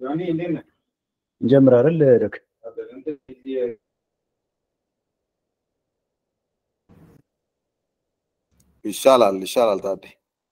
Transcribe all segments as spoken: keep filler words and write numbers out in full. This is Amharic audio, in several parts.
نجمر لك يشالل يشالل تادي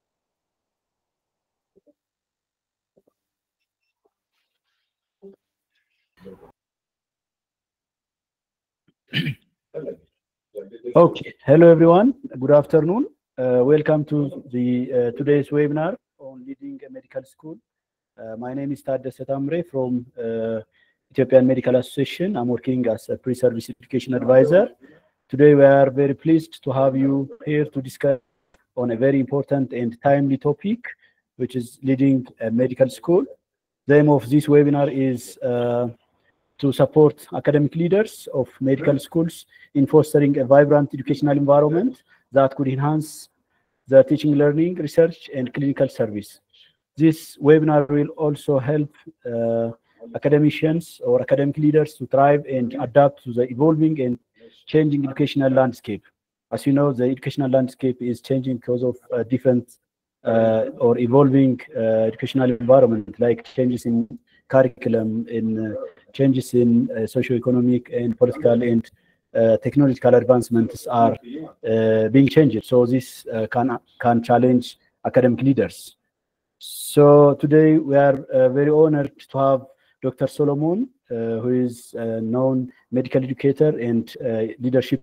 Okay, hello everyone. Good afternoon. Uh, welcome to the uh, today's webinar on leading a medical school. Uh, my name is Taddese Tamre from uh, Ethiopian Medical Association. I'm working as a pre-service education advisor. Today we are very pleased to have you here to discuss on a very important and timely topic, which is leading a medical school. The aim of this webinar is uh, to support academic leaders of medical schools in fostering a vibrant educational environment that could enhance the teaching, learning, research, and clinical service. This webinar will also help uh, academicians or academic leaders to thrive and adapt to the evolving and changing educational landscape. As you know, the educational landscape is changing because of uh, different uh, or evolving uh, educational environment, like changes in curriculum, in uh, changes in uh, socio-economic and political and uh, technological advancements are uh, being changed. So this uh, can can challenge academic leaders. So today we are uh, very honored to have Doctor Solomon, uh, who is a known medical educator and uh, leadership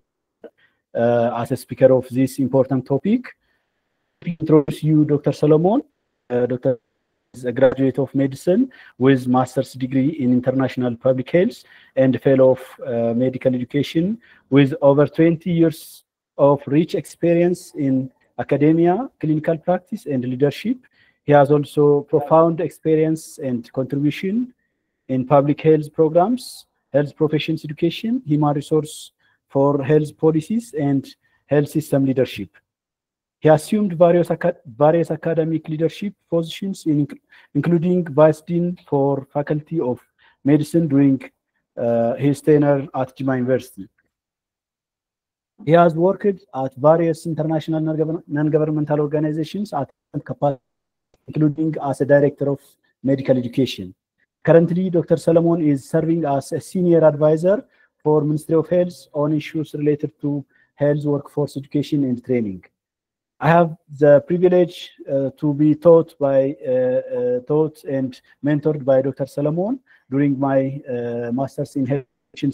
uh, as a speaker of this important topic. To introduce you, Doctor Solomon. Uh, Doctor is a graduate of medicine with master's degree in international public health and fellow of uh, medical education with over twenty years of rich experience in academia, clinical practice, and leadership. He has also profound experience and contribution in public health programs, health professions education, human resource for health policies, and health system leadership. He assumed various, acad various academic leadership positions, in, including Vice Dean for Faculty of Medicine during uh, his tenure at Jimma University. He has worked at various international non-governmental organizations at capacity, including as a director of medical education. Currently, Doctor Solomon is serving as a senior advisor for Ministry of Health on issues related to health workforce education and training. I have the privilege uh, to be taught by uh, uh, taught and mentored by Doctor Solomon during my uh, master's in health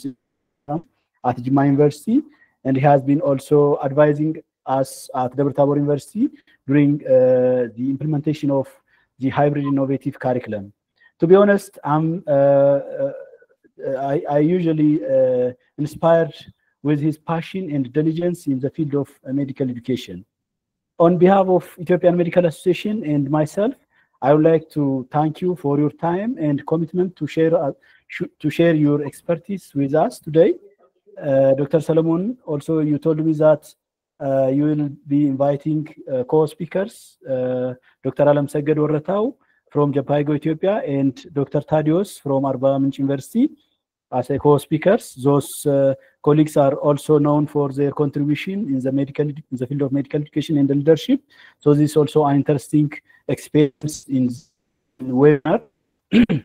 at Jimma University, and he has been also advising us at Debre Tabor University during uh, the implementation of the hybrid innovative curriculum. To be honest, I'm uh, uh, I, I usually uh, inspired with his passion and diligence in the field of uh, medical education. On behalf of Ethiopian Medical Association and myself, I would like to thank you for your time and commitment to share uh, sh to share your expertise with us today. Uh, Doctor Solomon, also you told me that uh, you will be inviting uh, co-speakers, uh, Doctor Alam Seged Warratau from Japaigo, Ethiopia, and Doctor Thaddeus from Arba Minch University as a co-speakers. Those uh, colleagues are also known for their contribution in the medical, in the field of medical education and leadership. So this is also an interesting experience in the webinar. In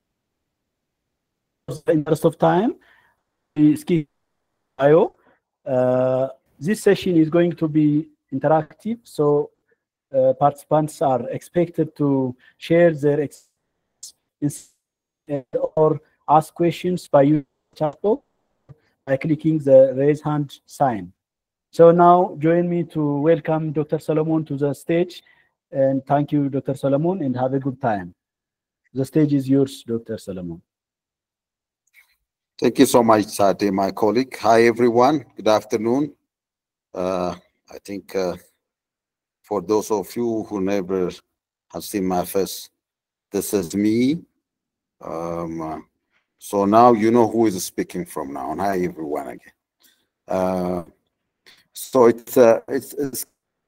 the interest of time, skip bio. Uh, this session is going to be interactive, so uh, participants are expected to share their experience or ask questions by using chat box by clicking the raise hand sign. So now join me to welcome Doctor Solomon to the stage, and thank you, Doctor Solomon, and have a good time. The stage is yours, Doctor Solomon. Thank you so much, Sade, my colleague. Hi, everyone. Good afternoon. Uh, I think uh, for those of you who never have seen my face, this is me. Um, uh, so now you know who is speaking from now on. Hi, everyone again. Uh, so it's uh, it's, it's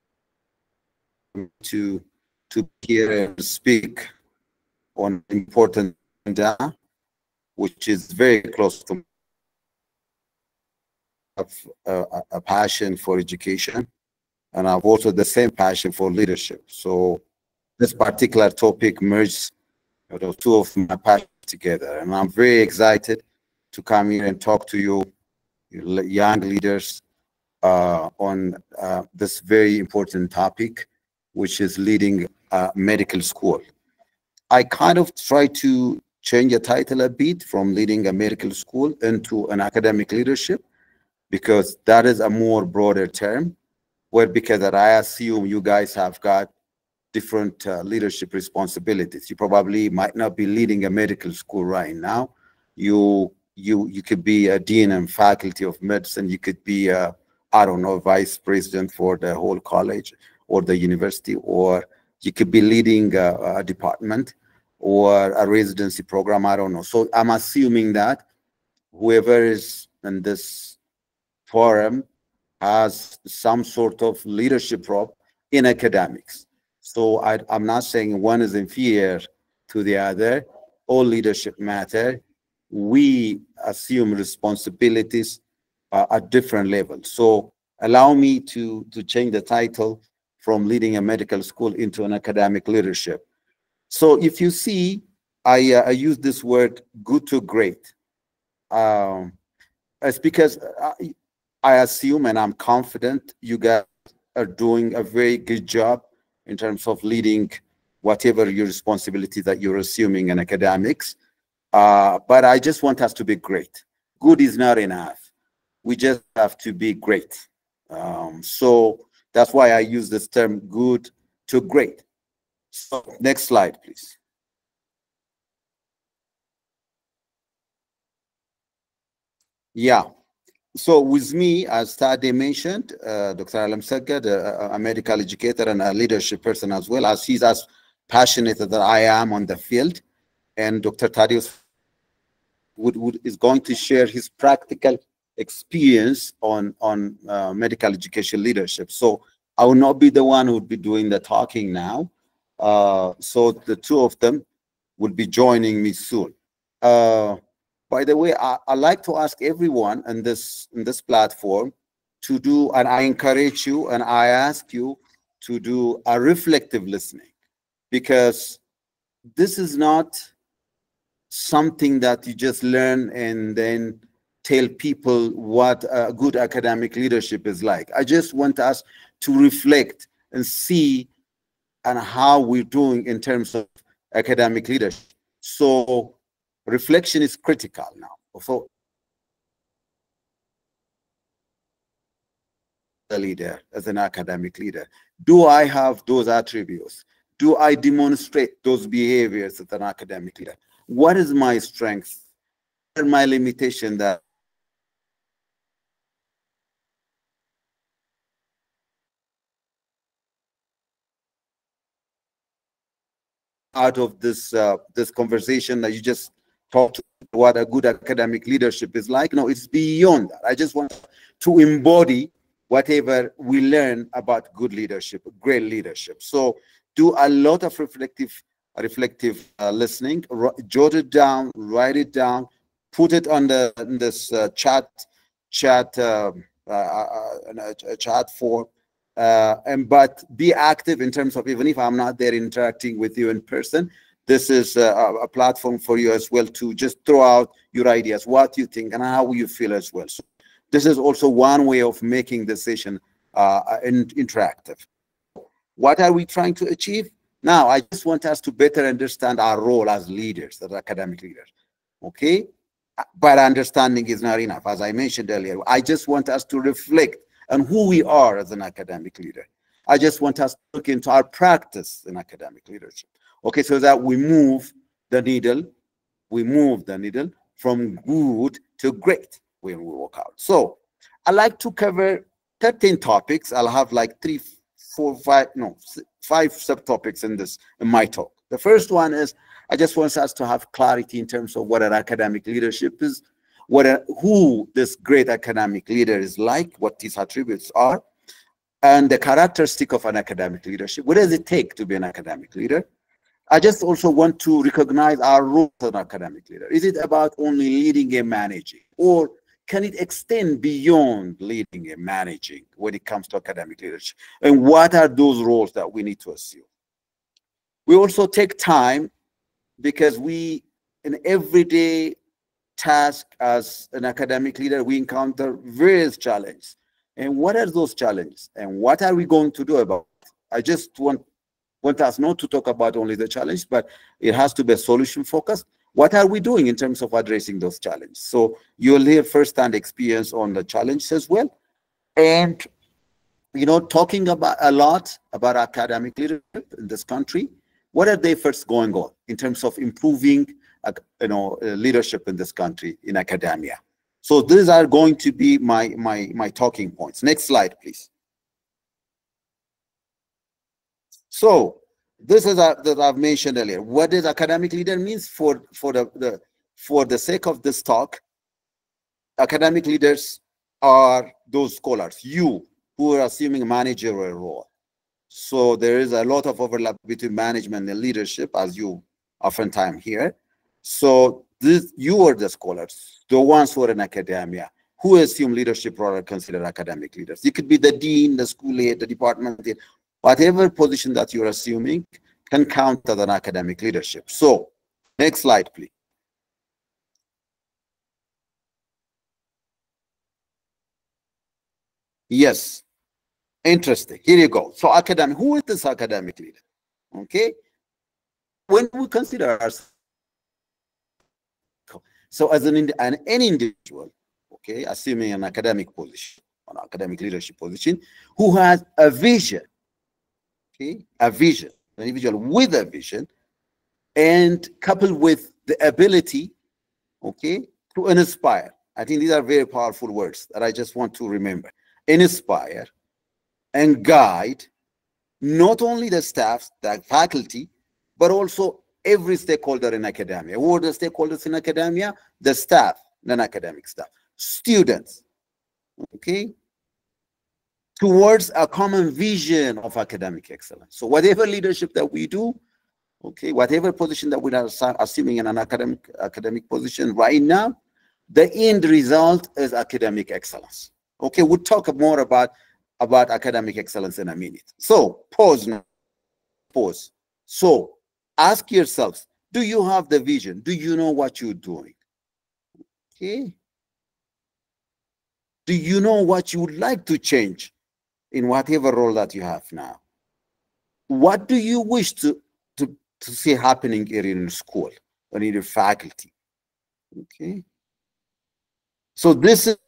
to to hear and speak on important agenda, which is very close to me. Have a, a passion for education, and I've also the same passion for leadership. So this particular topic merges you know, two of my passions together. And I'm very excited to come here and talk to you, young leaders, uh, on uh, this very important topic, which is leading a medical school. I kind of try to change the title a bit from leading a medical school into an academic leadership, because that is a more broader term, where because I assume you guys have got different uh, leadership responsibilities. You probably might not be leading a medical school right now. You you you could be a dean and faculty of medicine. You could be a, I don't know, vice president for the whole college or the university, or you could be leading a, a department or a residency program. I don't know. So I'm assuming that whoever is in this forum has some sort of leadership role in academics. So I, I'm not saying one is inferior to the other. All leadership matter. We assume responsibilities uh, at different levels. So allow me to, to change the title from leading a medical school into an academic leadership. So if you see, I, uh, I use this word good to great. Um, it's because I, I assume and I'm confident you guys are doing a very good job in terms of leading whatever your responsibility that you're assuming in academics. Uh, but I just want us to be great. Good is not enough. We just have to be great. Um, so that's why I use this term good to great. So next slide, please. Yeah. So with me, as Tade mentioned, uh, Doctor Alam Saggad, a, a medical educator and a leadership person as well, as he's as passionate as I am on the field. And Doctor Thaddeus would, would, is going to share his practical experience on, on uh, medical education leadership. So I will not be the one who would be doing the talking now. Uh, so the two of them will be joining me soon. Uh, By the way, I, I like to ask everyone in this in this platform to do, and I encourage you and I ask you to do a reflective listening, because this is not something that you just learn and then tell people what a good academic leadership is like. I just want us to reflect and see and how we're doing in terms of academic leadership. So reflection is critical now. So a leader, as an academic leader, do I have those attributes? Do I demonstrate those behaviors as an academic leader? What is my strength? What are my limitations that out of this uh, this conversation that you just talked about what a good academic leadership is like? No, it's beyond that. I just want to embody whatever we learn about good leadership, great leadership. So do a lot of reflective reflective uh, listening, jot it down, write it down, put it on the in this uh, chat chat uh, uh, uh, uh, chat form. Uh, and but be active in terms of, even if I'm not there interacting with you in person, this is a, a platform for you as well to just throw out your ideas, what you think and how you feel as well. So this is also one way of making the session uh, in, interactive. What are we trying to achieve? Now, I just want us to better understand our role as leaders, as academic leaders, okay? But understanding is not enough. As I mentioned earlier, I just want us to reflect on who we are as an academic leader. I just want us to look into our practice in academic leadership, okay, so that we move the needle, we move the needle from good to great when we walk out. So I like to cover thirteen topics. I'll have like three, four, five, no, five subtopics in this, in my talk. The first one is, I just want us to have clarity in terms of what an academic leadership is, what a, who this great academic leader is like, what his attributes are, and the characteristic of an academic leadership. What does it take to be an academic leader? I just also want to recognize our role as an academic leader. Is it about only leading and managing, or can it extend beyond leading and managing when it comes to academic leadership? And what are those roles that we need to assume? We also take time, because we an everyday task as an academic leader, we encounter various challenges. And what are those challenges? And what are we going to do about it? I just want, want us not to talk about only the challenge, but it has to be solution focused. What are we doing in terms of addressing those challenges? So you'll hear firsthand experience on the challenges as well. And, you know, talking about a lot about academic leadership in this country, what are they first going on in terms of improving, uh, you know, uh, leadership in this country in academia? So these are going to be my, my, my talking points. Next slide, please. So this is a, that I've mentioned earlier. What does academic leader means for, for, the, the, for the sake of this talk? Academic leaders are those scholars, you who are assuming a managerial role. So there is a lot of overlap between management and leadership, as you oftentimes hear. So this, you are the scholars, the ones who are in academia, who assume leadership role are considered academic leaders. You could be the dean, the school head, the department head, whatever position that you're assuming can count as an academic leadership. So next slide, please. Yes, interesting. Here you go. So academic, who is this academic leader? Okay. When we consider ourselves, so as an, an any individual, okay, assuming an academic position, an academic leadership position, who has a vision, okay, a vision, an individual with a vision, and coupled with the ability, okay, to inspire. I think these are very powerful words that I just want to remember. Inspire and guide not only the staff, the faculty, but also every stakeholder in academia. Who are the stakeholders in academia? The staff, non-academic staff, students, okay, towards a common vision of academic excellence. So whatever leadership that we do, okay, whatever position that we are assuming in an academic, academic position right now, the end result is academic excellence. Okay, we'll talk more about, about academic excellence in a minute. So pause now, pause. So ask yourselves, do you have the vision? Do you know what you're doing? Okay. Do you know what you would like to change in whatever role that you have now? What do you wish to, to, to see happening here in school or in your faculty? Okay. So this is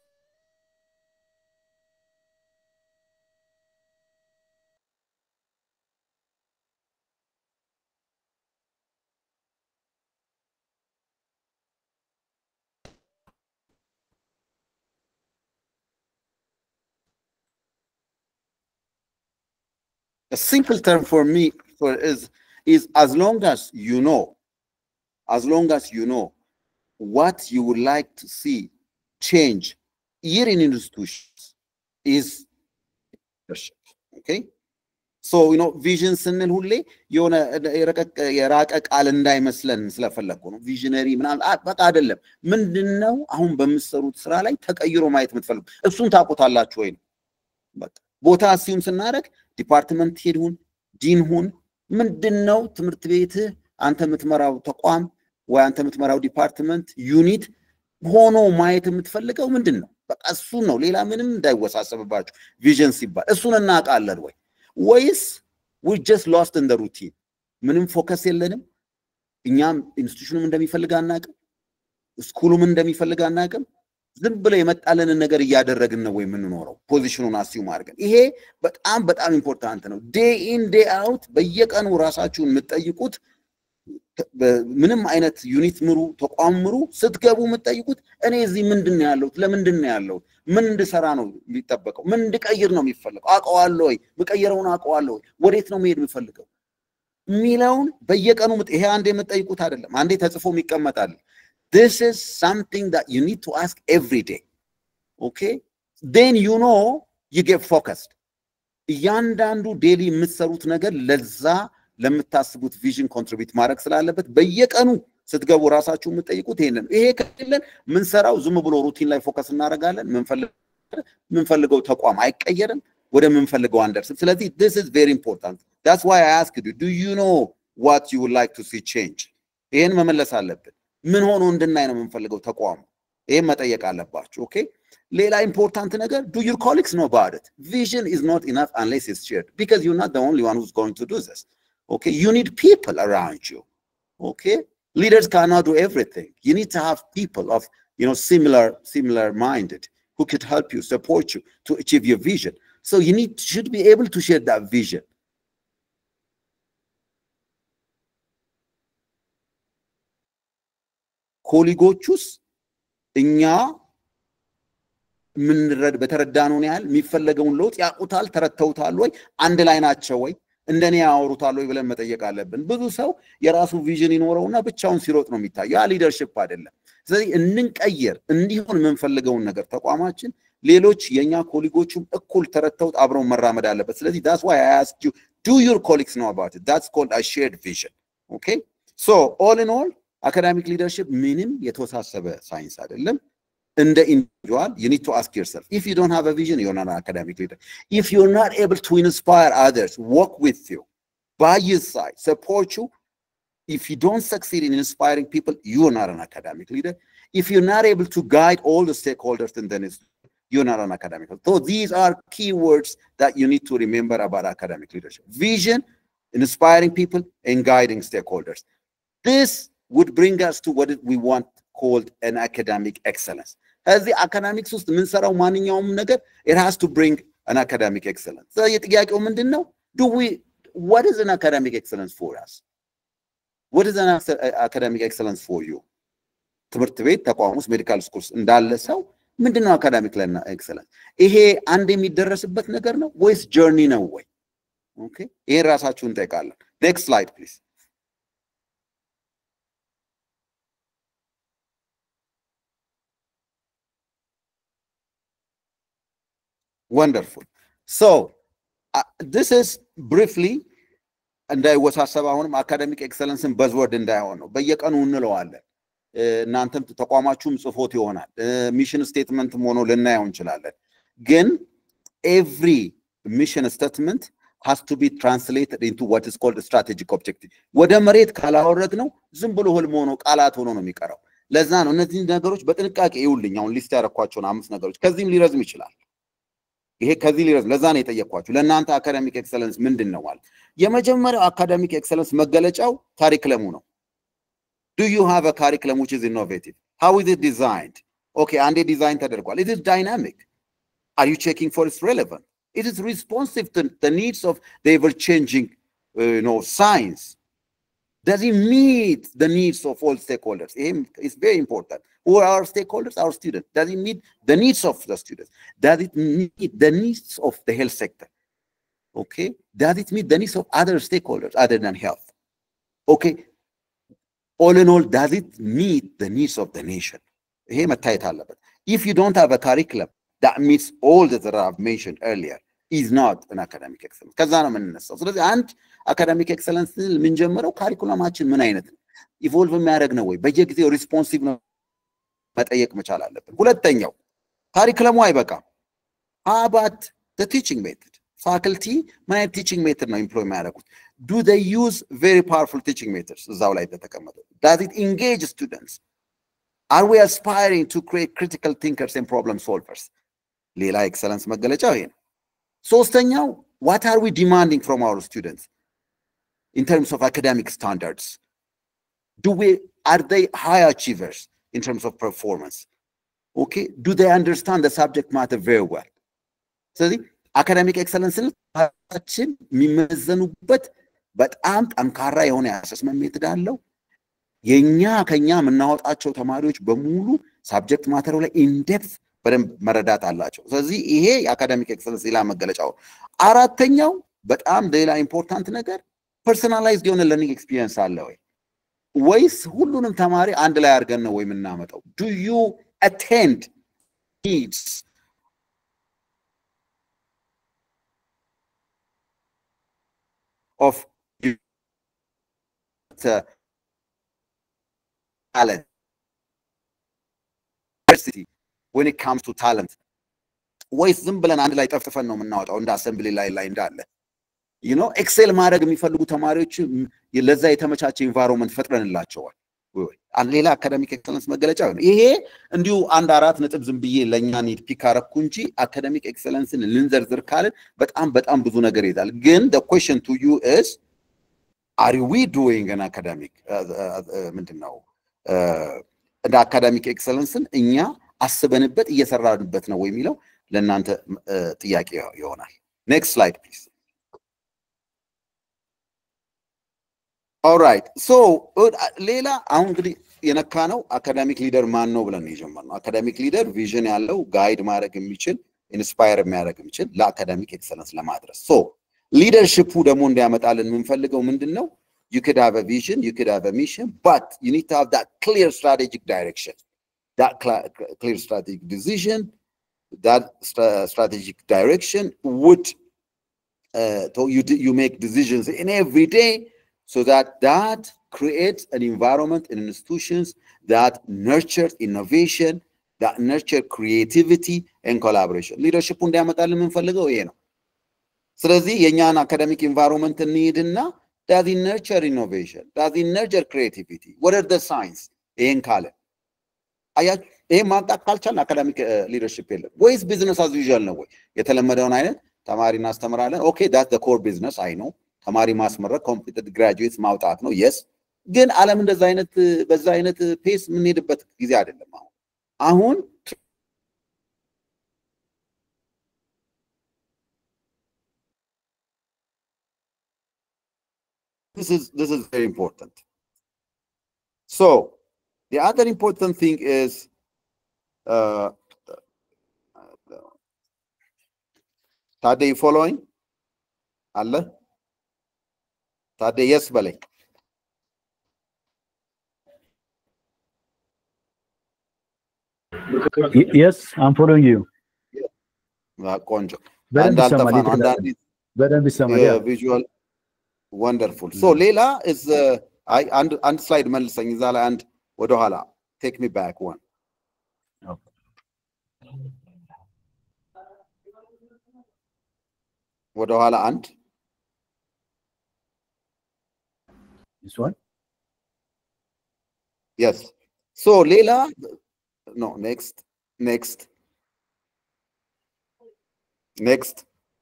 a simple term for me for is is as long as you know, as long as you know what you would like to see change here in institutions is leadership. Okay. So you know, vision ስንል ሁሌ የሆነ የራቀ ቃል እንዳይመስለን ስለፈለኩ ነው። ቪዥነሪ ምናምን በቃ አይደለም። ምንድነው አሁን በምትሰሩት ስራ ላይ ተቀይሮ ማየት የምትፈልጉ? እሱን ታውቁታላችሁ ወይ ነው። በቃ ቦታ አሲዩም ስናደርግ ዲፓርትመንት ሄድ ሁን ዲን ሁን ምንድነው ትምህርት ቤት አንተ የምትመራው ተቋም ወይ አንተ የምትመራው ዲፓርትመንት ዩኒት ሆኖ ማየት የምትፈልገው ምንድነው? በቃ እሱ ነው። ሌላ ምንም እንዳይወሳሰብባችሁ ቪዥን ሲባል እሱን እናውቃለን ወይ ወይስ we just lost in the routine? ምንም ፎከስ የለንም። እኛም ኢንስቲትዩሽኑም እንደሚፈልግ አናውቅም፣ ስኩሉም እንደሚፈልግ አናውቅም። ዝም ብለ የመጣለን ነገር እያደረግን ነው ወይ የምንኖረው ፖዚሽኑን አሲዩም አድርገን። ይሄ በጣም በጣም ኢምፖርታንት ነው። ዴይ ኢን ዴይ አውት በየቀኑ ራሳችሁን የምትጠይቁት ምንም አይነት ዩኒት ምሩ ተቋም ምሩ ስትገቡ የምትጠይቁት እኔ እዚህ ምንድነው ያለው? ለምንድን ነው ያለው? ምን እንድሰራ ነው የሚጠበቀው? ምን እንድቀይር ነው የሚፈልገው? አውቀዋለሁ ወይ? ምቀየረውን አውቀዋለሁ ወይ? ወዴት ነው መሄድ የምፈልገው ሚለውን በየቀኑ ይሄ አንዴ የምትጠይቁት አይደለም። አንዴ ተጽፎ የሚቀመጣል። This is something that you need to ask every day. Okay? Then you know you get focused. እያንዳንዱ ዴሊ የምትሰሩት ነገር ለዛ ለምታስቡት ቪዥን ኮንትሪቢዩት ማድረግ ስላለበት በየቀኑ ስትገቡ ራሳችሁ የምትጠይቁት ይሄንን። ይሄ ከሌለን ምን ሰራው ዝም ብሎ ሩቲን ላይ ፎከስ እናደርጋለን። ምን ፈልገው ተቋም አይቀየርም፣ ወደ ምን ፈልገው አንደርስም። ስለዚህ this is very important. That's why I asked you, do you know what you would like to see change? ይሄን መመለስ አለብን። ምን ሆኖ እንድናይ ነው የምንፈልገው ተቋሙ ይሄ መጠየቅ አለባችሁ ኦኬ ሌላ ኢምፖርታንት ነገር do your colleagues know about it vision is not enough unless it's shared because you're not the only one who's going to do this okay you need people around you okay leaders cannot do everything you need to have people of you know similar similar minded who could help you support you to achieve your vision so you need should be able to share that vision ኮሊጎቹስ እኛ ምን በተረዳነው ያህል የሚፈለገውን ለውጥ ያቁታል ተረተውታል ወይ አንድ ላይ ናቸው ወይ እንደኔ ያወሩታል ወይ ብለን መጠየቅ አለብን ብዙ ሰው የራሱ ቪዥን ይኖረውና ብቻውን ሲሮጥ ነው የሚታየው ያ ሊደርሺፕ አይደለም ስለዚህ እንንቀየር እንዲሆን የምንፈልገውን ነገር ተቋማችን ሌሎች የኛ ኮሊጎቹም እኩል ተረተውት አብረው መራመድ አለበት ስለዚህ that's why I asked you do your colleagues know about it that's called a shared vision okay so all in all academic leadership ምንም የተወሳሰበ ሳይንስ አይደለም እንደ individual you need to ask yourself if you don't have a vision you're not an academic leader if you're not able to inspire others work with you by your side support you if you don't succeed in inspiring people you're not an academic leader if you're not able to guide all the stakeholders in the institute you're not an academic leader so these are key words that you need to remember about academic leadership vision inspiring people and guiding stakeholders this would bring us to what we want called an academic excellence as the academics ውስጥ ምን ሰራው ማንኛውም ነገር it has to bring an academic excellence so የጥያቄው ምንድነው do we what is an academic excellence for us what is an academic excellence for you ትምህርት ቤት ተቋም ውስጥ ሜዲካል ስኩልስ እንዳለ ሰው ምንድነው academic excellence ይሄ አንድ የሚደረስበት ነገር ነው ወይስ ጆርኒ ነው ወይ ኦኬ ይሄ ራሳችሁን ጠይቃለን next slide please wonderful so uh, this is briefly and I was አሰባሁንም academic excellence in buzzword እንዳይሆን ነው በየቀኑ እንለዋለን እናንተም ተቋማችሁም ጽፎት ይሆናል ሚሽን ስቴትመንት ሆኖ ልናየው እንችላለን ግን every mission statement has to be translated into what is called a strategic objective ወደ መሬት ካላወረድ ነው ዝም ብሎ ህልም ሆኖ ቃላት ሆኖ ነው የሚቀረው ለዛ ነው እነዚህ ነገሮች በጥንቃቄ ይውልኝ አሁን ሊስት ያረኳቸውን አምስት ነገሮች ከዚህም ሊረዝም ይችላል ይሄ ከዚህ ሊረዝ ለዛ ነው የጠየቅኳችሁ ለእናንተ አካዳሚክ ኤክሰለንስ ምንድነው ማለት የመጀመሪያው አካዳሚክ ኤክሰለንስ መገለጫው ካሪኩለሙ ነው do you have a curriculum which is innovative how is it designed okay and it designed ተደርጓል it is dynamic are you checking for its relevant it is responsive to the needs of the ever changing uh, you know science does it meet the needs of all stakeholders it's very important who are our stakeholders our students does it meet the needs of the students does it meet the needs of the health sector okay does it meet the needs of other stakeholders other than health okay all in all does it meet the needs of the nation ይሄ መታየት አለበት if you don't have a curriculum that meets all that I have mentioned earlier is not an academic excellence ከዛ ነው የምንነሳው ስለዚህ አንድ academic excellence ምን ጀመረው ካሪኩለማችን ምን አይነት ነው ኢቮልቭ የሚያደርግ ነው ወይ በየጊዜው ሪስፖንሲቭ ነው መጠየቅ መቻል አለበት ሁለተኛው ካሪኩለሙ አይበቃም how about the teaching method faculty ምን አይነት teaching method ነው ኢምፕሎይ የሚያደርጉት do they use very powerful teaching methods እዛው ላይ ተቀመጠው does it engage students are we aspiring to create critical thinkers and problem solvers ሌላ ኤክሰለንስ መገለጫው ይሄ ነው ሶስተኛው what are we demanding from our students in terms of academic standards do we are they high achievers in terms of performance okay do they understand the subject matter very well so the academic excellence ታችን የሚመዘኑበት በጣም ጠንካራ የሆነ አሰስመንት ሜተድ አለው የኛ ከኛ ምናወጣቸው ተማሪዎች በሙሉ ሳብጀክት ማተሩ ላይ ኢን ዴፕዝ በደንብ መረዳት አላቸው ስለዚህ ይሄ የአካዳሚክ ኤክሰለንስ ሌላ መገለጫው አራተኛው በጣም ሌላ ኢምፖርታንት ነገር ፐርሰናላይዝድ የሆነ ለርኒንግ ኤክስፒሪየንስ አለ ወይ ወይስ ሁሉንም ተማሪ አንድ ላይ አድርገን ነው ወይ የምናመጣው do you attend needs of the talent diversity when it comes to talent ወይስ ዝም ብለን አንድ ላይ ጠፍጥፈን ነው የምናወጣው እንደ አሰምብሊ ላይ ላይ እንዳለ you know excel ማድረግ የሚፈልጉ ተማሪዎች ለዛ የተመቻቸ environment ፈጥረንላቸዋል አንድ ሌላ አካዳሚክ ኤክሰለንስ መገለጫ ነው። ይሄ እንዲሁ አንድ አራት ነጥብ ዝም ብዬ ለኛ ኒድ ፒክ አረኩ እንጂ አካዳሚክ ኤክሰለንስን ልንዘርዝር ካልን በጣም በጣም ብዙ ነገር ይዛል። ግን the question to you is are we doing an academic ምንድነው እንደ አካዳሚክ ኤክሰለንስን እኛ አስበንበት እየሰራንበት ነው ወይ የሚለው ለእናንተ ጥያቄ ይሆናል። next slide please. all right so ሌላ አሁን እንግዲህ የነካ ነው አካዳሚክ ሊደር ማን ነው ብለን የጀመርነው። አካዳሚክ ሊደር ቪዥን ያለው ጋይድ ማድረግ የሚችል ኢንስፓየር የሚያደርግ የሚችል ለአካዳሚክ ኤክሰለንስ ለማድረስ ሶ ሊደርሺፑ ደግሞ እንዲያመጣልን የምንፈልገው ምንድነው? you could have a vision, you could have a mission, but you need to have that clear strategic direction, that clear strategic decision. That st strategic direction would uh, you you make decisions in every day, so that that creates an environment in institutions that nurtures innovation, that nurture creativity and collaboration. Leadership እንዲያመጣልን የምንፈልገው ይሄ ነው። ስለዚህ የኛን አካዳሚክ ኢንቫይሮንመንት እንሂድና does it nurture innovation, does it nurture creativity, what are the signs? ይሄን ካለ አያችሁ ይሄ ማምጣት ካልቻልን አካዳሚክ ሊደርሺፕ የለም። ወይስ ቢዝነስ አዝ ዩዥዋል ነው ወይ? የተለመደውን አይነት ተማሪ እናስተምራለን። ኦኬ that's the core business I know። ተማሪ ማስመረቅ ኮምፕሊትድ ግራጁዌትስ ማውጣት ነው። yes ግን ዓለም እንደዛ አይነት በዛ አይነት ፔስ የምንሄድበት ጊዜ አይደለም። አሁን አሁን this is this is very important. So the other important thing is uh are they following? Allah Tade yes balay. Yes, I'm following you. Yeah, konjo. And yeah, visual wonderful. So Leila is uh, I and and slide መልሰኝ እዛ ላይ አንድ ወደ ኋላ take me back one. Okay. ወደ ኋላ አንድ this one. Yes. So Leila no next next next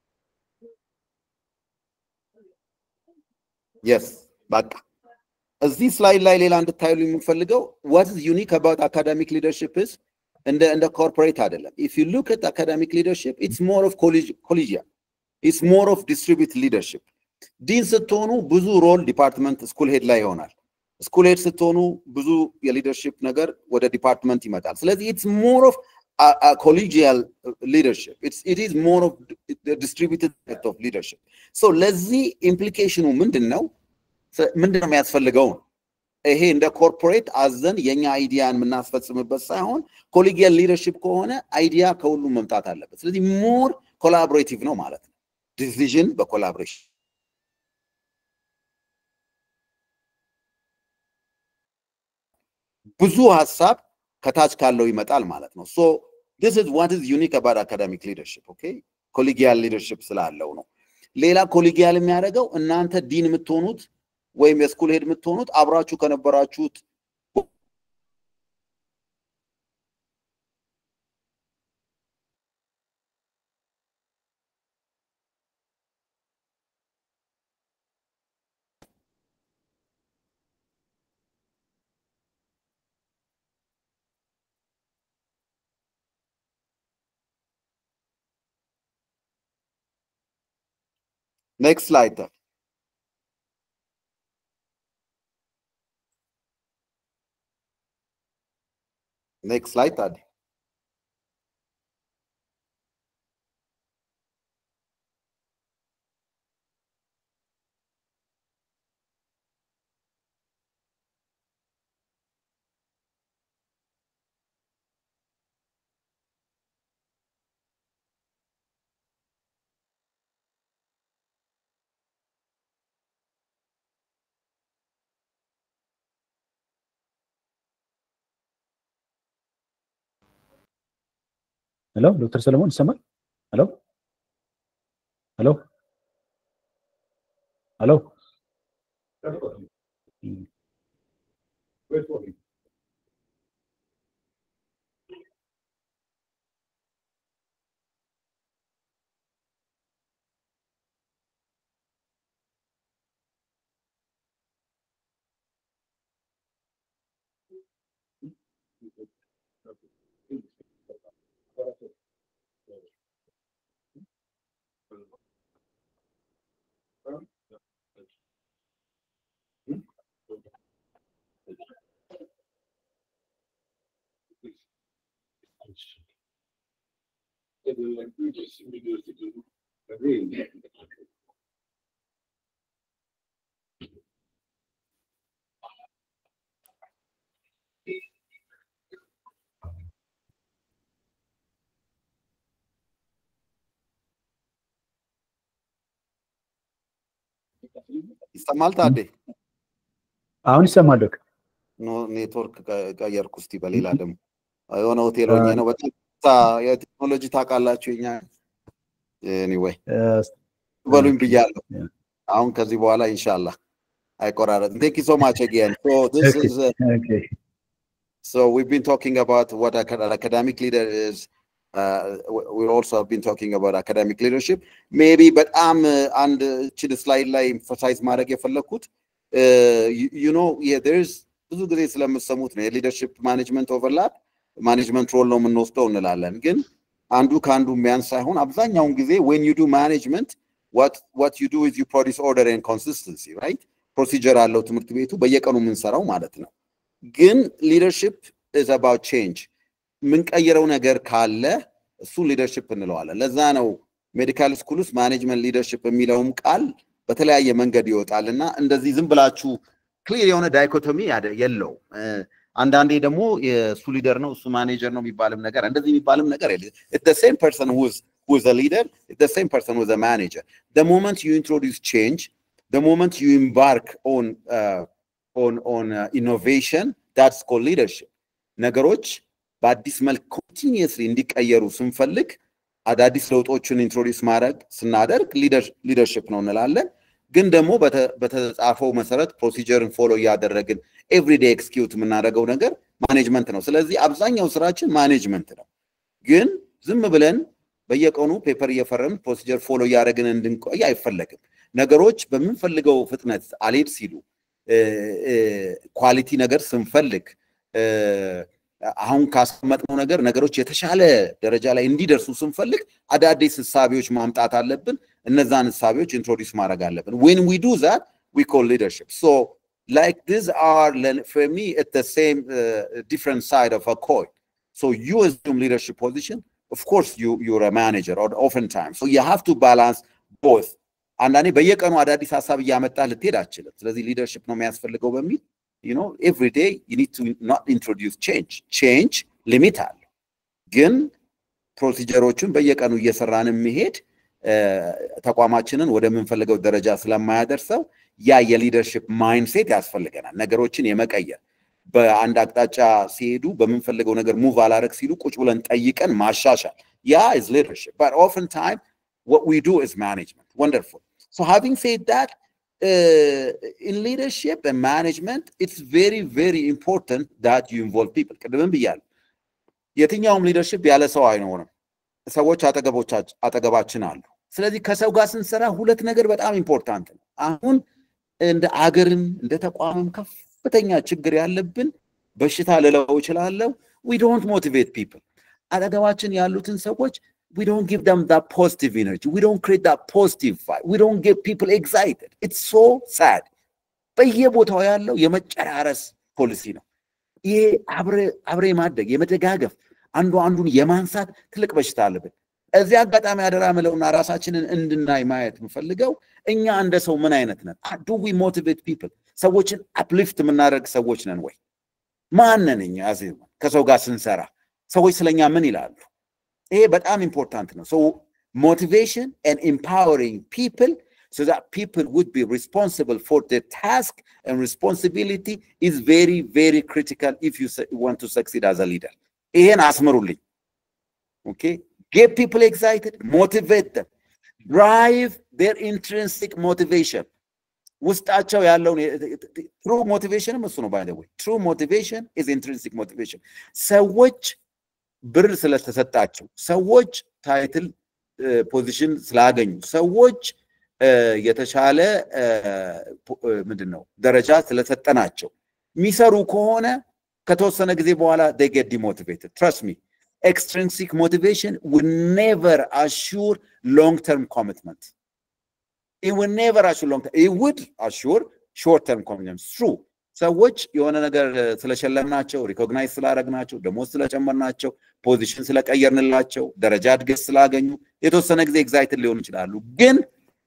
yes በቃ እዚህ ስላይድ ላይ ሌላ እንድታዩልኝ የምፈልገው what is unique about academic leadership is እንደ እንደ corporate አይደለም. If you look at academic leadership it's more of collegial, it's more of distributed leadership. ዲን ስትሆኑ ብዙ ሮል ዲፓርትመንት ስኩል ሄድ ላይ ይሆናል። ስኩል ሄድ ስትሆኑ ብዙ የሊደርሺፕ ነገር ወደ ዲፓርትመንት ይመጣል። ስለዚህ it's more of a, a collegial leadership. It's it is more of the distributed type of leadership. So ለዚህ ኢምፕሊኬሽኑ ምንድነው? ምንድነው የሚያስፈልገው? ይሄ እንደ ኮርፖሬት አዘን የኛ አይዲያን የምናስፈጽምበት ሳይሆን ኮሊጊያል ሊደርሺፕ ከሆነ አይዲያ ከሁሉም መምጣት አለበት። ስለዚህ ሞር ኮላቦሬቲቭ ነው ማለት ነው። ዲሲዥን በኮላቦሬሽን ብዙ ሐሳብ ከታች ካለው ይመጣል ማለት ነው። so this is what is unique about academic leadership. okay collegial leadership ስላለው ነው። ሌላ ኮሊጊያል የሚያደርገው እናንተ ዲን የምትሆኑት ወይም የስኩል ሄድ የምትሆኑት አብራችሁ ከነበራችሁት next slide. Next slide, Tad. Hello, Doctor Solomon, ይሰማል? Hello? Hello? Hello? ይሰማል ታዴ? አሁን ይሰማል። ኖ ኔትወርክ ቀየርኩ እስቲ በሌላ ደግሞ የሆነ ሆቴል ሆኜ ነው። በጣም የቴክኖሎጂ ታውቃላችሁ የኛ ኤኒዌይ በሉኝ ብያለሁ። አሁን ከዚህ በኋላ ኢንሻአላህ አይቆራረጥም። Thank you so much again. So this Okay. is uh, Okay. so we've been talking about what an academic leader is. Uh, we also have been talking about academic leadership. Maybe, but I'm uh, and to the slide like emphasize ማድረግ የፈለኩት you know, yeah, there's ብዙ ጊዜ ስለምሰሙት ነው የሊደርሺፕ ማኔጅመንት ኦቨርላፕ ማኔጅመንት ሮል ነው የምንወስደው እንላለን። ግን አንዱ ከአንዱ የሚያንስ ሳይሆን አብዛኛውን ጊዜ when you do management what what you do is you produce order and consistency, right? ፕሮሲጀር አለው ትምህርት ቤቱ በየቀኑ የምንሰራው ማለት ነው። ግን leadership is about change. ምንቀይረው ነገር ካለ እሱ ሊደርሺፕ እንለዋለን። ለዛ ነው ሜዲካል ስኩል ውስጥ ማኔጅመንት ሊደርሺፕ የሚለውም ቃል በተለያየ መንገድ ይወጣልና እንደዚህ ዝም ብላችሁ ክሊር የሆነ ዳይኮቶሚ የለው። አንዳንዴ ደግሞ የሱ ሊደር ነው እሱ ማኔጀር ነው የሚባልም ነገር እንደዚህ የሚባልም ነገር የለ። It's the same person who is who is a leader, it's the same person who is a manager. The moment you introduce change, the moment you embark on uh, on on uh, innovation, that's called leadership. ነገሮች በአዲስ መልክ ኮንቲኒየስሊ እንዲቀየሩ ስንፈልግ አዳዲስ ለውጦችን ኢንትሮዲዩስ ማድረግ ስናደርግ ሊደርሺፕ ነው እንላለን። ግን ደግሞ በተጻፈው መሰረት ፕሮሲጀርን ፎሎ ያደረግን ኤቭሪዴይ ኤክስኪዩት የምናደርገው ነገር ማኔጅመንት ነው። ስለዚህ አብዛኛው ስራችን ማኔጅመንት ነው። ግን ዝም ብለን በየቀኑ ፔፐር እየፈረምን ፕሮሲጀር ፎሎ ያደረግን እንድንቆይ አይፈለግም። ነገሮች በምንፈልገው ፍጥነት አልሄድ ሲሉ ኳሊቲ ነገር ስንፈልግ አሁን ካስቀመጥነው ነገር ነገሮች የተሻለ ደረጃ ላይ እንዲደርሱ ስንፈልግ አዳዲስ ሐሳቦች ማምጣት አለብን። እነዛን ሐሳቦች ኢንትሮዲዩስ ማድረግ አለብን። When we do that, we call leadership. So like these are for me at the same uh, different side of a coin. So you assume leadership position, of course you you're a manager or oftentimes. So you have to balance both. አንዳንዴ በየቀኑ አዳዲስ ሐሳብ እያመጣ ልትሄድ አትችልም። ስለዚህ ሊደርሺፕ ነው የሚያስፈልገው በሚል you know, every day you need to not introduce change. Change limit አለ። ግን ፕሮሲጀሮቹን በየቀኑ እየሰራን መሄድ ተቋማችንን ወደ ምንፈልገው ደረጃ ስለማያደርሰው ያ የሊደርሺፕ ማይንድሴት ያስፈልገናል። ነገሮችን የመቀየር በአንድ አቅጣጫ ሲሄዱ በምንፈልገው ነገር ሙቭ አላረግ ሲሉ ቁጭ ብለን ጠይቀን ማሻሻል ያ is leadership. But often time what we do is management. Wonderful. So having said that, Uh, in leadership and management, it's very, very important that you involve people. ቅድም ብያለሁ የትኛውም ሊደርሺፕ ያለ ሰው አይኖርም። ሰዎች አጠገባችን አሉ። ስለዚህ ከሰው ጋር ስንሰራ ሁለት ነገር በጣም ኢምፖርታንት ነው። አሁን እንደ አገርም እንደ ተቋምም ከፍተኛ ችግር ያለብን በሽታ ልለው እችላለሁ we don't motivate people. አጠገባችን ያሉትን ሰዎች we don't give them that positive energy. We don't create that positive vibe. We don't get people excited. It's so sad. በየቦታው ያለው የመጨራረስ ፖሊሲ ነው። ይሄ አብረ አብረ ማደግ የመደጋገፍ አንዱ አንዱን የማንሳት ትልቅ በሽታ አለብን። እዚህ አጋጣሚ አደራ መለውና ራሳችንን እንድናይ ማየት ምፈልገው እኛ እንደ ሰው ምን አይነት ነን? Do we motivate people? ሰዎችን uplift የምናደርግ ሰዎች ነን ወይ? ማን ነን እኛ? አዚም ከሰው ጋር ስንሰራ ሰዎች ስለኛ ምን ይላሉ? ይሄ በጣም ኢምፖርታንት ነው። So motivation and empowering people so that people would be responsible for their task and responsibility is very, very critical if you want to succeed as a leader. ይሄን አስምሩልኝ። Okay? Get people excited, motivate them, drive their intrinsic motivation. ውስጣቸው ያለው true motivation እሱ ነው by the way true motivation is intrinsic motivation ሰዎች ብር ስለተሰጣቸው ሰዎች ታይትል ፖዚሽን ስላገኙ ሰዎች የተሻለ ምንድነው ደረጃ ስለተሰጠናቸው ሚሰሩ ከሆነ ከተወሰነ ጊዜ በኋላ they get demotivated trust me extrinsic motivation will never assure long term commitment it will never assure long term it would assure short term commitment true ሰዎች የሆነ ነገር ስለሸለምናቸው ሪኮግናይዝ ስላደረግናቸው ደሞዝ ስለጨመርናቸው ፖዚሽን ስለቀየርንላቸው ደረጃ እድገት ስላገኙ የተወሰነ ጊዜ ኤግዛይትድ ሊሆኑ ይችላሉ ግን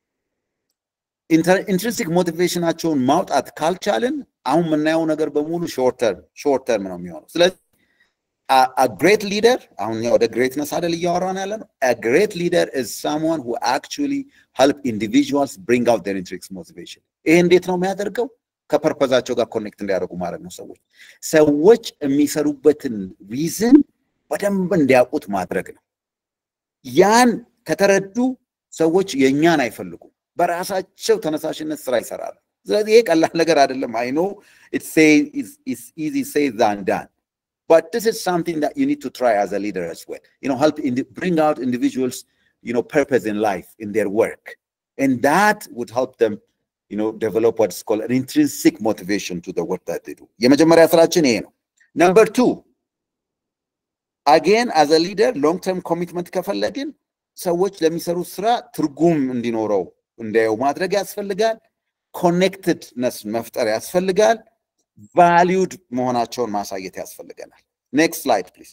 intrinsic motivationaቸውን ማውጣት ካልቻልን አሁን ምናየው ነገር በሙሉ short term short term ነው የሚሆነው ስለዚህ a great leader አሁን ያው the greatness አይደል እያወራን ያለነው a great leader is someone who actually help individuals bring out their intrinsic motivation ይሄ እንዴት ነው የሚያደርገው ከፐርፐዛቸው ጋር ኮኔክት እንዲያደርጉ ማድረግ ነው ሰዎች ሰዎች የሚሰሩበትን ሪዝን በደንብ እንዲያውቁት ማድረግ ነው ያን ከተረዱ ሰዎች የኛን አይፈልጉም በራሳቸው ተነሳሽነት ስራ ይሰራሉ ስለዚህ ይሄ ቀላል ነገር አይደለም I know it say is is easy say than done but this is something that you need to try as a leader as well you know help in the, bring out individuals you know purpose in life in their work and that would help them you know develop what's called an intrinsic motivation to the work that they do የመጀመሪያ ስራችን ይሄ ነው number two again as a leader long term commitment ከፈለግን ሰዎች ለሚሰሩ ስራ ትርጉም እንዲኖረው እንዲያው ማድረግ ያስፈልጋል connectedness መፍጠር ያስፈልጋል valued መሆናቸውን ማሳየት ያስፈልጋል next slide please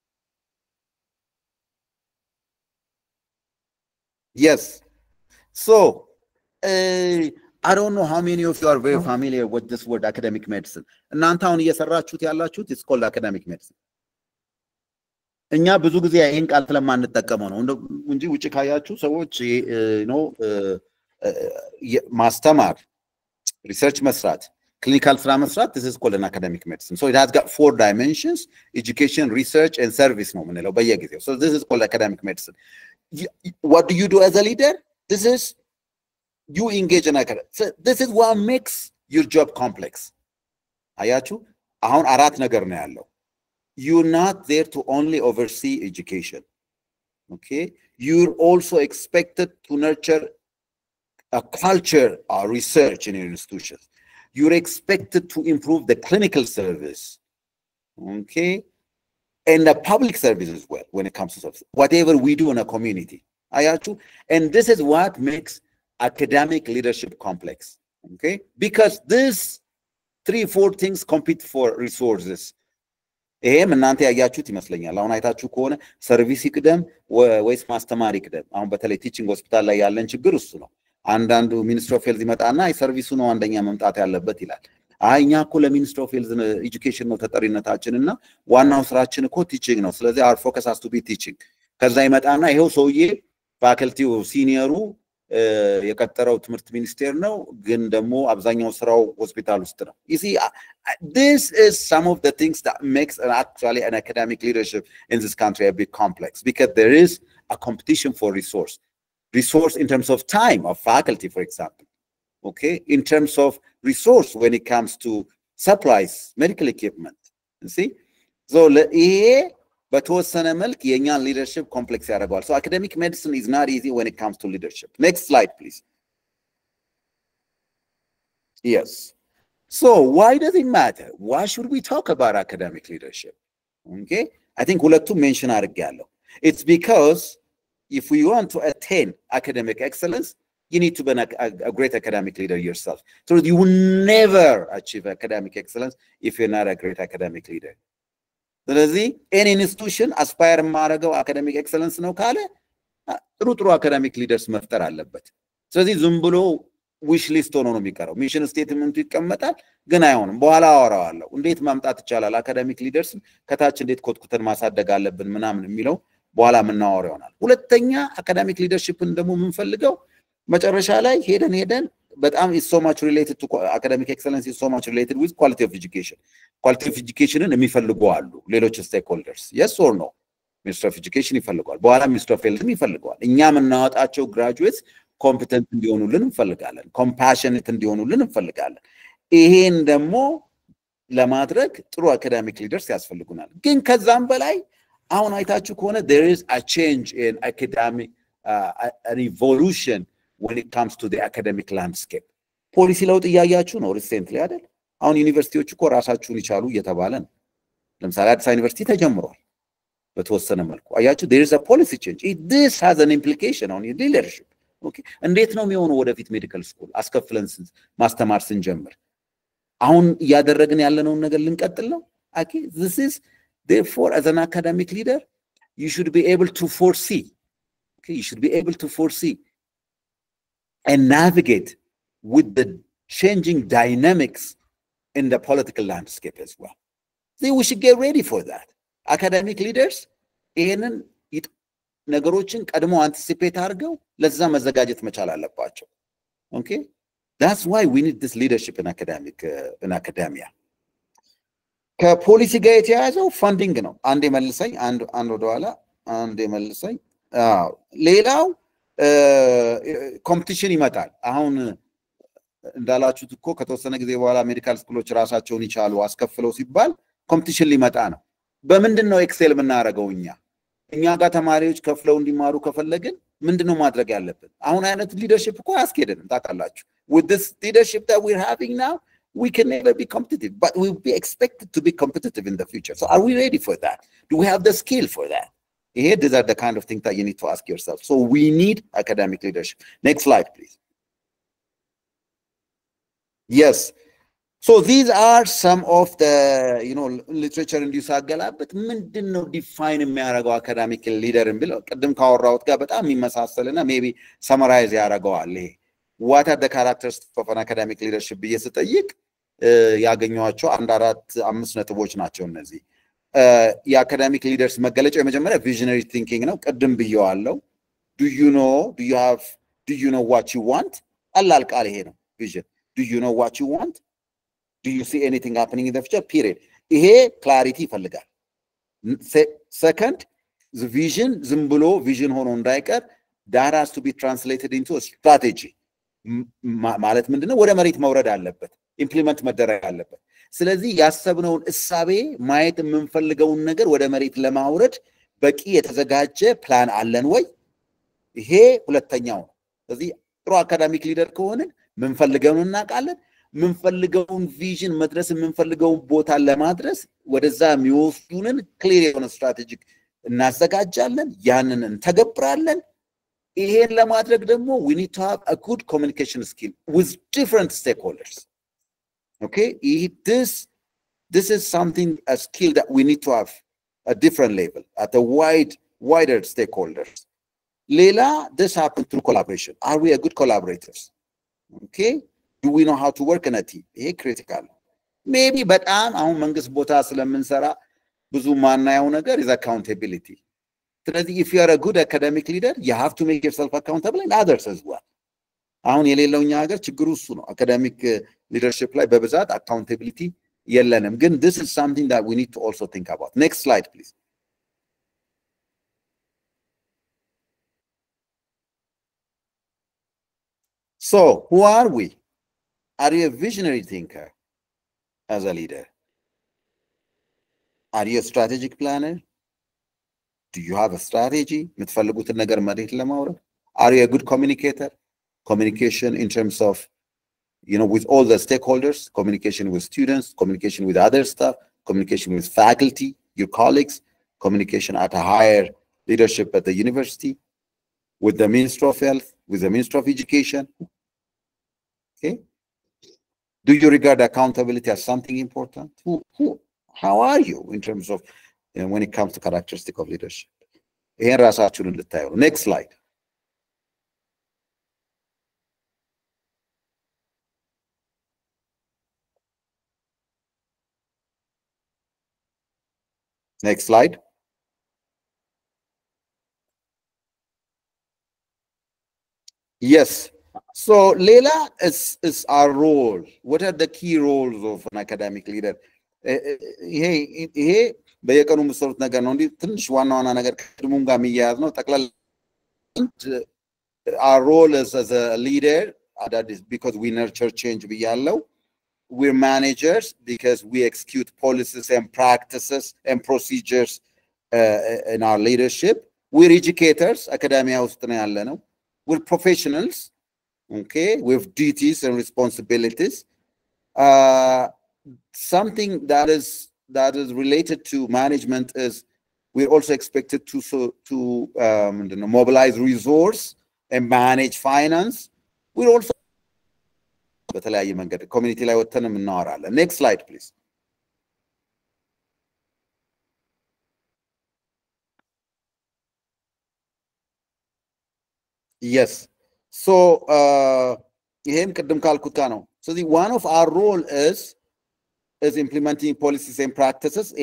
yes so uh, I don't know how many of you are very familiar with this word academic medicine እናንተ አሁን እየሰራችሁት ያላችሁት it's called academic medicine እኛ ብዙ ጊዜ ይሄን ቃል ስለማንጠቀመው ነው እንጂ ውጪ ካያችሁ ሰዎች you know ማስተማር research መስራት clinical ስራ መስራት this is called an academic medicine so it has got four dimensions education research and service ነው ምንለው በየጊዜው so this is called academic medicine what do you do as a leader this is you engage in academic so this is what makes your job complex አያችሁ አሁን አራት ነገር ነው ያለው you're not there to only oversee education okay you're also expected to nurture a culture or research in your institutions you're expected to improve the clinical service okay and the public service as well when it comes to service whatever we do in a community ayachu and this is what makes academic leadership complex okay because this three four things compete for resources ይሄም እናንተ ያያችሁት ይመስለኛል አሁን አይታችሁ ከሆነ ሰርቪስ ይቅደም ወይስ ማስተማር ይቅደም አሁን በተለይ ቲቺንግ ሆስፒታል ላይ ያለን ችግር እሱ ነው አንዳንዱ ሚኒስትሪ ኦፍ ሄልዝ ይመጣና አይ ሰርቪሱ ነው አንደኛ መምጣት ያለበት ይላል አይኛ እኮ ለሚኒስትሪ ኦፍ ሄልዝ ኤጁኬሽን ነው ተጠሪነታችንና ዋናው ስራችን እኮ ቲቺንግ ነው ስለዚህ our focus has to be teaching ከዛ ይመጣና ይሄው ሰውዬ ፋከልቲው ሲኒየሩ የቀጠረው ትምህርት ሚኒስቴር ነው ግን ደግሞ አብዛኛው ስራው ሆስፒታል ውስጥ ነው you see this is some of the things that makes an actually an academic leadership in this country a bit complex because there is a competition for resource resource in terms of time of faculty for example okay in terms of resource when it comes to supplies medical equipment you see so ይሄ በተወሰነ መልክ የኛን leadership complex ያደርጋል so academic medicine is not easy when it comes to leadership next slide please yes so why does it matter why should we talk about academic leadership okay I think ሁለቱም ሜንሽን አድርጌያለሁ it's because if we want to attain academic excellence you need to be a, a, a great academic leader yourself so you will never achieve academic excellence if you're not a great academic leader ስለዚህ any institution aspire ማድረገው academic excellence ነው ካለ ጥሩ ጥሩ academic leaders መፍጠር አለበት ስለዚህ ዝም ብሎ wish list ሆኖ ነው የሚቀረው ሚሽን ስቴትመንቱ ይቀመጣል ግን አይሆንም በኋላ አወራዋለሁ እንዴት ማምጣት ይቻላል academic leaders ከታች እንዴት ኮትኩተን ማሳደግ አለብን ምናምን የሚለው በኋላ ምናወራ ይሆናል ሁለተኛ academic leadershipን ደግሞ የምንፈልገው መጨረሻ ላይ ሄደን ሄደን በጣም is so much related to academic excellence is so much related with quality of education quality of educationን የሚፈልጉ አሉ ሌሎች stakeholders yes or no minister of education ይፈልጋል በኋላ minister of health ይፈልጋል እኛ ምናወጣቸው graduates competent እንዲሆኑልን እንፈልጋለን compassionate እንዲሆኑልን እንፈልጋለን ይሄን ደግሞ ለማድረግ ጥሩ academic leaders ያስፈልጉናል ግን ከዛም በላይ አሁን አይታችሁ ከሆነ there is a change in academic uh, an evolution when it comes to the academic landscape ፖሊሲ ለውጥ ያያያችሁ ነው recently አይደል አሁን ዩኒቨርሲቲዎች እኮ ራሳቸውን ይቻሉ እየተባለ ነው ለምሳሌ አዲስ ዩኒቨርሲቲ ተጀምሯል በተወሰነ መልኩ አያችሁ there is a policy change it, this has an implication on your leadership okay እንዴት ነው የሚሆነው ወደፊት ሜዲካል ስኩል አስከፍለን ማስተማር ስንጀምር አሁን ያደረግን ያለነው ነገር ልንቀጥል ነው okay this is therefore as an academic leader you should be able to foresee okay you should be able to foresee and navigate with the changing dynamics in the political landscape as well so we should get ready for that academic leaders ይሄንን ነገሮችን ቀድሞ አንቲሲፔት አድርገው ለዛ መዘጋጀት መቻል አለባቸው okay that's why we need this leadership in academic uh, in academia ከፖሊሲ ጋር የተያያዘው ፋንዲንግ ነው አንዴ መልሰኝ አንድ አንድ ወደኋላ አንዴ መልሰኝ አዎ ሌላው ኮምፒቲሽን ይመጣል አሁን እንዳላችሁት እኮ ከተወሰነ ጊዜ በኋላ ሜዲካል ስኩሎች ራሳቸውን ይቻሉ አስከፍለው ሲባል ኮምፒቲሽን ሊመጣ ነው በምንድነው ኤክሴል ምናረጋው እኛ እኛ ጋር ተማሪዎች ከፍለው እንዲማሩ ከፈለግን ምንድነው ማድረግ ያለብን አሁን አይነት ሊደርሺፕ እኮ ያስኬደንም ታውቃላችሁ with this leadership that we're having now we can never be competitive but we'll be expected to be competitive in the future so are we ready for that do we have the skill for that here these are the kind of things that you need to ask yourself so we need academic leadership next slide please yes so these are some of the you know literature induce አገላበት ምንድነው ዲፋይን የሚያደርገው academic leader ብለው ቀደም ካወራውት ጋር በጣም የሚመሳሰልና maybe summarize ያደርገዋል ይሄ what are the characteristics of an academic leadership በየስጠይቅ ያገኘዋቸው አንድ አራት አምስት ነጥቦች ናቸው እነዚህ የአካዳሚክ ሊደርስ መገለጫው የመጀመሪያ visionary thinking ነው ቀደም ብየዋለሁ do you know do you have do you know what you want አላል ቃል ይሄ ነው vision do you know what you want do you see anything happening in the future period ይሄ clarity ይፈልጋል second the vision ዝም ብሎ vision ሆኖ እንዳይቀር that has to be translated into a strategy ማለት ምንድነው ወደ መሬት መውረድ አለበት ኢምፕሊመንት መደረግ አለበት ስለዚህ ያሰብነውን እሳቤ ማየት የምንፈልገውን ነገር ወደ መሬት ለማውረድ በቂ የተዘጋጀ ፕላን አለን ወይ ይሄ ሁለተኛው ነው ስለዚህ ጥሩ አካዳሚክ ሊደር ከሆነ ምንፈልገውን እናቃለን ምንፈልገውን ቪዥን መድረስ ምንፈልገውን ቦታ ለማድረስ ወደዛ የሚወስዱንን ክሊር የሆነ ስትራቴጂክ እናዘጋጃለን ያንን እንተገብራለን ይሄን ለማድረግ ደግሞ we need to have a good communication skill with different stakeholders okay it this this is something a skill that we need to have at different level at a wide wider stakeholders lela this happens through collaboration are we a good collaborators okay do we know how to work in a team ይሄ critical maybe በጣም አሁን መንግስት ቦታ ስለምንሰራ ብዙ ማናየው ነገር is accountability ስለዚህ if you are a good academic leader you have to make yourself accountable and others as well አሁን የሌለውኛ ሀገር ችግሩ እሱ ነው academic leadership ላይ በብዛት accountability የለንም ግን this is something that we need to also think about next slide please so who are we are you a visionary thinker as a leader are you a strategic planner do you have a strategy ምትፈልጉትን ነገር መሬት ለማውረድ are you a good communicator communication in terms of you know with all the stakeholders communication with students communication with other staff communication with faculty your colleagues communication at a higher leadership at the university with the Ministry of Health with the Ministry of Education okay do you regard accountability as something important who, who how are you in terms of and when it comes to characteristic of leadership ይሄን ራሳችሁን እንድታዩ next slide next slide yes so Leila is is our role what are the key roles of an academic leader ይሄ ይሄ በየቀኑ መስሩት ነገር ነው እንዴ ትንሽ ዋና ዋና ነገር ከድሙም ጋር የሚያያዝ ነው ጠቅላላ our role is as a leader, uh, that is because we nurture change. We're managers because we execute policies and practices and procedures uh, in our leadership. We're educators, academia. We're professionals, okay, with duties and responsibilities. Uh, something that is that is related to management is we're also expected to so to um, you know, mobilize resource and manage finance. We're also community level. Next slide, please. Yes. So, uh, so the one of our role is is implementing policies and practices.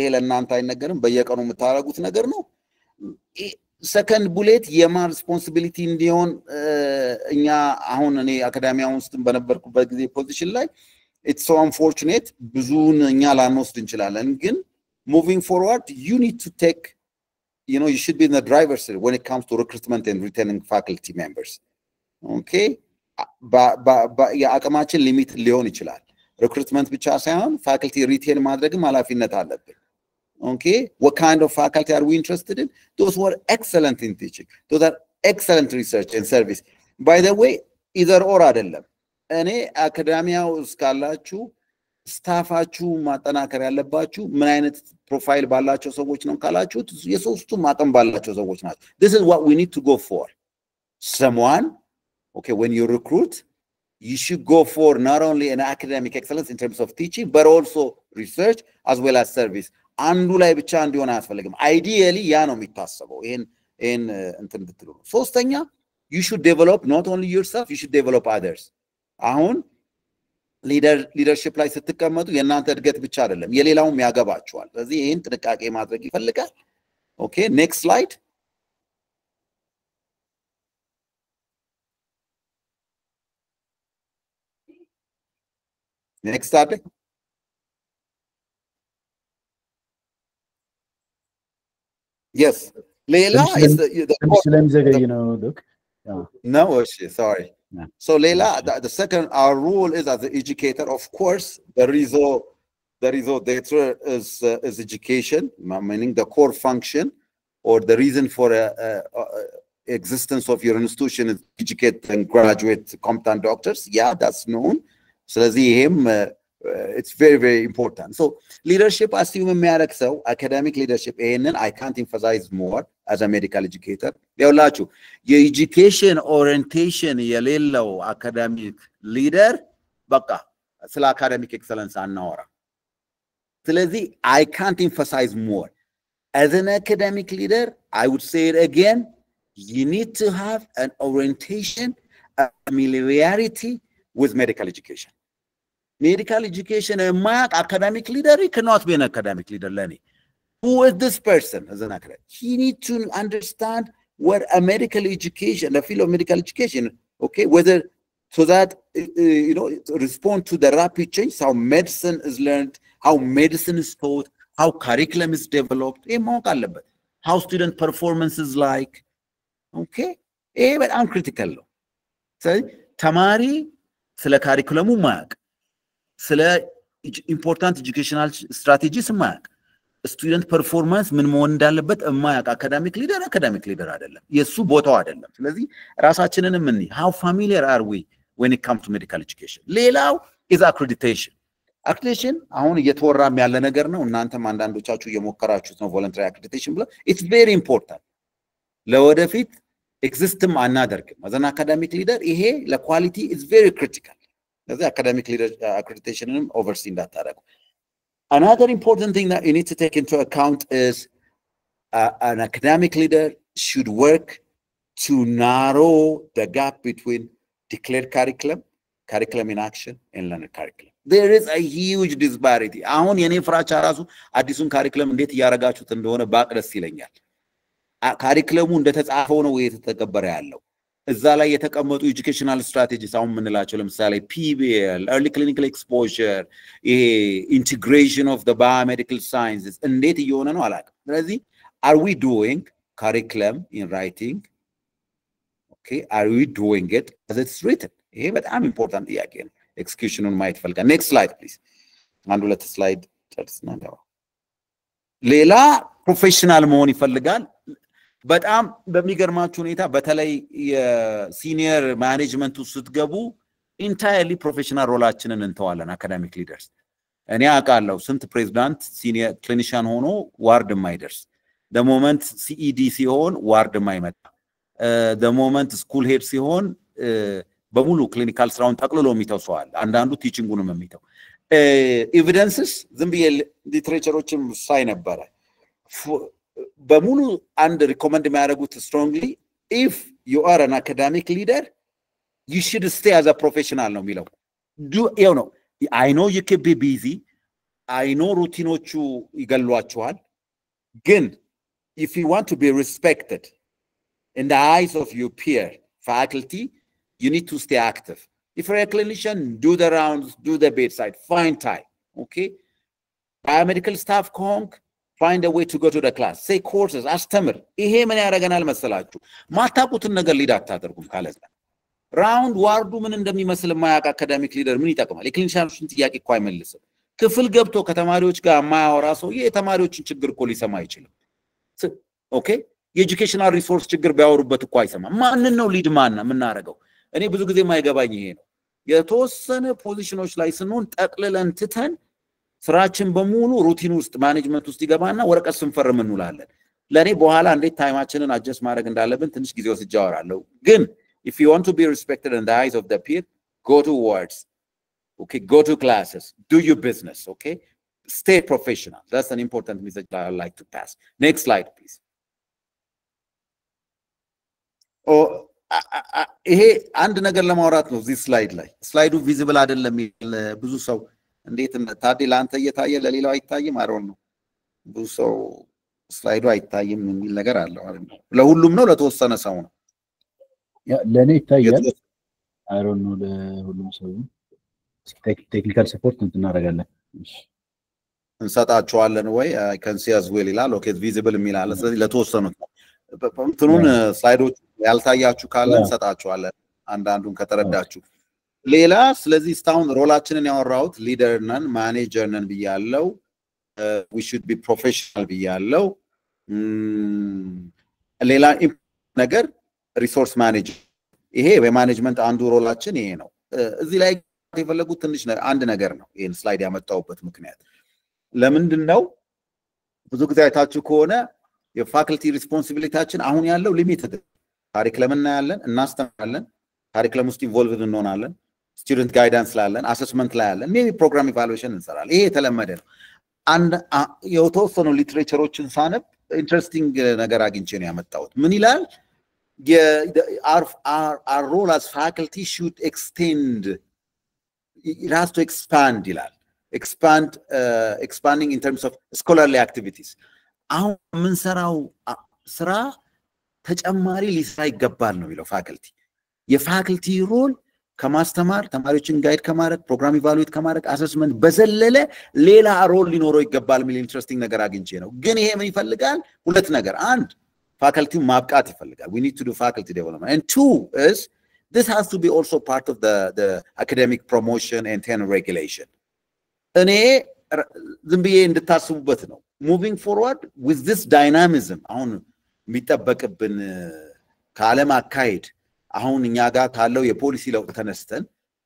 Second bullet, yema responsibility indion nya ahun ani academia unstum beነበርኩበት ጊዜ position ላይ it's so unfortunate ብዙን ኛ ላንወስድ እንችላለን ግን moving forward you need to take you know you should be in the driver's seat when it comes to recruitment and retaining faculty members okay ba የአቅማችን ሊሚት ሊሆን ይችላል recruitment ብቻ ሳይሆን faculty retain ማድረግም ኃላፊነት አለብን. Okay, what kind of faculty are we interested in? Those who are excellent in teaching, those are excellent research and service. By the way, either or አይደለም እኔ አካዳሚያው እስካላችሁ ስታፋችሁ ማጠናከር ያለባችሁ ምን አይነት ፕሮፋይል ባላቸው ሰዎች ነው ካላችሁ የሶስቱ ማጠን ባላቸው ሰዎች ናቸው. This is what we need to go for. Someone, okay, when you recruit, you should go for not only an academic excellence in terms of teaching, but also research as well as service. አንዱ ላይ ብቻ እንዲሆን አያስፈልግም ideally ያ ነው የሚታሰበው ይሄን ይሄን እንትን ብትሉ ነው ሶስተኛ you should develop not only yourself you should develop others አሁን leader leadership ላይ ስትቀመጡ የናንተ እድገት ብቻ አይደለም የሌላውም ያገባችኋል ስለዚህ ይሄን ጥንቃቄ ማድረግ ይፈልጋል okay next slide next slide Yes. Leila is the, the you know, look. Yeah. No, sorry. Yeah. So Leila, the, the second, our role is as an educator. Of course, the result, the result data is uh, is education, meaning the core function or the reason for a, a, a existence of your institution is educate and graduate competent doctors. Yeah, that's known. So that's him. Uh, Uh, it's very very important so leadership assume የሚያረክ ሰው academic leadership ይሄንን I can't emphasize more as a medical educator ያውላችሁ የeducation orientation የሌለው academic leader በቃ ስለ academic excellence አናወራ ስለዚህ I can't emphasize more as an academic leader I would say it again you need to have an orientation a familiarity with medical education Medical education, a mark academic leader, he cannot be an academic leader, Lenny. Who is this person as an academic? He needs to understand what a medical education, the field of medical education, okay, whether so that, uh, you know, respond to the rapid change, how medicine is learned, how medicine is taught, how curriculum is developed, how student performance is like, okay, but uncritical. So, Tamari, sila curriculum mark. ስለ important educational strategies ማቅ student performance ምን መሆን እንዳለበት ማቅ academic leader academic leader አይደለም የሱ ቦታው አይደለም ስለዚህ ራሳችንንም ምን how familiar are we when it comes to medical education ሌላው is accreditation accreditation አሁን እየተወራም ያለ ነገር ነው እናንተም አንዳንዶቻችሁ እየሞከራችሁት ነው voluntary accreditation ብለ it's very important ለወደፊት existም አናደርግም as an academic leader ይሄ ለquality is very critical The academic leader uh, accreditation overseen that. Another important thing that you need to take into account is uh, an academic leader should work to narrow the gap between declared curriculum, curriculum in action, and learner curriculum. There is a huge disparity. አሁን የኔ ፍራቻ ራሱ አዲሱን ካሪኩለም እንዴት ያረጋችሁት እንደሆነ ባቅረስ ይለኛል ካሪኩለሙ እንደተጻፈው ነው የተተገበረ ያለው እዛ ላይ የተቀመጡ educational strategies አሁን ምንላቸው ለምሳሌ P B L early clinical exposure ይሄ integration of the biomedical sciences እንዴት እየሆነ ነው አላውቅም ስለዚህ are we doing curriculum in writing Okay, are we doing it as it's written? ይሄ በጣም ኢምፖርታንት ጥያቄ ነው። ኤክስኪዩሽኑን ማየት ፈልጋ። ኔክስት ስላይድ ፕሊዝ። አንድ ሁለት ስላይድ ጨርስና ነው። ሌላ ፕሮፌሽናል መሆን ይፈልጋል። በጣም በሚገርማችሁ ሁኔታ በተለይ የሲኒየር ማኔጅመንት ውስጥ ስትገቡ ኢንታየርሊ ፕሮፌሽናል ሮላችንን እንተዋለን። አካዳሚክ ሊደርስ እኔ አውቃለሁ ስንት ፕሬዝዳንት ሲኒየር ክሊኒሻን ሆኖ ዋርድ የማይደርስ the moment C E D ሲሆን ዋርድ የማይመጣ the moment ስኩል ሄድ ሲሆን በሙሉ ክሊኒካል ስራውን ጠቅልሎ የሚተው ሰው አለ። አንዳንዱ ቲቺንጉንም የሚተው ኤቪደንስስ ዝም ብዬ ሊትሬቸሮችም ሳይ ነበረ በሙሉ አንድ ሪኮመንድ የሚያደርጉት strongly if you are an academic leader you should stay as a professional ነው የሚለው do you know I know you can be busy I know ሩቲኖቹ ይገሏቸዋል ግን if you want to be respected in the eyes of your peer faculty you need to stay active. If you're a clinician, do the rounds, do the bedside, find time, okay? Biomedical staff conk, find a way to go to the class. Say courses, astamir. ይሄ ምን ያረጋናል መሰላችሁ? ማታቁትን ነገር ሊድ አታደርጉም ካለዛ ራውንድ ዋርዱ ምን እንደሚመስል ማያቅ አካዳሚክ ሊደር ምን ይጠቅማል? የክሊኒሻኖችን ጥያቄ እኮ አይመልስም። ክፍል ገብቶ ከተማሪዎች ጋር ማያወራ ሰው የተማሪዎችን ችግር እኮ ሊሰማ አይችልም። ኦኬ? የኤጁኬሽናል ሪሶርስ ችግር ቢያወሩበት እኮ አይሰማም። ማንን ነው ሊድ ማን የምናረገው? እኔ ብዙ ጊዜ ማይገባኝ ይሄ ነው። የተወሰነ ፖዚሽኖች ላይ ስንሆን ጠቅልለን ትተን ስራችን በሙሉ ሩቲን ውስጥ ማኔጅመንት ውስጥ ይገባና ወረቀት ስንፈርም እንውላለን። ለኔ በኋላ እንዴት ታይማችንን አጀስት ማድረግ እንዳለብን ትንሽ ጊዜ ወስጄ አወራለሁ። ግን if you want to be respected in the eyes of the peer, go to wards. Okay, go to classes, do your business, okay? Stay professional. That's an important message that I like to pass. Next slide, please. Oh, ይሄ አንድ ነገር ለማውራት ነው እዚህ ስላይድ ላይ ስላይዱ ቪዚብል አይደለም ብዙ ሰው እንዴት ታዲ ላንተ እየታየ ለሌላው አይታይም አሮን ነው ብዙ ሰው ስላይዱ አይታይም የሚል ነገር አለው አይደል ለሁሉም ነው ለተወሰነ ሰው ነው ያ ለኔ ይታያል አሮን ነው ለሁሉም ሰው ቴክኒካል ሰፖርት እንትናረጋለን እንሰጣቸዋለን ወይ አይ ካን ሲ አዝ ዌል ይላል ኦኬ ቪዚብል የሚላል ስለዚህ ለተወሰኑት እንትኑን ስላይዶች ያልታያችሁ ካለ እንሰጣችኋለን አንዳንዱን ከተረዳችሁ ሌላ ስለዚህ ስታውን ሮላችንን ያወራውት ሊደር ነን ማኔጀር ነን ብያለው we should be professional ብያለው ሌላ ነገር ሪሶርስ ማኔጀር ይሄ በማኔጅመንት አንዱ ሮላችን ይሄ ነው እዚህ ላይ የፈለጉት ትንሽ አንድ ነገር ነው ይሄን ስላይድ ያመጣውበት ምክንያት ለምንድነው ብዙ ጊዜ አይታችሁ ከሆነ የፋክልቲ ሪስፖንሲቢሊቲያችን አሁን ያለው ሊሚትድ ካሪክለም እናያለን እናስተምራለን ካሪክለም ውስጥ ኢንቮልቭድ እንሆናለን ስቱደንት ጋይዳንስ ላለን አሰስመንት ላይ ያለን ሜቢ ፕሮግራም ኢቫሉዌሽን እንሰራለን ይሄ የተለመደ ነው አንድ የተወሰኑ ሊትሬቸሮችን ሳነብ ኢንትረስቲንግ ነገር አግኝቼ ነው ያመጣሁት ምን ይላል our our role as faculty should extend it has to expand ይላል expand uh, expanding in terms of scholarly activities አሁን ምን ሰራው ስራ ተጨማሪ ሊሰራ ይገባል ነው የሚለው ፋክልቲ የፋክልቲ ሮል ከማስተማር ተማሪዎችን ጋይድ ከማድረግ ፕሮግራም ኢቫሉዌት ከማድረግ አሰስመንት በዘለለ ሌላ ሮል ሊኖረው ይገባል የሚል ኢንትረስቲንግ ነገር አግኝቼ ነው ግን ይሄ ምን ይፈልጋል ሁለት ነገር አንድ ፋክልቲው ማብቃት ይፈልጋል we need to do faculty development and two is this has to be also part of the the academic promotion and tenure regulation እኔ ዝም ብዬ እንድታስቡበት ነው moving forward with this dynamism አሁን የሚጠበቅብን ከዓለም አካሄድ አሁን እኛ ጋር ካለው የፖሊሲ ለውጥ ተነስተን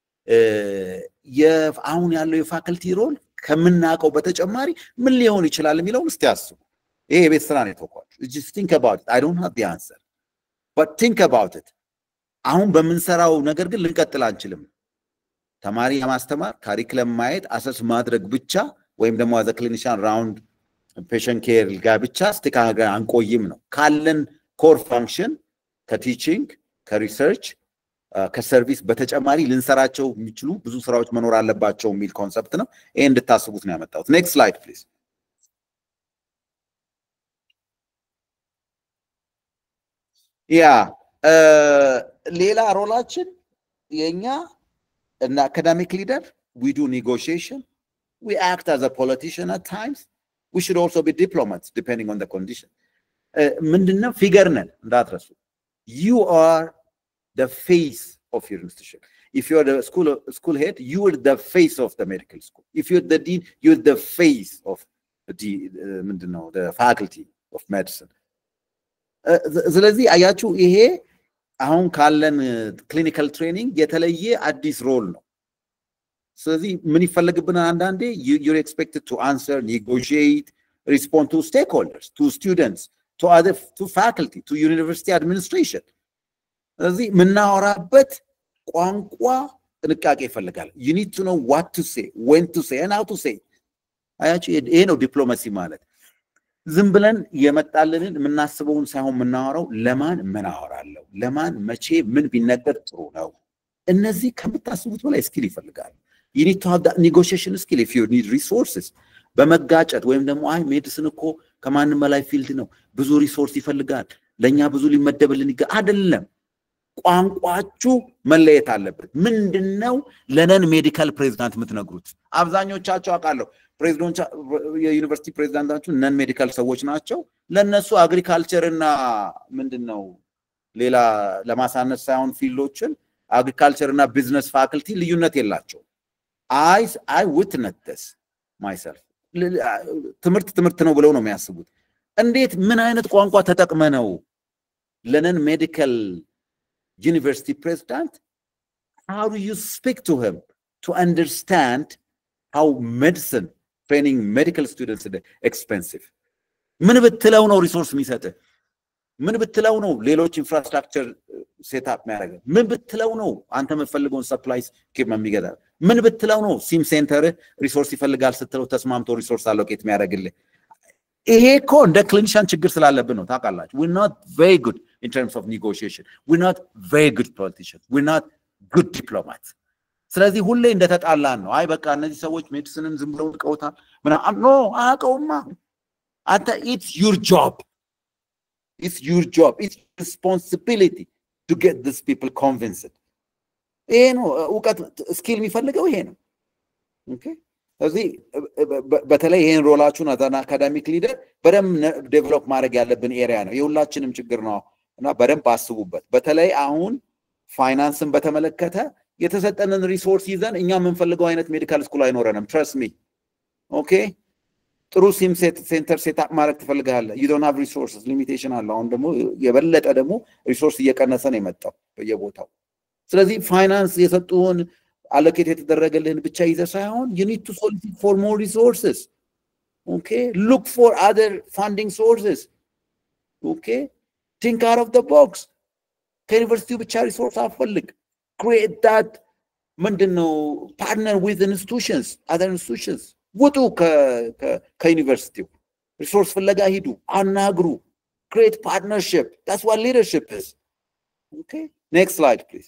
የአሁን ያለው የፋክልቲ ሮል ከምናቀው በተጨማሪ ምን ሊሆን ይችላል የሚለው እስቲ አስቡ ይሄ ቤት ስራ ነው ተቆጣጣችሁ just think about it I don't have the answer but think about it አሁን በመንሰራው ነገር ግን ልንቀጥል አንችልም ተማሪ ለማስተማር ካሪክለም ማየት አሰስ ማድረግ ብቻ ወይም ደግሞ as a clinician round patient care ጋር ብቻ ስቲካጋ አንቆይም ነው ካለን ኮር ፋንክሽን ከቲቺንግ ከሪሰርች ከሰርቪስ በተጨማሪ ልንሰራቸው የሚችሉ ብዙ ስራዎች መኖር አለባቸው የሚል ኮንሰፕት ነው ይሄ እንድታስቡት ነው ያመጣሁት ኔክስት ስላይድ ፕሊዝ ያ ሌላ ሮላችን የኛ እና academic leader we do negotiation we act as a politician at times we should also be diplomats depending on the condition ምንድነው ፊገር ነን እንዳትረሱ you are the face of your institution. If you're the school school head, you're the face of the medical school. If you're the dean, you're the face of the uh, know, the faculty of medicine. ስለዚህ አያችሁ ይሄ አሁን ካለን ክሊኒካል ትሬኒንግ የተለየ አዲስ ሮል ነው። ስለዚህ ምን ይፈልግብናል አንዳንዴ you're expected to answer, negotiate, respond to stakeholders, to students, to other to faculty, to university administration. ስለዚህ ምናወራበት ቋንቋ ጥንቃቄ ይፈልጋል። You need to know what to say, when to say, and how to say. አያችሁ ይሄ ነው ዲፕሎማሲ ማለት። ዝም ብለን የመጣልንን ምናስበውን ሳይሆን ምናወራው ለማን ምን አወራለሁ፣ ለማን መቼ ምን ቢነገር ጥሩ ነው። እነዚህ ከምታስቡት በላይ ስኪል ይፈልጋል። You need to have that negotiation skill if you need resources. በመጋጨት ወይም ደግሞ አይ ሜዲሲን እኮ ከማንም በላይ ፊልድ ነው፣ ብዙ ሪሶርስ ይፈልጋል፣ ለኛ ብዙ ሊመደብልን ይገ አይደለም። ቋንቋችሁ መለየት አለበት። ምንድነው ለነን ሜዲካል ፕሬዝዳንት የምትነግሩት? አብዛኞቻችሁ አውቃለሁ ፕሬዝዳንት የዩኒቨርሲቲ ፕሬዝዳንታችሁ ነን ሜዲካል ሰዎች ናቸው። ለነሱ አግሪካልቸር እና ምንድነው ሌላ ለማሳነስ ሳይሆን ፊልዶችን አግሪካልቸር እና ቢዝነስ ፋክልቲ ልዩነት የላቸው። I I witnessed this myself. ትምህርት ትምህርት ነው ብለው ነው የሚያስቡት። እንዴት ምን አይነት ቋንቋ ተጠቅመ ነው ለነን ሜዲካል university president? How do you speak to him to understand how medicine training medical students is expensive? ምን ብትለው ነው ሪሶርስ የሚሰጥ? ምን ብትለው ነው ሌሎች ኢንፍራስትራክቸር ሴትአፕ የሚያደርግ? ምን ብትለው ነው አንተ የምትፈልገውን ሰፕላይስ ኬፕ የሚገዛ? ምን ብትለው ነው ሲም ሴንተር ሪሶርስ ይፈልጋል ስትለው ተስማምቶ ሪሶርስ አሎኬት የሚያደርግልህ? ይሄ እኮ እንደ ክሊኒሻን ችግር ስላለብን ነው ታውቃላችሁ። we're not very good in terms of negotiation, we're not very good politicians, we're not good diplomats. ስለዚህ ሁሌ እንደተጣላን ነው። አይ በቃ እነዚህ ሰዎች ሜዲሲንን ዝም ብለው ልቀውታል ምናምን ኖ አቀውማ አንተ it's your job, it's your job, it's responsibility to get these people convinced. ይሄ ነው እውቀት ስኪል የሚፈልገው ይሄ ነው። ኦኬ ስለዚህ በተለይ ይሄን ሮላችሁን አዛና አካዳሚክ ሊደር በደም ዴቨሎፕ ማድረግ ያለብን ኤሪያ ነው። የሁላችንም ችግር ነው እና በደም አስቡበት። በተለይ አሁን ፋይናንስን በተመለከተ የተሰጠንን ሪሶርስ ይዘን እኛ የምንፈልገው አይነት ሜዲካል ስኩል አይኖረንም። ትረስት ሚ ኦኬ ጥሩ ሲም ሴንተር ሴትአፕ ማድረግ ትፈልጋለህ። you don't have resources, limitation አለ። አሁን ደግሞ የበለጠ ደግሞ ሪሶርስ እየቀነሰ ነው የመጣው በየቦታው። ስለዚህ ፋይናንስ የሰጡን allocate የተደረገልህን ብቻ ይዘህ ሳይሆን you need to solicit for more resources. Okay, look for other funding sources. Okay, think out of the box. ከዩኒቨርሲቲው ብቻ ሪሶርስ አፈልግ። create that ምንድነው partner with institutions, other institutions. ውጡ ከዩኒቨርሲቲው ሪሶርስ ፍለጋ ሂዱ፣ አናግሩ። create partnership. That's what leadership is. Okay, next slide please.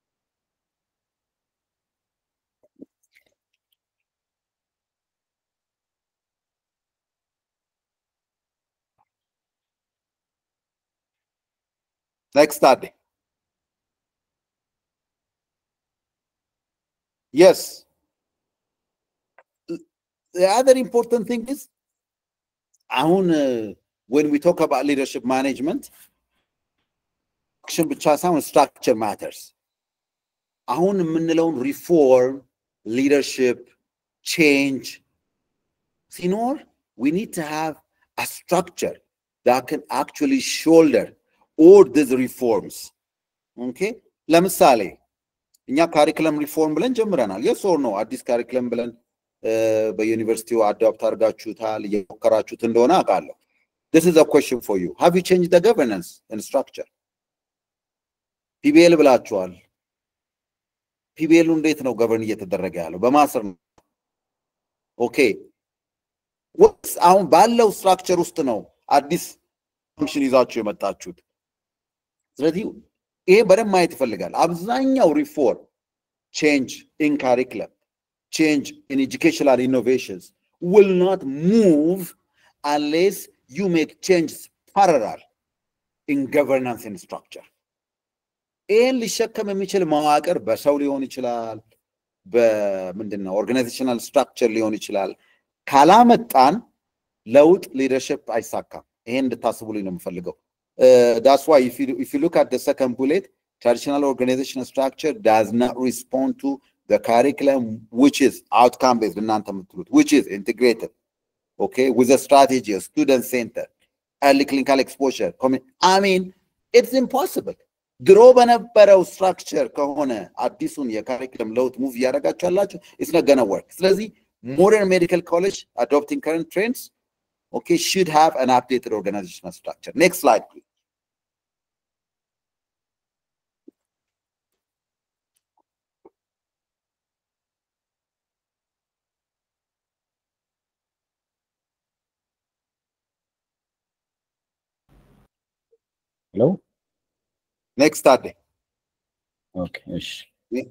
Next study. Yes. The other important thing is, uh, when we talk about leadership management, action and structure matters. Reform, leadership, change. Sinor, we need to have a structure that can actually shoulder all these reforms. Okay? ለምሳሌ እኛ ካሪኩለም ሪፎርም ብለን ጀምረናል። yes or no? አዲስ ካሪኩለም ብለን በዩኒቨርሲቲው አዳፕት አድርጋችሁታል እየሞከራችሁት እንደሆነ አውቃለሁ። This is a question for you. Have you changed the governance and structure? ፒቢኤል ብላችኋል። ፒቢኤሉ እንዴት ነው ገቨርን እየተደረገ ያለው? በማሰር ነው። ኦኬ ወስ አሁን ባለው ስትራክቸር ውስጥ ነው አዲስ ፋንክሽን ይዛችሁ የመጣችሁት። ስለዚህ ይሄ በደንብ ማየት ይፈልጋል። አብዛኛው ሪፎርም change in curriculum, change in educational innovations will not move unless you make changes parallel in governance and structure. ይሄን ሊሸከም የሚችል መዋቅር በሰው ሊሆን ይችላል፣ በምንድነው organizational structure ሊሆን ይችላል። ካላመጣን ለውጥ leadership አይሳካም። ይሄን እንድታስቡልኝ ነው የምፈልገው። Uh, that's why if you if you look at the second bullet, traditional organizational structure does not respond to the curriculum, which is outcome-based, which is integrated, okay, with a strategy, a student center, early clinical exposure. I mean, it's impossible. ድሮ በነበረው structure ከሆነ አዲሱን የካሪኩለም ለውጥ ሙቭ ያደርጋችሁ አላችሁ, it's not gonna work. ስለዚህ modern medical college adopting current trends, okay, should have an updated organizational structure. Next slide, please. Hello? Next study. Okay. Yeah.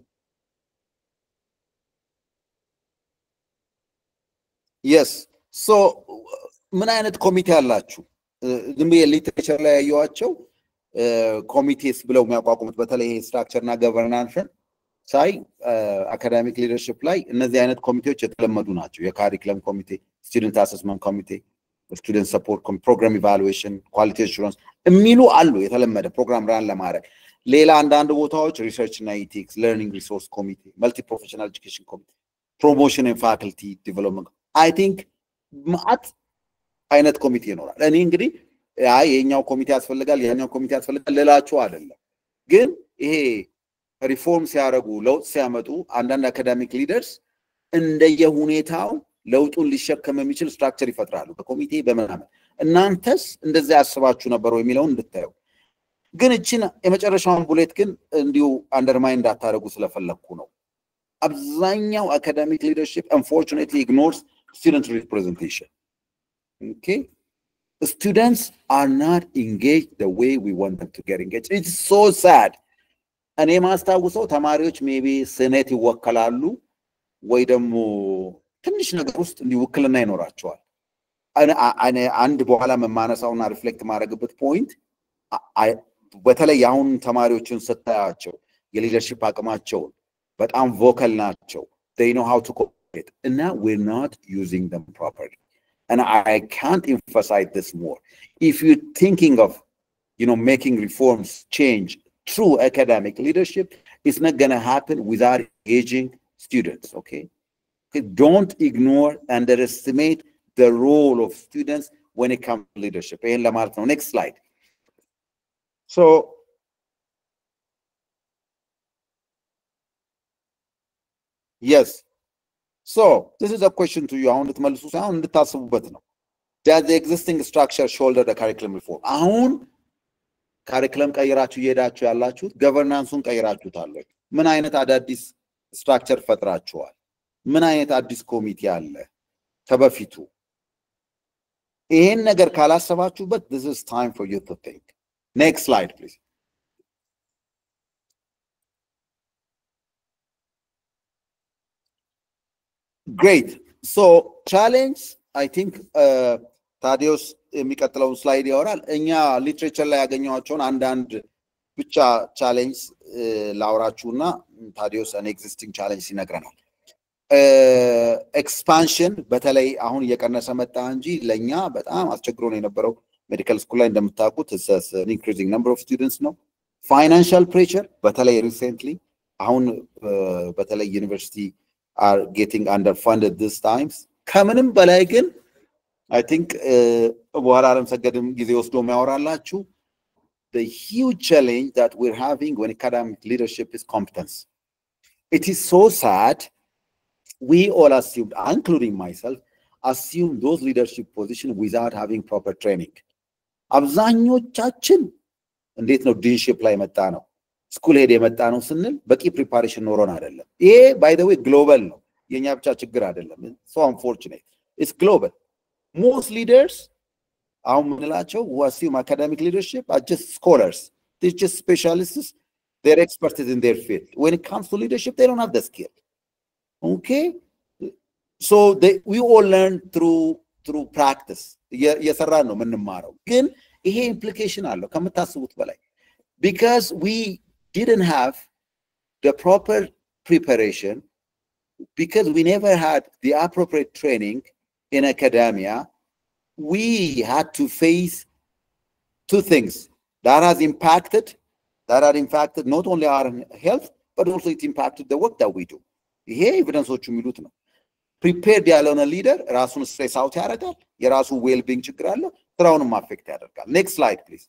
Yes. So, ምን አይነት ኮሚቴ አላችሁ? ዝም ብዬ ሊትሬቸር ላይ ያየኋቸው ኮሚቴስ ብለው የሚያቋቁሙት በተለይ ስትራክቸር እና ገቨርናንስን ሳይ አካዳሚክ ሊደርሺፕ ላይ እነዚህ አይነት ኮሚቴዎች የተለመዱ ናቸው። የካሪኩለም ኮሚቴ፣ ስቱደንት አሰስመንት ኮሚቴ፣ ስቱደንት ሰፖርት ኮሚቴ፣ ፕሮግራም ኢቫሉዌሽን፣ ኳሊቲ አሹራንስ የሚሉ አሉ የተለመደ ፕሮግራም ራን ለማድረግ። ሌላ አንዳንድ ቦታዎች ሪሰርች እና ኢቲክስ፣ ለርኒንግ ሪሶርስ ኮሚቴ፣ መልቲ ፕሮፌሽናል ኤጁኬሽን ኮሚቴ፣ ፕሮሞሽን ኤንድ ፋክልቲ ዲቨሎፕመንት አይ ቲንክ ማት አይነት ኮሚቴ ይኖራል። እኔ እንግዲህ አይ የኛው ኮሚቴ ያስፈልጋል የኛው ኮሚቴ ያስፈልጋል ለላችሁ አይደለም፣ ግን ይሄ ሪፎርም ሲያደርጉ ለውጥ ሲያመጡ አንዳንድ አካዳሚክ ሊደርስ እንደየሁኔታው ለውጡን ሊሸከም የሚችል ስትራክቸር ይፈጥራሉ በኮሚቴ በመናመን። እናንተስ እንደዛ ያስባችሁ ነበር ወይ የሚለውን እንድታዩ። ግን እቺን የመጨረሻውን ቡሌት ግን እንዲሁ አንደርማይን እንዳታረጉ ስለፈለኩ ነው። አብዛኛው አካዳሚክ ሊደርሺፕ unfortunately ignores student representation. Okay, students are not engaged the way we want them to get engaged. It's so sad. እኔ ማስታውሰው ተማሪዎች ሜቢ ሴኔት ይወከላሉ ወይ ደግሞ ትንሽ ነገር ውስጥ እንዲወክልና ይኖራቸዋል። እኔ አንድ በኋላ መማነሳውና ሪፍሌክት ማድረግበት ፖይንት በተለይ አሁን ተማሪዎችን ስታያቸው የሊደርሺፕ አቅማቸውን በጣም ቮካል ናቸው. they know how to communicate, and now we're not using them properly. And I can't emphasize this more. If you're thinking of, you know, making reforms, change through academic leadership, it's not going to happen without engaging students, okay? Okay? Don't ignore, underestimate the role of students when it comes to leadership. Next slide. So, yes. So, this is a question to you. I want to know, does the existing structure shoulder the curriculum reform? አሁን ካሪኩለም ቀይራችሁ እየሄዳችሁ ያላችሁት ገቨርናንሱን ቀይራችሁታል ወይ? ምን አይነት አዳዲስ ስትራክቸር ፈጥራችኋል? ምን አይነት አዲስ ኮሚቴ አለ ከበፊቱ? ይሄን ነገር ካላሰባችሁበት this is time for you to think. Next slide, please. Great. So, challenge, I think, uh, ታዲዮስ የሚቀጥለውን ስላይድ ያወራል። እኛ ሊትሬቸር ላይ ያገኘዋቸውን አንዳንድ ብቻ ቻሌንጅ ላውራችሁና ታዲዮስ አን ኤግዚስቲንግ ቻሌንጅ ይነግረናል። ኤክስፓንሽን በተለይ አሁን እየቀነሰ መጣ እንጂ ለኛ በጣም አስቸግሮ ነው የነበረው። ሜዲካል ስኩል ላይ እንደምታውቁት it's an increasing number of students ነው። ፋይናንሻል ፕሬሸር በተለይ ሪሰንትሊ አሁን በተለይ ዩኒቨርሲቲ are getting underfunded this times. ከምንም በላይ ግን I think በኋላ አለምሰገድም ጊዜ ወስዶ የሚያወራላችሁ the huge challenge that we're having when academic leadership is competence. It is so sad. We all assumed, including myself, assume those leadership positions without having proper training. አብዛኞቻችን እንዴት ነው ዲንሺፕ ላይ መጣ ነው ስኩል ሄደ የመጣ ነው ስንል በቂ ፕሪፓሬሽን ኖሮን አይደለም። ይሄ by the way ግሎባል ነው፣ የኛ ብቻ ችግር አይደለም። so unfortunate, it's global. Most leaders አሁን ምንላቸው who assume academic leadership are just scholars, they're just specialists, they're experts in their field. When it comes to leadership, they don't have the skill. Okay, so they, we all learn through through practice. የሰራን ነው የምንማረው፣ ግን ይሄ implication አለው ከምታስቡት በላይ because we didn't have the proper preparation, because we never had the appropriate training in academia. We had to face two things that has impacted that are impacted not only our health, but also it impacted the work that we do. Here, evidence የሚሉት ነው። Prepared ያልሆነ leader ራሱን stress out ያደርጋል፣ የራሱ well-being ችግር አለ፣ ስራውንም affect ያደርጋል. Next slide, please.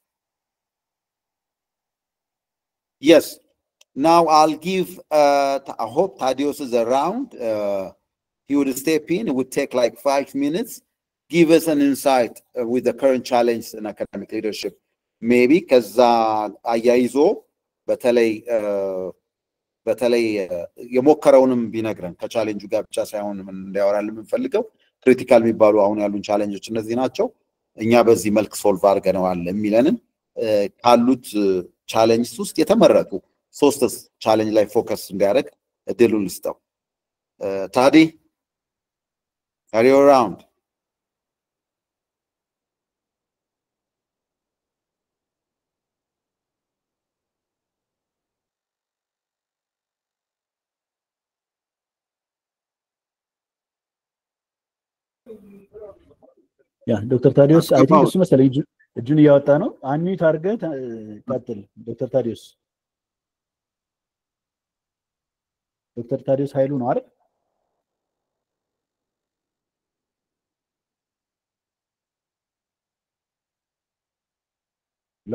Yes. Now I'll give, uh, I hope Thaddeus is around. Uh, he would step in. It would take like five minutes. Give us an insight uh, with the current challenge in academic leadership. Maybe because አያይዞ በተለይ በተለይ የሞከረውንም ቢነግረን ከቻሌንጁ ጋር ብቻ ሳይሆን ምን እንዲያወራልን የምንፈልገው ክሪቲካል የሚባሉ አሁን ያሉን ቻሌንጆች እነዚህ ናቸው እኛ በዚህ መልክ ሶልቭ አድርገናል የሚለንን ካሉት ቻሌንጅስ ውስጥ የተመረጡ ሶስት ቻሌንጅ ላይ ፎከስ እንዲያደርግ እድሉን ልስጠው ታዲ are you around? ያ ዶክተር ታዲዮስ አይ ቲንክ እሱ መሰለኝ እጁን እያወጣ ነው አንሚት አድርገህ ቀጥል ዶክተር ታዲዮስ ዶክተር ታዲዮስ ኃይሉ ነው አይደል ሄሎ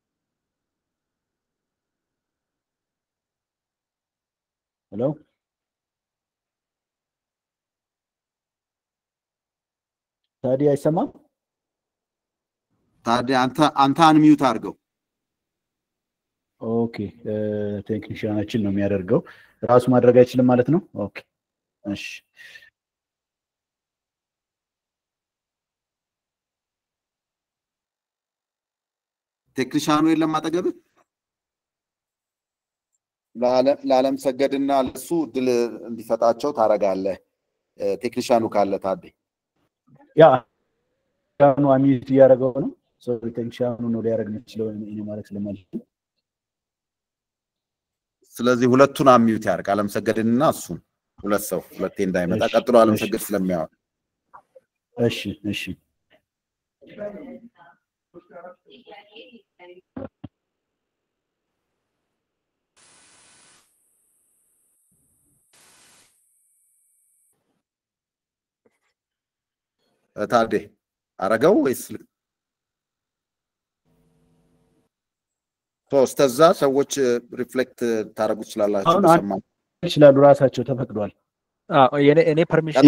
ሄሎ ታዲያ አይሰማም ታዲያ አንተ አንተ አንሚዩት አድርገው ኦኬ ቴክኒሻናችን ነው የሚያደርገው ራሱ ማድረግ አይችልም ማለት ነው ኦኬ እሺ ቴክኒሻኑ የለም አጠገብ ለዓለም ሰገድና ለሱ ድል እንዲሰጣቸው ታረጋለህ ቴክኒሻኑ ካለ ታዲ ያ ነው አሚት ያረጋው ነው ሶ ቴክኒሻኑ ነው ሊያረግ የሚችለው እኔ ማለት ስለማለት ስለዚህ ሁለቱን አሚት ያርግ ዓለም ሰገድና እሱን ሁለት ሰው ሁለቴ እንዳይመጣ ቀጥሎ ዓለም ሰገድ ስለሚያወራ እሺ እሺ ታዲ አረጋው ወይስ ሶስተዛ ሰዎች ሪፍሌክት ታረጉ ይችላልላችሁ ተሰማ ይችላሉ ራሳቸው ተፈቅዷል አዎ የኔ እኔ ፐርሚሽን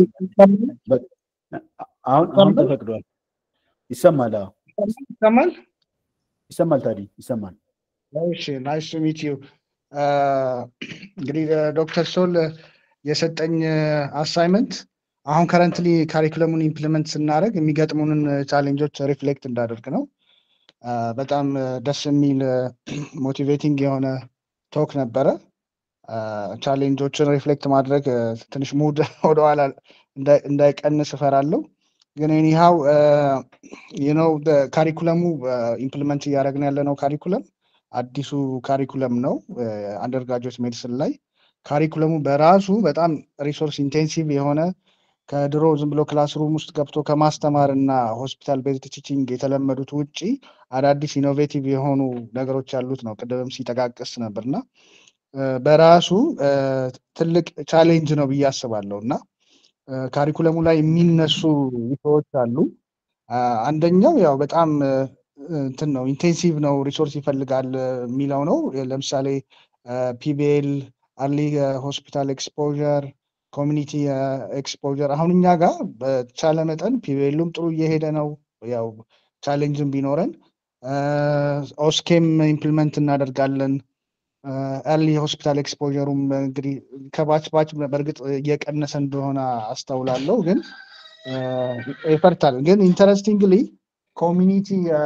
አሁን አሁን ተፈቅዷል ይሰማል ይሰማል ይሰማል ታዲ ይሰማል እሺ ናይስ ቱ ሚት ዩ እንግዲህ ዶክተር ሶል የሰጠኝ አሳይመንት አሁን ከረንትሊ ካሪኩለሙን ኢምፕሊመንት ስናደርግ የሚገጥሙንን ቻሌንጆች ሪፍሌክት እንዳደርግ ነው በጣም ደስ የሚል ሞቲቬቲንግ የሆነ ቶክ ነበረ ቻሌንጆችን ሪፍሌክት ማድረግ ትንሽ ሙድ ወደኋላ እንዳይቀንስ እፈራለሁ ግን ኤኒሃው you know the ካሪኩለሙ ኢምፕሊመንት እያደረግን ያለነው ካሪኩለም አዲሱ ካሪኩለም ነው አንደርግራጁዌት ሜዲሲን ላይ ካሪኩለሙ በራሱ በጣም ሪሶርስ ኢንቴንሲቭ የሆነ ከድሮ ዝም ብሎ ክላስሩም ውስጥ ገብቶ ከማስተማርና ሆስፒታል ቤዝድ ቲቺንግ የተለመዱት ውጪ አዳዲስ ኢኖቬቲቭ የሆኑ ነገሮች ያሉት ነው ቅድምም ሲጠቃቀስ ነበርና በራሱ ትልቅ ቻሌንጅ ነው ብዬ አስባለሁና ካሪኩለሙ ላይ የሚነሱ ኢሹዎች አሉ አንደኛው ያው በጣም እንትን ነው ኢንቴንሲቭ ነው ሪሶርስ ይፈልጋል የሚለው ነው ለምሳሌ ፒቢኤል አርሊ ሆስፒታል ኤክስፖዠር ኮሚኒቲ ኤክስፖዠር አሁን እኛ ጋር በቻለ መጠን ፒቢኤሉም ጥሩ እየሄደ ነው ያው ቻሌንጅም ቢኖረን ኦስኬም ኢምፕሊመንት እናደርጋለን አርሊ ሆስፒታል ኤክስፖዠሩም እንግዲህ ከባች ባች በርግጥ እየቀነሰ እንደሆነ አስተውላለሁ ግን ኤፈርታል ግን ኢንተረስቲንግሊ ኮሚኒቲ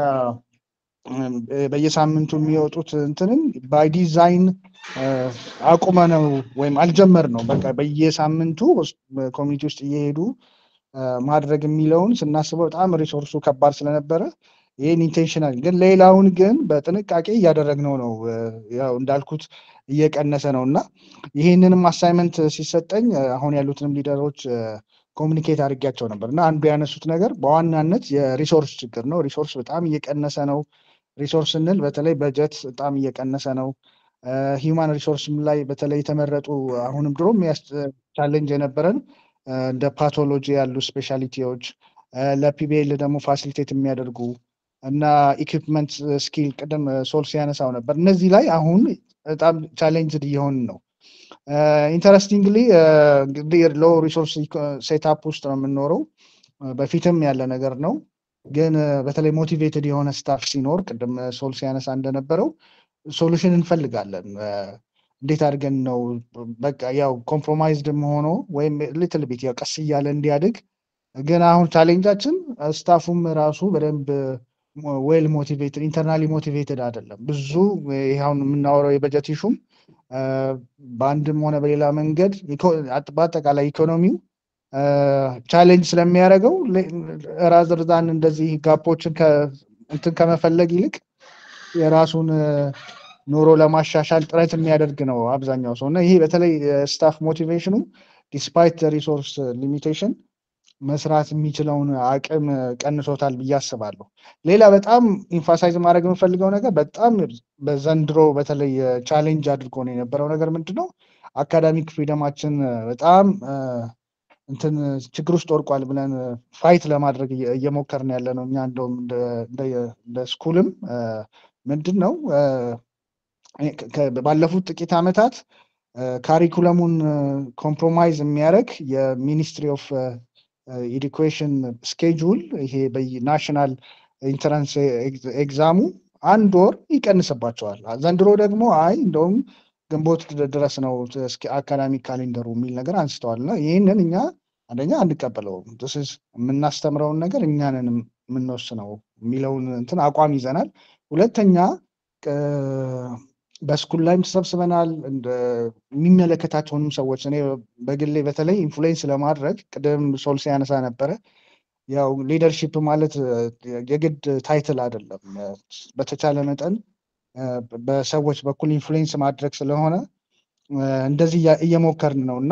በየሳምንቱ የሚወጡት እንትንም ባይ ዲዛይን አቁመ ነው ወይም አልጀመር ነው በቃ በየሳምንቱ ኮሚኒቲ ውስጥ እየሄዱ ማድረግ የሚለውን ስናስበው በጣም ሪሶርሱ ከባድ ስለነበረ ይሄን ኢንቴንሽናል ግን ሌላውን ግን በጥንቃቄ እያደረግነው ነው ያው እንዳልኩት እየቀነሰ ነውና ይሄንንም አሳይመንት ሲሰጠኝ አሁን ያሉትንም ሊደሮች ኮሙኒኬት አድርጌያቸው ነበርና አንዱ ያነሱት ነገር በዋናነት የሪሶርስ ችግር ነው ሪሶርስ በጣም እየቀነሰ ነው ሪሶርስ እንል በተለይ በጀት በጣም እየቀነሰ ነው ሂውማን ሪሶርስም ላይ በተለይ ተመረጡ አሁንም ድሮም ቻሌንጅ የነበረን እንደ ፓቶሎጂ ያሉ ስፔሻሊቲዎች ለፒቢኤል ደግሞ ፋሲሊቴት የሚያደርጉ እና ኢኩዊፕመንት ስኪል ቅድም ሶልስ ያነሳው ነበር እነዚህ ላይ አሁን በጣም ቻሌንጅድ እየሆን ነው ኢንተረስቲንግሊ እንግዲህ ሎ ሪሶርስ ሴትአፕ ውስጥ ነው የምንኖረው በፊትም ያለ ነገር ነው ግን በተለይ ሞቲቬትድ የሆነ ስታፍ ሲኖር ቅድም ሶልስ ያነሳ እንደነበረው ሶሉሽን እንፈልጋለን እንዴት አድርገን ነው በቃ ያው ኮምፕሮማይዝድ ሆኖ ወይም ሊትል ቢት ያው ቀስ እያለ እንዲያድግ ግን አሁን ቻሌንጃችን ስታፉም ራሱ በደንብ ዌል ሞቲቬትድ ኢንተርናሊ ሞቲቬትድ አይደለም ብዙ ይሄውን የምናወራው የበጀት ኢሹም በአንድም ሆነ በሌላ መንገድ በአጠቃላይ ኢኮኖሚው ቻሌንጅ ስለሚያደርገው ራዘርዛን እንደዚህ ጋፖችን እንትን ከመፈለግ ይልቅ የራሱን ኑሮ ለማሻሻል ጥረት የሚያደርግ ነው አብዛኛው ሰው እና ይሄ በተለይ ስታፍ ሞቲቬሽኑ ዲስፓይት ሪሶርስ ሊሚቴሽን መስራት የሚችለውን አቅም ቀንሶታል ብዬ አስባለሁ ሌላ በጣም ኢንፋሳይዝ ማድረግ የምፈልገው ነገር በጣም በዘንድሮ በተለይ ቻሌንጅ አድርጎ ነው የነበረው ነገር ምንድነው አካዳሚክ ፍሪደማችን በጣም እንትን ችግር ውስጥ ወርቋል ብለን ፋይት ለማድረግ እየሞከርን ያለ ነው እኛ እንደውም እንደ ስኩልም ምንድነው ባለፉት ጥቂት አመታት ካሪኩለሙን ኮምፕሮማይዝ የሚያደርግ የሚኒስትሪ ኦፍ ኤዱኬሽን ስኬጁል ይሄ በናሽናል ኢንትራንስ ኤግዛሙ አንድ ወር ይቀንስባቸዋል ዘንድሮ ደግሞ አይ እንደውም ግንቦት ድረስ ነው አካዳሚክ ካሌንደሩ የሚል ነገር አንስተዋልና ይሄንን እኛ አንደኛ አንቀበለውም this የምናስተምረውን ነገር እኛንን የምንወስነው የሚለውን እንትን አቋም ይዘናል ሁለተኛ በስኩል ላይም ተሰብስበናል እንደ የሚመለከታቸውንም ሰዎች እኔ በግሌ በተለይ ኢንፍሉዌንስ ለማድረግ ቅድም ሶልስ ያነሳ ነበር ያው ሊደርሺፕ ማለት የግድ ታይትል አይደለም በተቻለ መጠን በሰዎች በኩል ኢንፍሉዌንስ ማድረግ ስለሆነ እንደዚህ እየሞከርን ነውና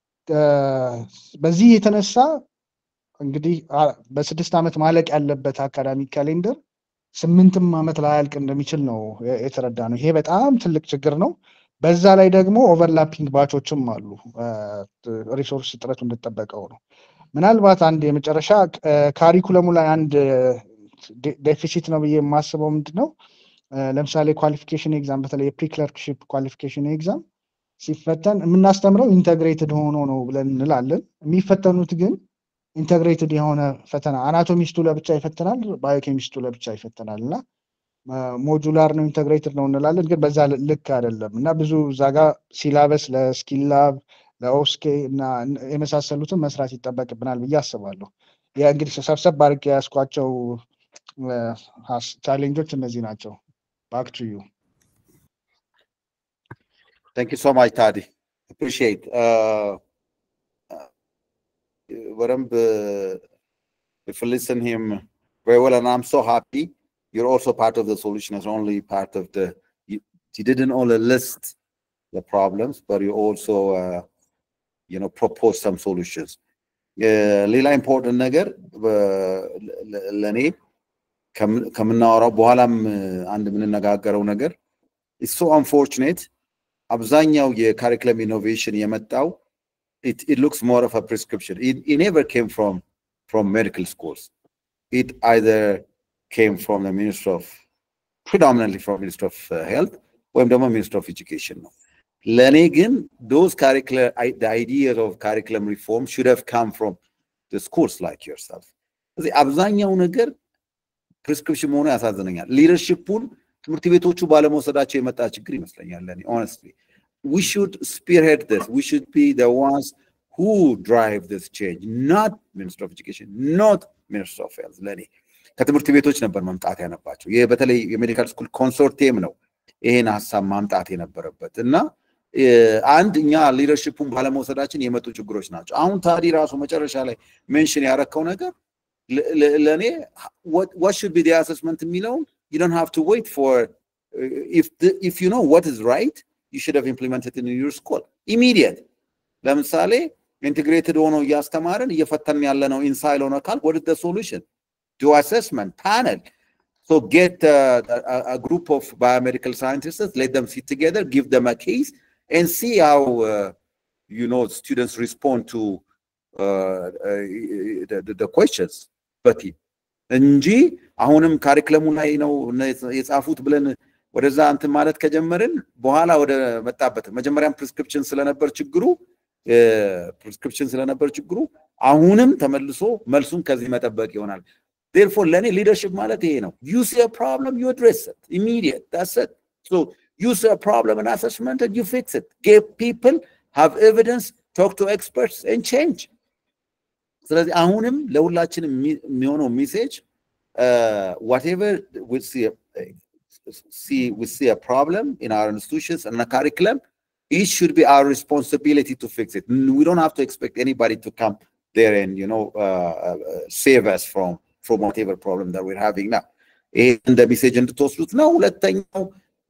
በዚህ የተነሳ እንግዲህ በስድስት አመት ማለቅ ያለበት አካዳሚክ ካሌንደር ስምንትም አመት ላይ ያልቅ እንደሚችል ነው የተረዳ ነው ይሄ በጣም ትልቅ ችግር ነው በዛ ላይ ደግሞ ኦቨርላፒንግ ባቾችም አሉ ሪሶርስ ጥረቱ እንደተጠበቀው ነው ምናልባት አንድ የመጨረሻ ካሪኩለሙ ላይ አንድ ዴፊሲት ነው ብዬ የማስበው ምንድነው ለምሳሌ ኳሊፊኬሽን ኤግዛም በተለይ ፕሪክለርክሺፕ ኳሊፊኬሽን ኤግዛም ሲፈተን የምናስተምረው ኢንተግሬትድ ሆኖ ነው ብለን እንላለን የሚፈተኑት ግን ኢንተግሬትድ የሆነ ፈተና አናቶሚስቱ ለብቻ ይፈተናል ባዮኬሚስቱ ለብቻ ይፈተናልና ሞጁላር ነው ኢንተግሬትድ ነው እንላለን ግን በዛ ልክ አይደለም እና ብዙ ዛጋ ሲላበስ ለስኪል ላብ ለኦስኬ እና የመሳሰሉትን መስራት ይጠበቅብናል ብዬ አስባለሁ ያ እንግዲህ ሰብሰብ አድርጌ ያስኳቸው ቻሌንጆች እነዚህ ናቸው back to you thank you so much Tadi appreciate uh Varamba, if you listen him very well, and I'm so happy you're also part of the solution as only part of the, you, you didn't only list the problems, but you also, uh, you know, propose some solutions. Lila important ነገር ለኔ ከምናወራው በኋላም አንድ የምንነጋገረው ነገር it's so unfortunate አብዛኛው የካሪኩለም ኢኖቬሽን የመጣው It, it looks more of a prescription. It, it never came from, from medical schools. It either came from the Minister of, predominantly from Minister of uh, Health, or the Minister of Education. Lenigin, those curricular, the ideas of curriculum reform should have come from the schools like yourself. The Abzanya Unagar prescription mona asazanya. Leadership pool, motivate to Balamosadache Matachi Grimas, honestly. We should spearhead this. We should be the ones who drive this change, not Minister of Education, not Minister of Health. Lenny. ከትምህርት ቤቶች ነበር መምጣት ያነባቸው ይሄ በተለይ የሜዲካል ስኩል ኮንሶርቲየም ነው ይሄን ሐሳብ ማምጣት የነበረበት እና አንድ እኛ ሊደርሺፑን ባለመውሰዳችን የመጡ ችግሮች ናቸው አሁን ታዲ ራሱ መጨረሻ ላይ ሜንሽን ያረከው ነገር ለኔ what what should be the assessment የሚለው you don't have to wait for uh, if the, if you know what is right you should have implemented it in your school immediate ለምሳሌ integrated ሆኖ ያስተማረን እየፈተን ያለ ነው ኢንሳይል ሆኖ ካል what is the solution do assessment panel So get uh, a, a group of biomedical scientists, let them sit together, give them a case, and see how uh, you know students respond to uh, uh, the, the, the questions. But እንጂ አሁንም ካሪክለሙ ላይ ነው የጻፉት ብለን ወደዛ እንትን ማለት ከጀመርን በኋላ ወደ መጣበት መጀመሪያም ፕሪስክሪፕሽን ስለነበር ችግሩ ፕሪስክሪፕሽን ስለነበር ችግሩ አሁንም ተመልሶ መልሱን ከዚህ መጠበቅ ይሆናል። Therefore ለኔ ሊደርሺፕ ማለት ይሄ ነው. You see a problem, you address it immediate. That's it. So you see a problem in assessment and you fix it. Give people, have evidence, talk to experts and change. ስለዚህ አሁንም ለሁላችንም የሚሆነው ሜሴጅ whatever we see see we see a problem in our institutions and a curriculum, it should be our responsibility to fix it. We don't have to expect anybody to come there and you know uh, uh, save us from from whatever problem that we're having now. And the message እንድትወስዱት ነው። ሁለተኛው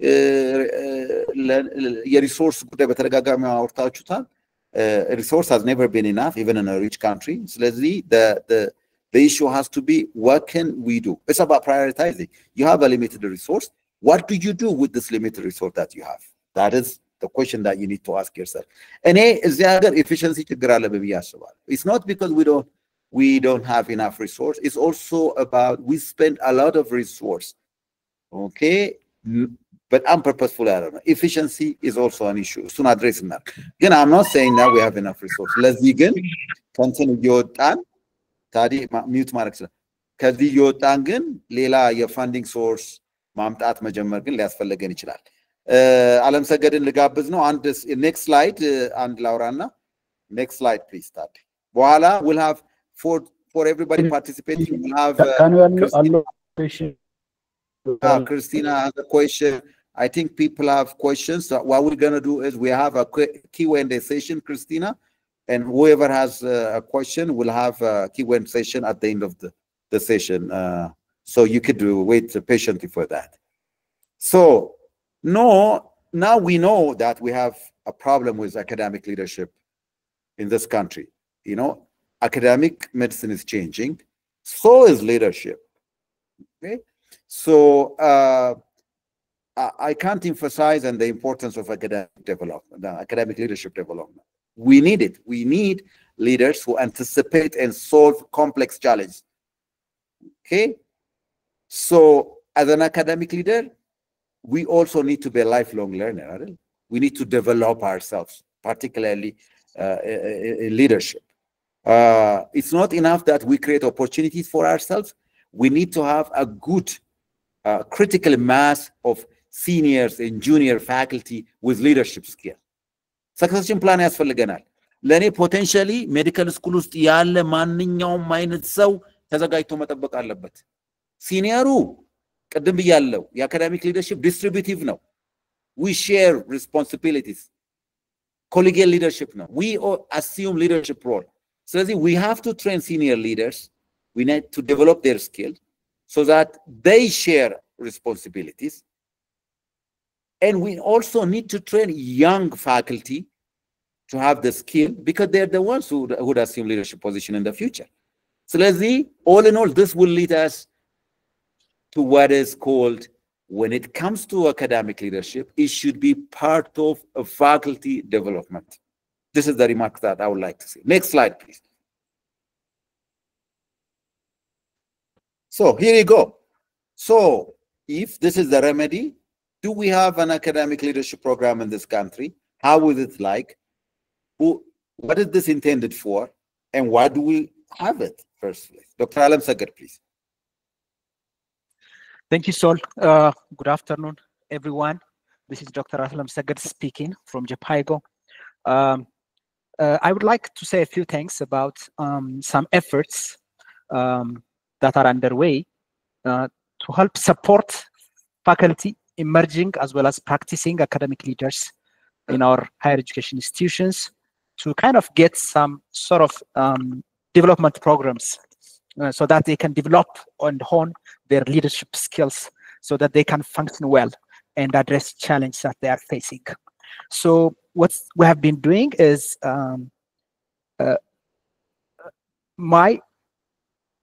የሪሶርስ ጉዳይ በተደጋጋሚ አውርታችሁታል። Uh, resource has never been enough, even in a rich country. So let's see, the, the, the issue has to be, what can we do? It's about prioritizing. You have a limited resource. What do you do with this limited resource that you have? That is the question that you need to ask yourself. And is there efficiency? It's not because we don't, we don't have enough resource. It's also about, we spend a lot of resource. Okay? But unpurposeful, I don't know. Efficiency is also an issue. Soon addressing that. Again, I'm not saying that we have enough resources. Let's begin. Continue your time. Tadi mute marks. Kadi your tangen. Lela your funding source. Mamtat majamargin. Let's follow again. Ichilal. Alam sagadin legabes no. And this next slide. And Laurana. Next slide, please. Tadi. Voila. We'll have for for everybody participating. We'll have. Uh, Can you allow question? Uh, Christina has a question. I think people have questions. So what we're going to do is we have a Q and A session, Christina, and whoever has uh, a question will have a Q and A session at the end of the, the session. Uh, so you could do, wait patiently for that. So no, now we know that we have a problem with academic leadership in this country. You know, academic medicine is changing. So is leadership. Okay. So uh, I can't emphasize on the importance of academic development, uh, academic leadership development. We need it. We need leaders who anticipate and solve complex challenges. Okay? So as an academic leader, we also need to be a lifelong learner. Right? We need to develop ourselves, particularly uh, in leadership. Uh, it's not enough that we create opportunities for ourselves. We need to have a good uh, critical mass of seniors and junior faculty with leadership skill. Succession plan ያስፈልገናል። ለኔ ፖቴንሻሊ ሜዲካል ስኩል ውስጥ ያለ ማንኛውም አይነት ሰው ተዘጋጅቶ መጠበቅ አለበት። ሲኒየሩ ቅድም ብያለሁ የአካዳሚክ ሊደርሺፕ ዲስትሪቢዩቲቭ ነው። we share responsibilities. collegial leadership ነው. we assume leadership role. ስለዚህ we have to train senior leaders. We need to develop their skills so that they share responsibilities. And we also need to train young faculty to have the skill because they're the ones who would assume leadership position in the future. So let's see, all in all, this will lead us to what is called, when it comes to academic leadership, it should be part of a faculty development. This is the remark that I would like to see. Next slide, please. So here you go. So if this is the remedy, do we have an academic leadership program in this country? How is it like? Who, what is this intended for? And why do we have it, firstly? Doctor Alam Sagar, please. Thank you, Sol. Uh, good afternoon, everyone. This is Doctor Alam Sagar speaking from Japaigo. Um, uh, I would like to say a few things about um, some efforts um, that are underway uh, to help support faculty emerging as well as practicing academic leaders in our higher education institutions to kind of get some sort of um, development programs uh, so that they can develop and hone their leadership skills so that they can function well and address challenges that they are facing. So what we have been doing is um, uh, my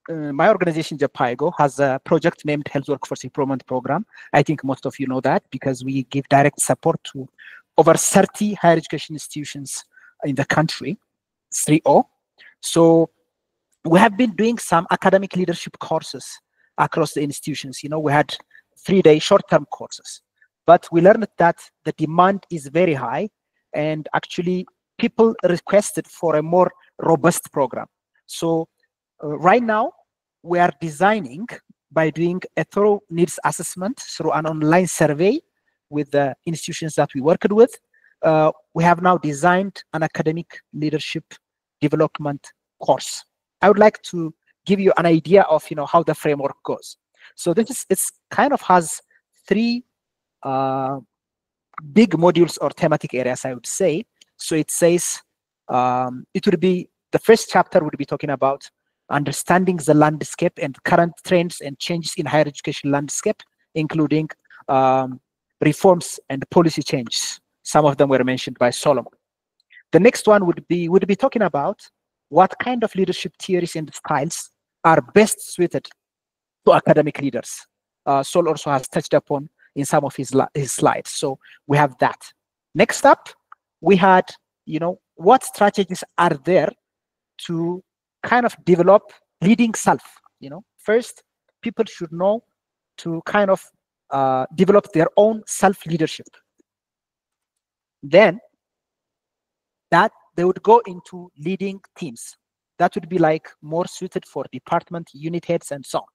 uh, my organization, Japaigo, has a project named Health Workforce Improvement Program. I think most of you know that because we give direct support to over thirty higher education institutions in the country, three oh. So we have been doing some academic leadership courses across the institutions. You know, we had three-day short-term courses, but we learned that the demand is very high, and actually people requested for a more robust program. So uh, right now we are designing by doing a thorough needs assessment through an online survey with the institutions that we worked with. Uh, we have now designed an academic leadership development course. I would like to give you an idea of, you know, how the framework goes. So this is, it's kind of has three uh, big modules or thematic areas, I would say. So it says, um, it would be, the first chapter would be talking about understanding the landscape and current trends and changes in higher education landscape, including um, reforms and policy changes. Some of them were mentioned by Solomon. The next one would be, would be talking about what kind of leadership theories and styles are best suited to academic leaders. Uh, Sol also has touched upon in some of his, his slides. So we have that. Next up, we had, you know, what strategies are there to kind of develop leading self. You know, first, people should know to kind of uh, develop their own self-leadership. Then that they would go into leading teams. That would be like more suited for department, unit heads, and so on.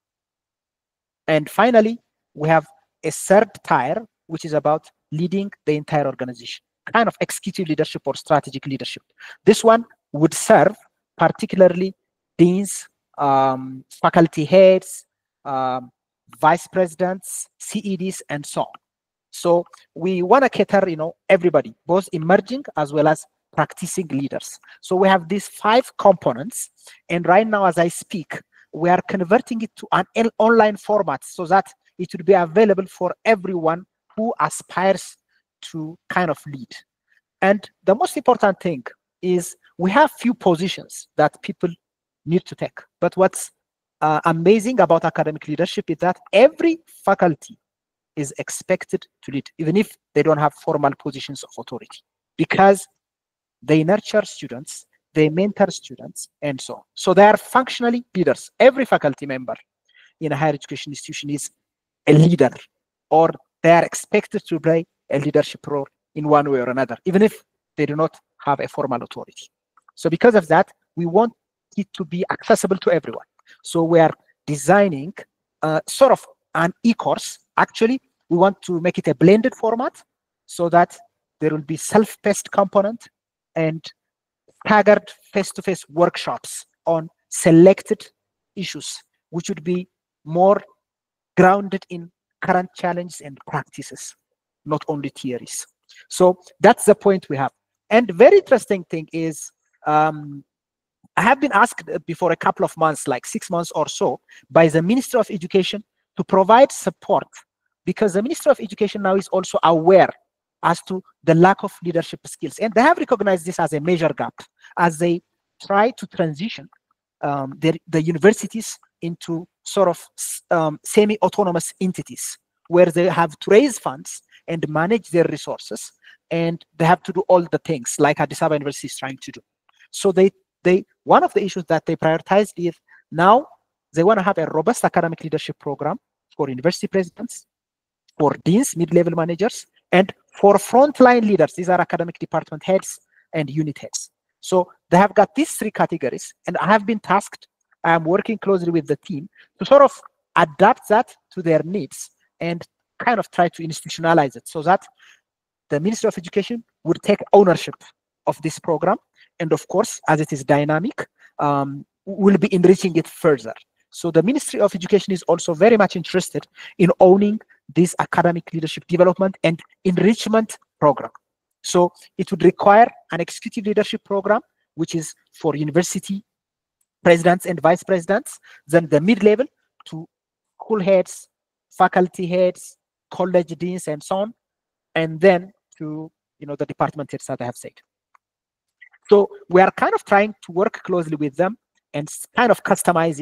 And finally, we have a third tier, which is about leading the entire organization, kind of executive leadership or strategic leadership. This one would serve particularly deans, um, faculty heads, um, vice presidents, C E Ds, and so on. So we want to cater, you know, everybody, both emerging as well as practicing leaders. So we have these five components, and right now as I speak, we are converting it to an online format so that it will be available for everyone who aspires to kind of lead. And the most important thing is we have few positions that people need to take. But what's uh, amazing about academic leadership is that every faculty is expected to lead, even if they don't have formal positions of authority, because they nurture students, they mentor students, and so on. So they are functionally leaders. Every faculty member in a higher education institution is a leader, or they are expected to play a leadership role in one way or another, even if they do not have a formal authority. So because of that, we want it to be accessible to everyone. So we are designing uh, sort of an e-course. Actually, we want to make it a blended format so that there will be self-paced component and staggered face-to-face workshops on selected issues, which would be more grounded in current challenges and practices, not only theories. So that's the point we have. And very interesting thing is, um, I have been asked before a couple of months, like six months or so, by the Ministry of Education to provide support, because the Ministry of Education now is also aware as to the lack of leadership skills. And they have recognized this as a major gap as they try to transition um, their, the universities into sort of um, semi-autonomous entities where they have to raise funds and manage their resources, and they have to do all the things like Addis Ababa University is trying to do. So they, they, one of the issues that they prioritized is now they want to have a robust academic leadership program for university presidents, for deans, mid-level managers, and for frontline leaders. These are academic department heads and unit heads. So they have got these three categories, and I have been tasked, I am working closely with the team to sort of adapt that to their needs and kind of try to institutionalize it so that the Ministry of Education would take ownership of this program. And of course, as it is dynamic, um, we'll be enriching it further. So the Ministry of Education is also very much interested in owning this academic leadership development and enrichment program. So it would require an executive leadership program, which is for university presidents and vice presidents, then the mid-level to school heads, faculty heads, college deans, and so on, and then to, you know, the department heads that I have said. So we are kind of trying to work closely with them and kind of customize it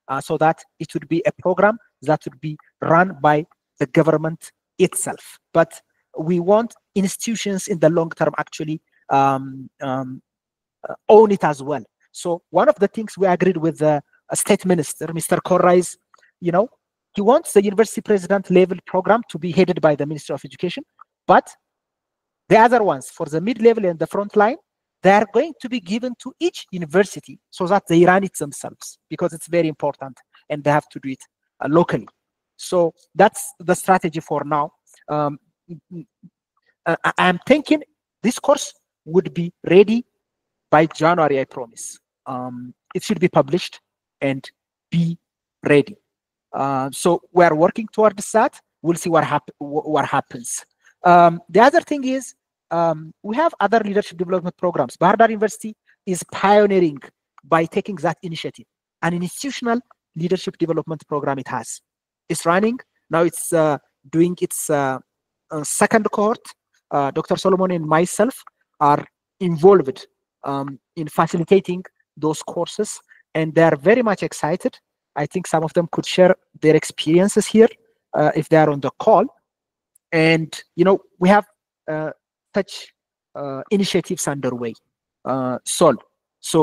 uh, so that it would be a program that would be run by the government itself. But we want institutions in the long term actually um, um, uh, own it as well. So one of the things we agreed with the uh, state minister, Mister Korra, is, you know, he wants the university president level program to be headed by the Ministry of Education, but the other ones for the mid-level and the front line, they are going to be given to each university so that they run it themselves, because it's very important and they have to do it uh, locally. So that's the strategy for now. Um, uh, I'm thinking this course would be ready by January, I promise. Um, it should be published and be ready. Uh, so we are working towards that. We'll see what, hap what happens. Um, the other thing is, um, we have other leadership development programs. Bahar Dar University is pioneering by taking that initiative. An institutional leadership development program it has. It's running. Now it's uh, doing its uh, uh, second cohort. Uh, Doctor Solomon and myself are involved um, in facilitating those courses, and they are very much excited. I think some of them could share their experiences here uh, if they are on the call. And, you know, we have uh, such uh, initiatives underway. Uh, Sol. So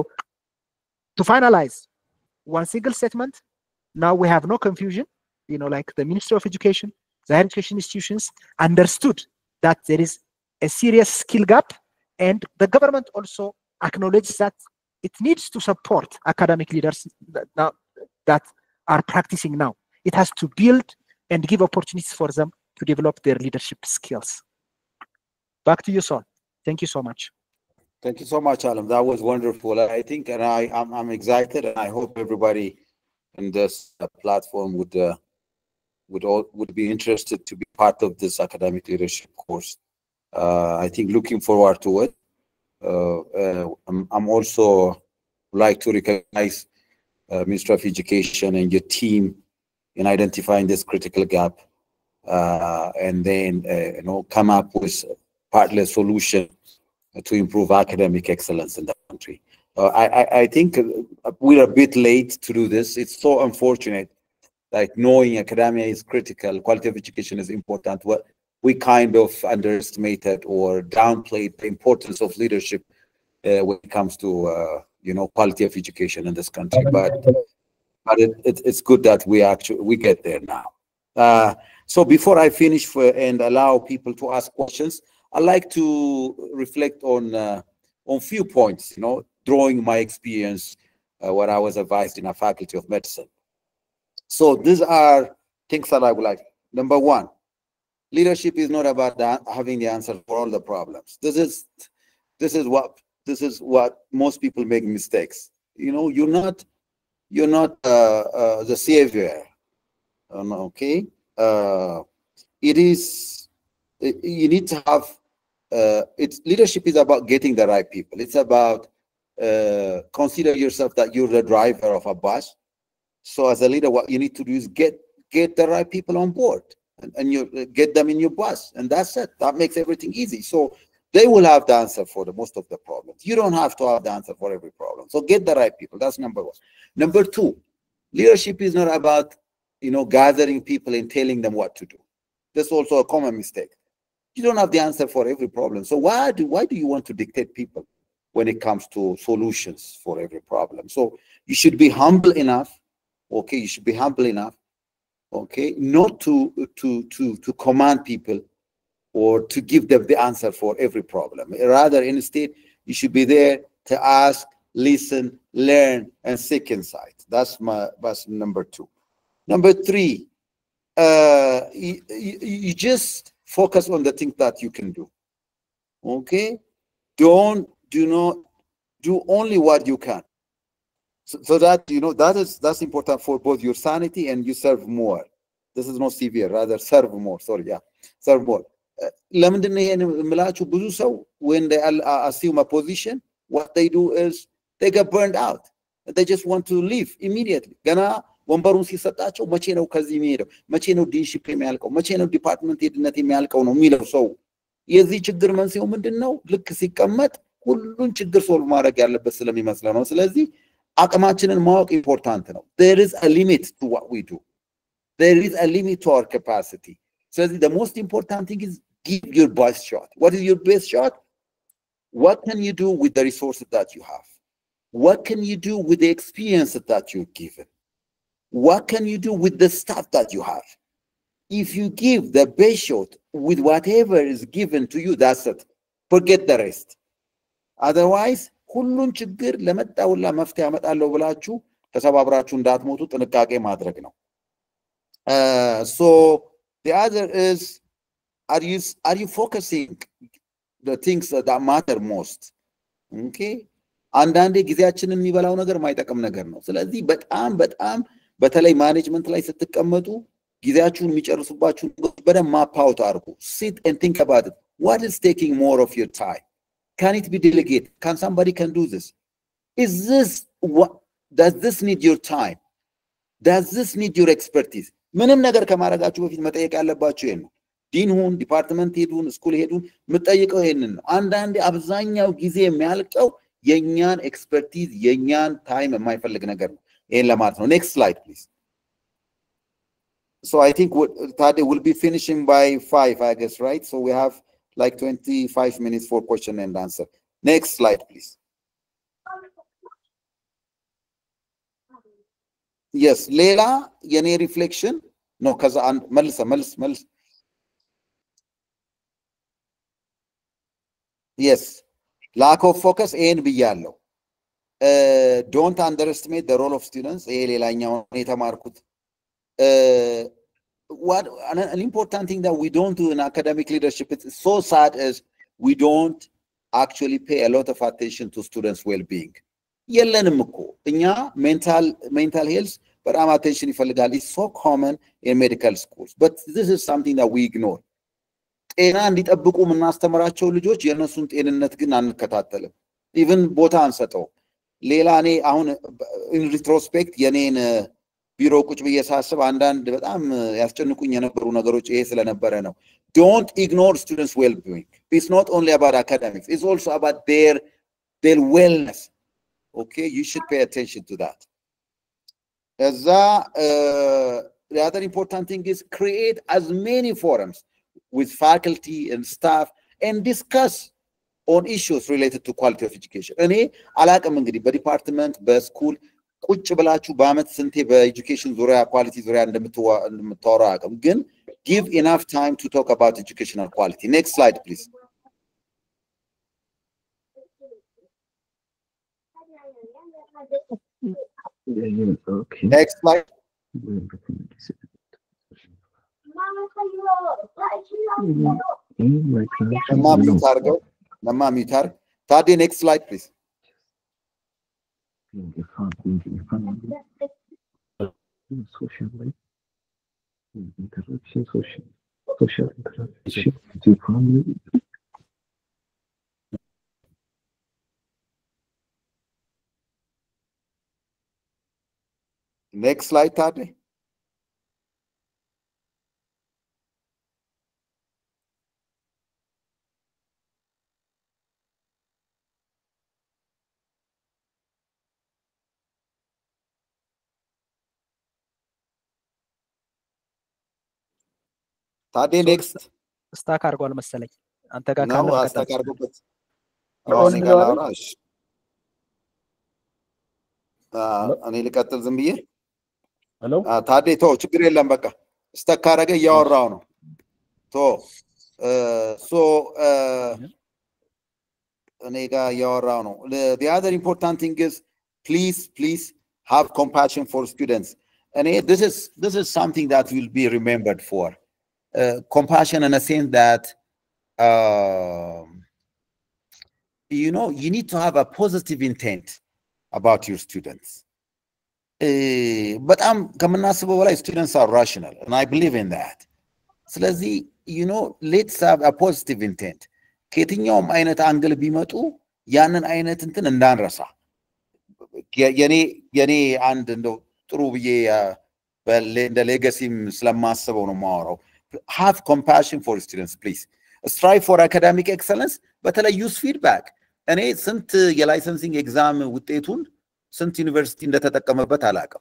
to finalize, one single statement, now we have no confusion, you know, like the Ministry of Education, the higher education institutions understood that there is a serious skill gap, and the government also acknowledges that it needs to support academic leaders that, now, that are practicing now. It has to build and give opportunities for them to develop their leadership skills. Back to you, Sol. Thank you so much. Thank you so much, Alam. That was wonderful. I think, and I, I'm, I'm excited, and I hope everybody in this uh, platform would uh, would all would be interested to be part of this academic leadership course. Uh, I think looking forward to it. Uh, uh, I'm, I'm also like to recognize uh, Ministry of Education and your team in identifying this critical gap, uh, and then uh, you know come up with partly a solution to improve academic excellence in the country. Uh, I, I I think we're a bit late to do this. It's so unfortunate. Like knowing academia is critical, quality of education is important. What we kind of underestimated or downplayed the importance of leadership uh, when it comes to uh, you know quality of education in this country. But but it, it, it's good that we actually we get there now. Uh, so before I finish for, and allow people to ask questions, I'd like to reflect on uh, on few points. You know, drawing my experience uh, when I was advised in a faculty of medicine. So these are things that I would like. Number one, leadership is not about that, having the answer for all the problems. This is this is what this is what most people make mistakes. You know, you're not you're not uh, uh, the savior. Um, okay, uh, it is. It, you need to have. Uh, it's leadership is about getting the right people. It's about uh, consider yourself that you're the driver of a bus. So as a leader, what you need to do is get get the right people on board, and, and you get them in your bus, and that's it. That makes everything easy. So they will have the answer for the most of the problems. You don't have to have the answer for every problem. So get the right people. That's number one. Number two, leadership is not about you know gathering people and telling them what to do. That's also a common mistake. You don't have the answer for every problem. So why do why do you want to dictate people when it comes to solutions for every problem? So you should be humble enough. Okay, you should be humble enough, okay, not to to to to command people or to give them the answer for every problem. Rather, instead, you should be there to ask, listen, learn, and seek insight. That's my that's number two. Number three, uh, you, you, you just focus on the things that you can do. Okay, don't do not do only what you can. So, so that you know that is that's important for both your sanity and you serve more. This is not severe, rather serve more. Sorry, yeah, serve more. When they assume a position, what they do is they get burned out. They just want to leave immediately. Gana ወንበሩን ሲሰጣቸው መቼ ነው ከዚህ የሚሄደው? መቼ ነው ዲንሺፕ የሚያልቀው? መቼ ነው ዲፓርትመንት ሄድነት የሚያልቀው ነው የሚለው ሰው። የዚህ ችግር መንስኤው ምንድነው? ልክ ሲቀመጥ ሁሉን ችግር ሶልቭ ማድረግ ያለበት ስለሚመስለው ነው። ስለዚህ አቅማችንን ማወቅ ኢምፖርታንት ነው there is a limit to what we do there is a limit to our capacity so the most important thing is give your best shot what is your best shot what can you do with the resources that you have what can you do with the experience that you're given what can you do with the stuff that you have if you give the best shot with whatever is given to you that's it forget the rest otherwise ሁሉን ችግር ለመጣውላ መፍትሄ ያመጣለው ብላችሁ ተሰባብራችሁ እንዳትሞቱ ጥንቃቄ ማድረግ ነው so the other is are you are you focusing the things that matter most okay አንዳንዴ ጊዜያችንን የሚበላው ነገር ማይጠቅም ነገር ነው ስለዚህ በጣም በጣም በተለይ ማኔጅመንት ላይ ስትቀመጡ ጊዜያችሁን የሚጨርሱባችሁ በደም ማፕ አውት አድርጉ sit and think about it what is taking more of your time can it be delegated can somebody can do this is this what does this need your time does this need your expertise ምንም ነገር ከማረጋችሁ በፊት መጠየቅ ያለባችሁ ይሄን ነው ዲን ሁን ዲፓርትመንት ሄዱን ስኩል ሄዱን መጠየቀው ይሄንን ነው አንዳንዴ አብዛኛው ጊዜ የሚያልቀው የኛን ኤክስፐርቲዝ የኛን ታይም የማይፈልግ ነገር ነው ይሄን ለማለት ነው next slide please so I think what Tade will be finishing by five I guess right so we have like twenty-five minutes for question and answer next slide please yes ሌላ የኔ reflection no cuz መልሰ መልስ መልስ yes lack of focus and ብያለሁ uh don't underestimate the role of students ይሄ ሌላኛው የተማርኩት uh what an, an important thing that we don't do in academic leadership it's so sad is we don't actually pay a lot of attention to students well-being የለንም እኮ እኛ mental mental health በጣም attention ይፈልጋል is so common in medical schools but this is something that we ignore ጤና እንዲጠብቁ ምናስተምራቸው ልጆች የነሱን ጤንነት ግን አንከታተልም even ቦታ አንሰጠው ሌላ እኔ አሁን in retrospect የኔን ቢሮ ቁጭ ብዬ ሳስብ አንዳንድ በጣም ያስጨንቁኝ የነበሩ ነገሮች ይሄ ስለነበረ ነው don't ignore students well being it's not only about academics it's also about their their wellness okay you should pay attention to that as uh, the other important thing is create as many forums with faculty and staff and discuss on issues related to quality of education እኔ አላቀም እንግዲህ በዲፓርትመንት በስኩል ቁጭ ብላችሁ በአመት ስንቴ በኤጁኬሽን ዙሪያ ኳሊቲ ዙሪያ እንደምትወራ አቀም ግን give enough time to talk about educational quality next slide please okay next slide Mama mitargo Mama mitar Tadi next slide please social life, interaction, social, social interaction, to family. Next slide, Tade. ታዲያ ኔክስት ስታክ አርጓል መሰለኝ አንተ ጋር ካለ ነው ስታክ አርጎበት አሁን ጋላራሽ እኔ ልቀጥል ዝም ብዬ ሄሎ ታዲያ ተው ችግር የለም በቃ ስታክ አረገ ያወራው ነው ቶ ሶ እኔ ጋር ያወራው ነው the other important thing is please please have compassion for students and this is this is something that will be remembered for Uh, compassion in a sense that uh, you know you need to have a positive intent about your students uh, but I'm ከምናስበው በላይ students are rational and I believe in that ስለዚህ you know let's have a positive intent ከየትኛውም አይነት አንግል ቢመጡ ያንን አይነት እንትን እንዳንረሳ የኔ የኔ አንድ እንደው ጥሩ ብዬ በለ ሌጋሲም ስለማስበው ነው ማወራው have compassion for students please strive for academic excellence but use feedback እኔ ስንት የላይሰንሲንግ ኤግዛም ውጤቱን ስንት ዩኒቨርሲቲ እንደተጠቀመበት አላቀም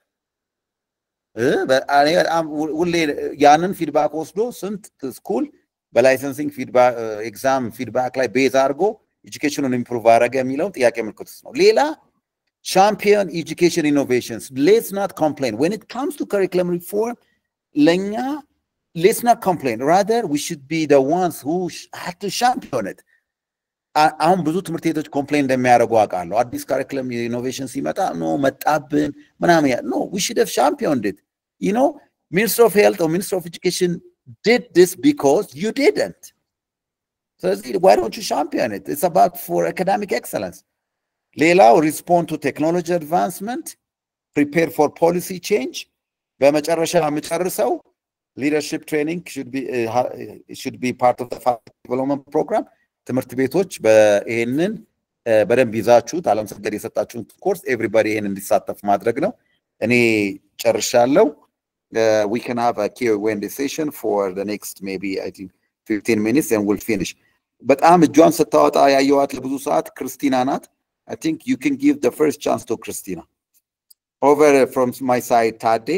በአኔ በጣም ሁሌ ያንን ፊድባክ ወስዶ ስንት ስኩል በላይሰንሲንግ ፊድባክ ኤግዛም ፊድባክ ላይ ቤዝ አድርጎ ኤጁኬሽኑን ኢምፕሩቭ አደረገ የሚለው ጥያቄ ምልክት ነው ሌላ champion education innovations let's not complain when it comes to curriculum reform ለኛ let's not complain rather we should be the ones who have to champion it አሁን ብዙ ትምህርት ቤቶች ኮምፕሌን እንደሚያደርጉ አውቃለሁ አዲስ ካሪኩለም ኢኖቬሽን ሲመጣ ኖ መጣብን ምናምን ያ no we should have championed it you know Minister of Health or Minister of Education did this because you didn't so why don't you champion it it's about for academic excellence ሌላው respond to technology advancement prepare for policy change በመጨረሻ መጨረሻው leadership training should be uh, it should be part of the development program ትምህርት ቤቶች በእነን በደንብ ይዛችሁት ዓለም ሰገድ የሰጣችሁት ኮርስ everybody ይሄን እንዲሳተፍ ማድረግ ነው እኔ ጨርሻለሁ we can have a Q and A session for the next maybe I think fifteen minutes and we'll finish በጣም እጇን ስታወጣ ያየዋት ለብዙ ሰዓት ክርስቲና ናት I think you can give the first chance to Christina over from my side Tade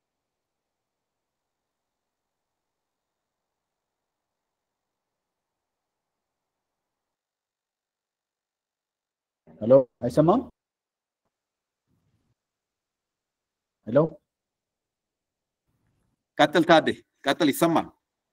Hello, አይሰማም? Hello? ቀጥል ታዴ ቀጥል ይሰማል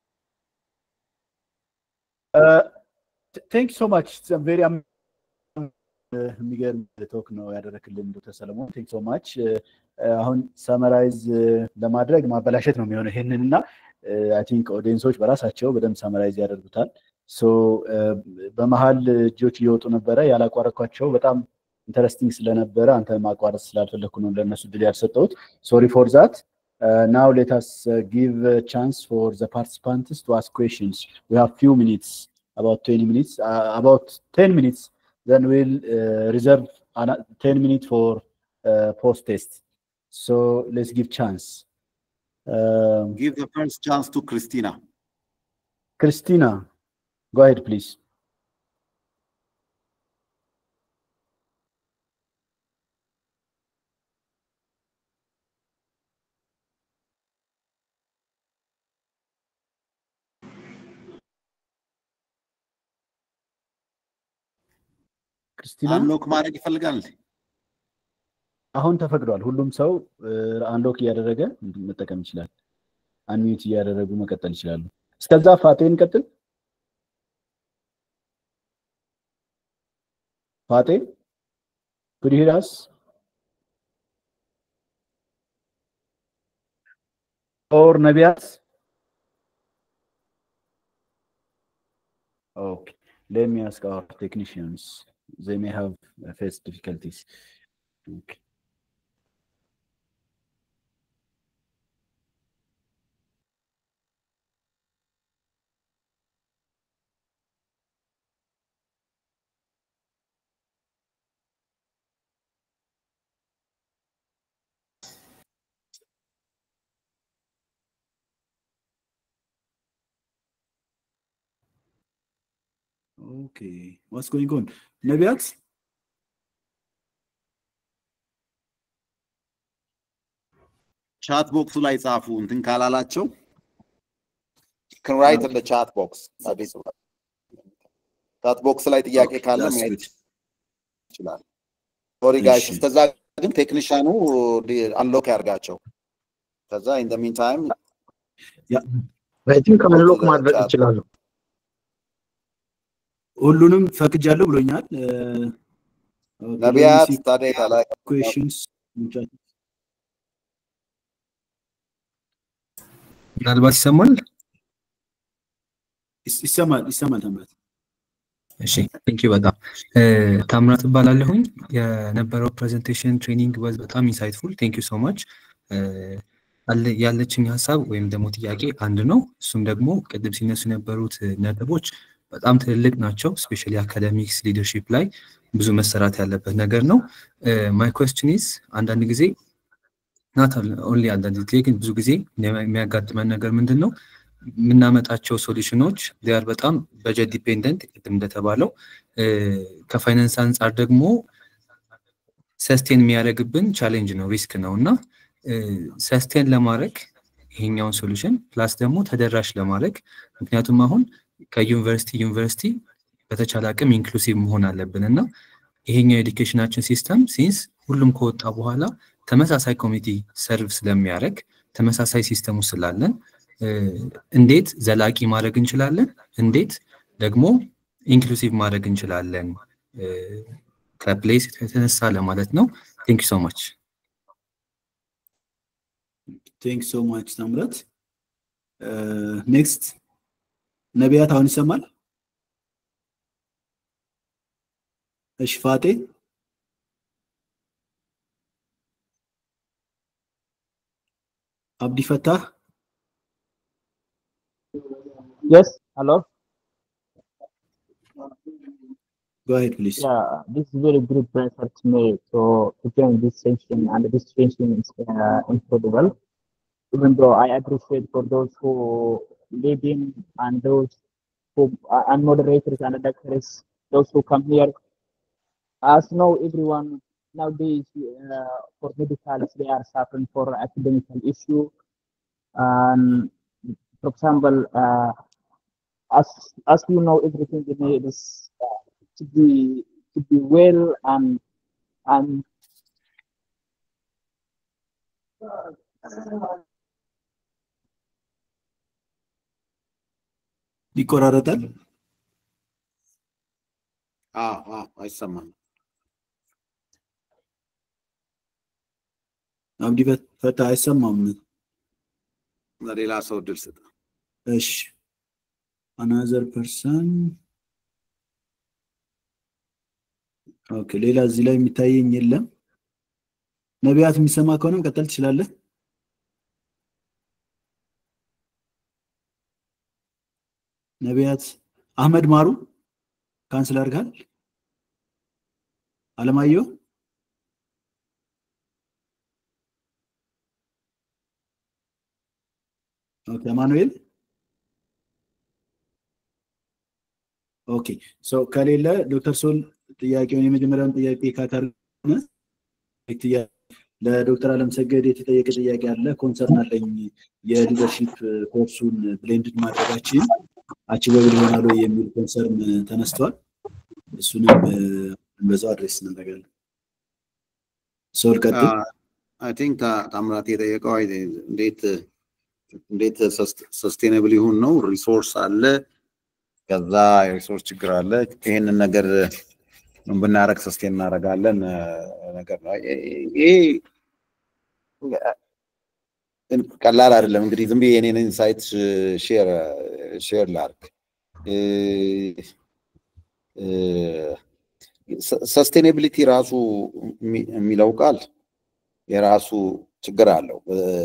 Uh thank you so much it's a very የሚገርም ቶክ ነው ያደረክልን ዶክተር ሰለሞን thank you so much አሁን ሰመራይዝ ለማድረግ ማበላሸት ነው የሚሆነው ይሄንንና I think ኦዲየንሶች በራሳቸው በደም ሰመራይዝ ያደርጉታል so በመሃል ጆች ይወጡ ነበር ያላቋረጥኳቸው በጣም ኢንተረስቲንግ ስለነበረ አንተ ማቋረጥ ስላልፈለኩ ነው ለነሱ ድል ያልሰጠሁት sorry for that uh, now let us uh, give a chance for the participants to ask questions we have few minutes about twenty minutes uh, about ten minutes then we'll uh, reserve ten minutes for uh, post test so let's give chance um, give the first chance to Christina Christina go ahead please ክርስቲና አንሎክ ማድረግ ይፈልጋል አሁን ተፈቅዷል ሁሉም ሰው አንሎክ ያደረገ መጠቀም ይችላል አንሚዩት ያደረጉ መቀጠል ይችላሉ እስከዛ ፋቴን ቀጥል ፋቴ could you hear us or Nabias okay let me ask our technicians they may have uh, faced difficulties okay okay what's going on Nabiat chat box ላይ ጻፉ እንትን ካላላቸው can write in the chat box አዲስ chat box ላይ ጥያቄ ካለ ማየት ይችላል sorry guys እስከዛ ግን ቴክኒሻኑ አንሎክ ያርጋቸው ከዛ in the meantime yeah I think አንሎክ ማድረግ ይችላል ሁሉንም ፈቅጃለሁ ብሎኛል ነቢያት ታዲያ ካላ questions ምናልባት ይሰማል ይሰማል ይሰማል ታምራት እሺ thank you በጣም ታምራት ባላለሁኝ የነበረው presentation training was በጣም insightful thank you so much አለ ያለችኝ ሐሳብ ወይም ደግሞ ጥያቄ አንድ ነው እሱም ደግሞ ቀደም ሲነሱ የነበሩት ነጥቦች በጣም ትልልቅ ናቸው ስፔሻሊ አካዳሚክስ ሊደርሺፕ ላይ ብዙ መሰራት ያለበት ነገር ነው my question is አንዳንድ ጊዜ not only አንዳንድ ጊዜ ግን ብዙ ጊዜ የሚያጋጥመን ነገር ምንድነው ምናመጣቸው ሶሉሽኖች they are በጣም budget dependent እንደተባለው ከፋይናንስ አንፃር ደግሞ ሰስቴን የሚያደርግብን ቻሌንጅ ነው ሪስክ ነውና ሰስቴን ለማድረግ ይሄኛውን ሶሉሽን ፕላስ ደግሞ ተደራሽ ለማድረግ ምክንያቱም አሁን ከዩኒቨርሲቲ ዩኒቨርሲቲ በተቻለ አቅም ኢንክሉሲቭ መሆን አለብንና ይሄኛው ኤዱኬሽናችን ሲስተም ሲንስ ሁሉም ከወጣ በኋላ ተመሳሳይ ኮሚኒቲ ሰርቭ ስለሚያደርግ ተመሳሳይ ሲስተሙ ስላለን እንዴት ዘላቂ ማድረግ እንችላለን እንዴት ደግሞ ኢንክሉሲቭ ማድረግ እንችላለን ከፕሌስ የተነሳ ለማለት ነው thank you so much thank you so much ታምራት next ነቢያት አሁን ይሰማል እሺ ፋቴ አብዲ ፈታህ yes hello go ahead please yeah this is very good pleasure to me to, to join this session and this session is uh, incredible even though I appreciate for those who leading and those who uh, and moderators and doctors those who come here as know everyone nowadays uh, for medicals they are suffering for academic issue and for example uh, as as you know everything in it is uh, to be to be well and and ይቆራረጣል አዎ አዎ አይሰማም አብዲ ፈታ አይሰማም ለሌላ ሰው ድል ስጥ እሺ another person ኦኬ ሌላ እዚህ ላይ የሚታየኝ የለም ነቢያት የሚሰማ ከሆነ መቀጠል ትችላለህ ነቢያት አህመድ ማሩ ካንስል አድርጋል አለማየሁ ኦኬ ማኑኤል ኦኬ ሶ ከሌለ ዶክተር ሶል ጥያቄውን የመጀመሪያውን ጥያቄ ካታርነ ለዶክተር አለም ሰገድ የተጠየቀ ጥያቄ አለ ኮንሰርን አለኝ የሊደርሺፕ ኮርሱን ብሌንድድ ማድረጋችን አቺቨብል ይሆናል ወይ የሚል ኮንሰርን ተነስቷል እሱንም በዛው አድሬስ እናደርጋለን ሶል ቀጥል አይ ቲንክ ታምራት የጠየቀው እንዴት እንዴት ሰስቴኔብል ይሁን ነው ሪሶርስ አለ ከዛ የሪሶርስ ችግር አለ ይሄንን ነገር ምን ብናረግ ሰስቴን እናረጋለን ነገር ነው ይሄ ቀላል አይደለም እንግዲህ ዝም ብዬ የኔን ኢንሳይት ሼር ሼር ላርክ ሰስቴኔቢሊቲ ራሱ የሚለው ቃል የራሱ ችግር አለው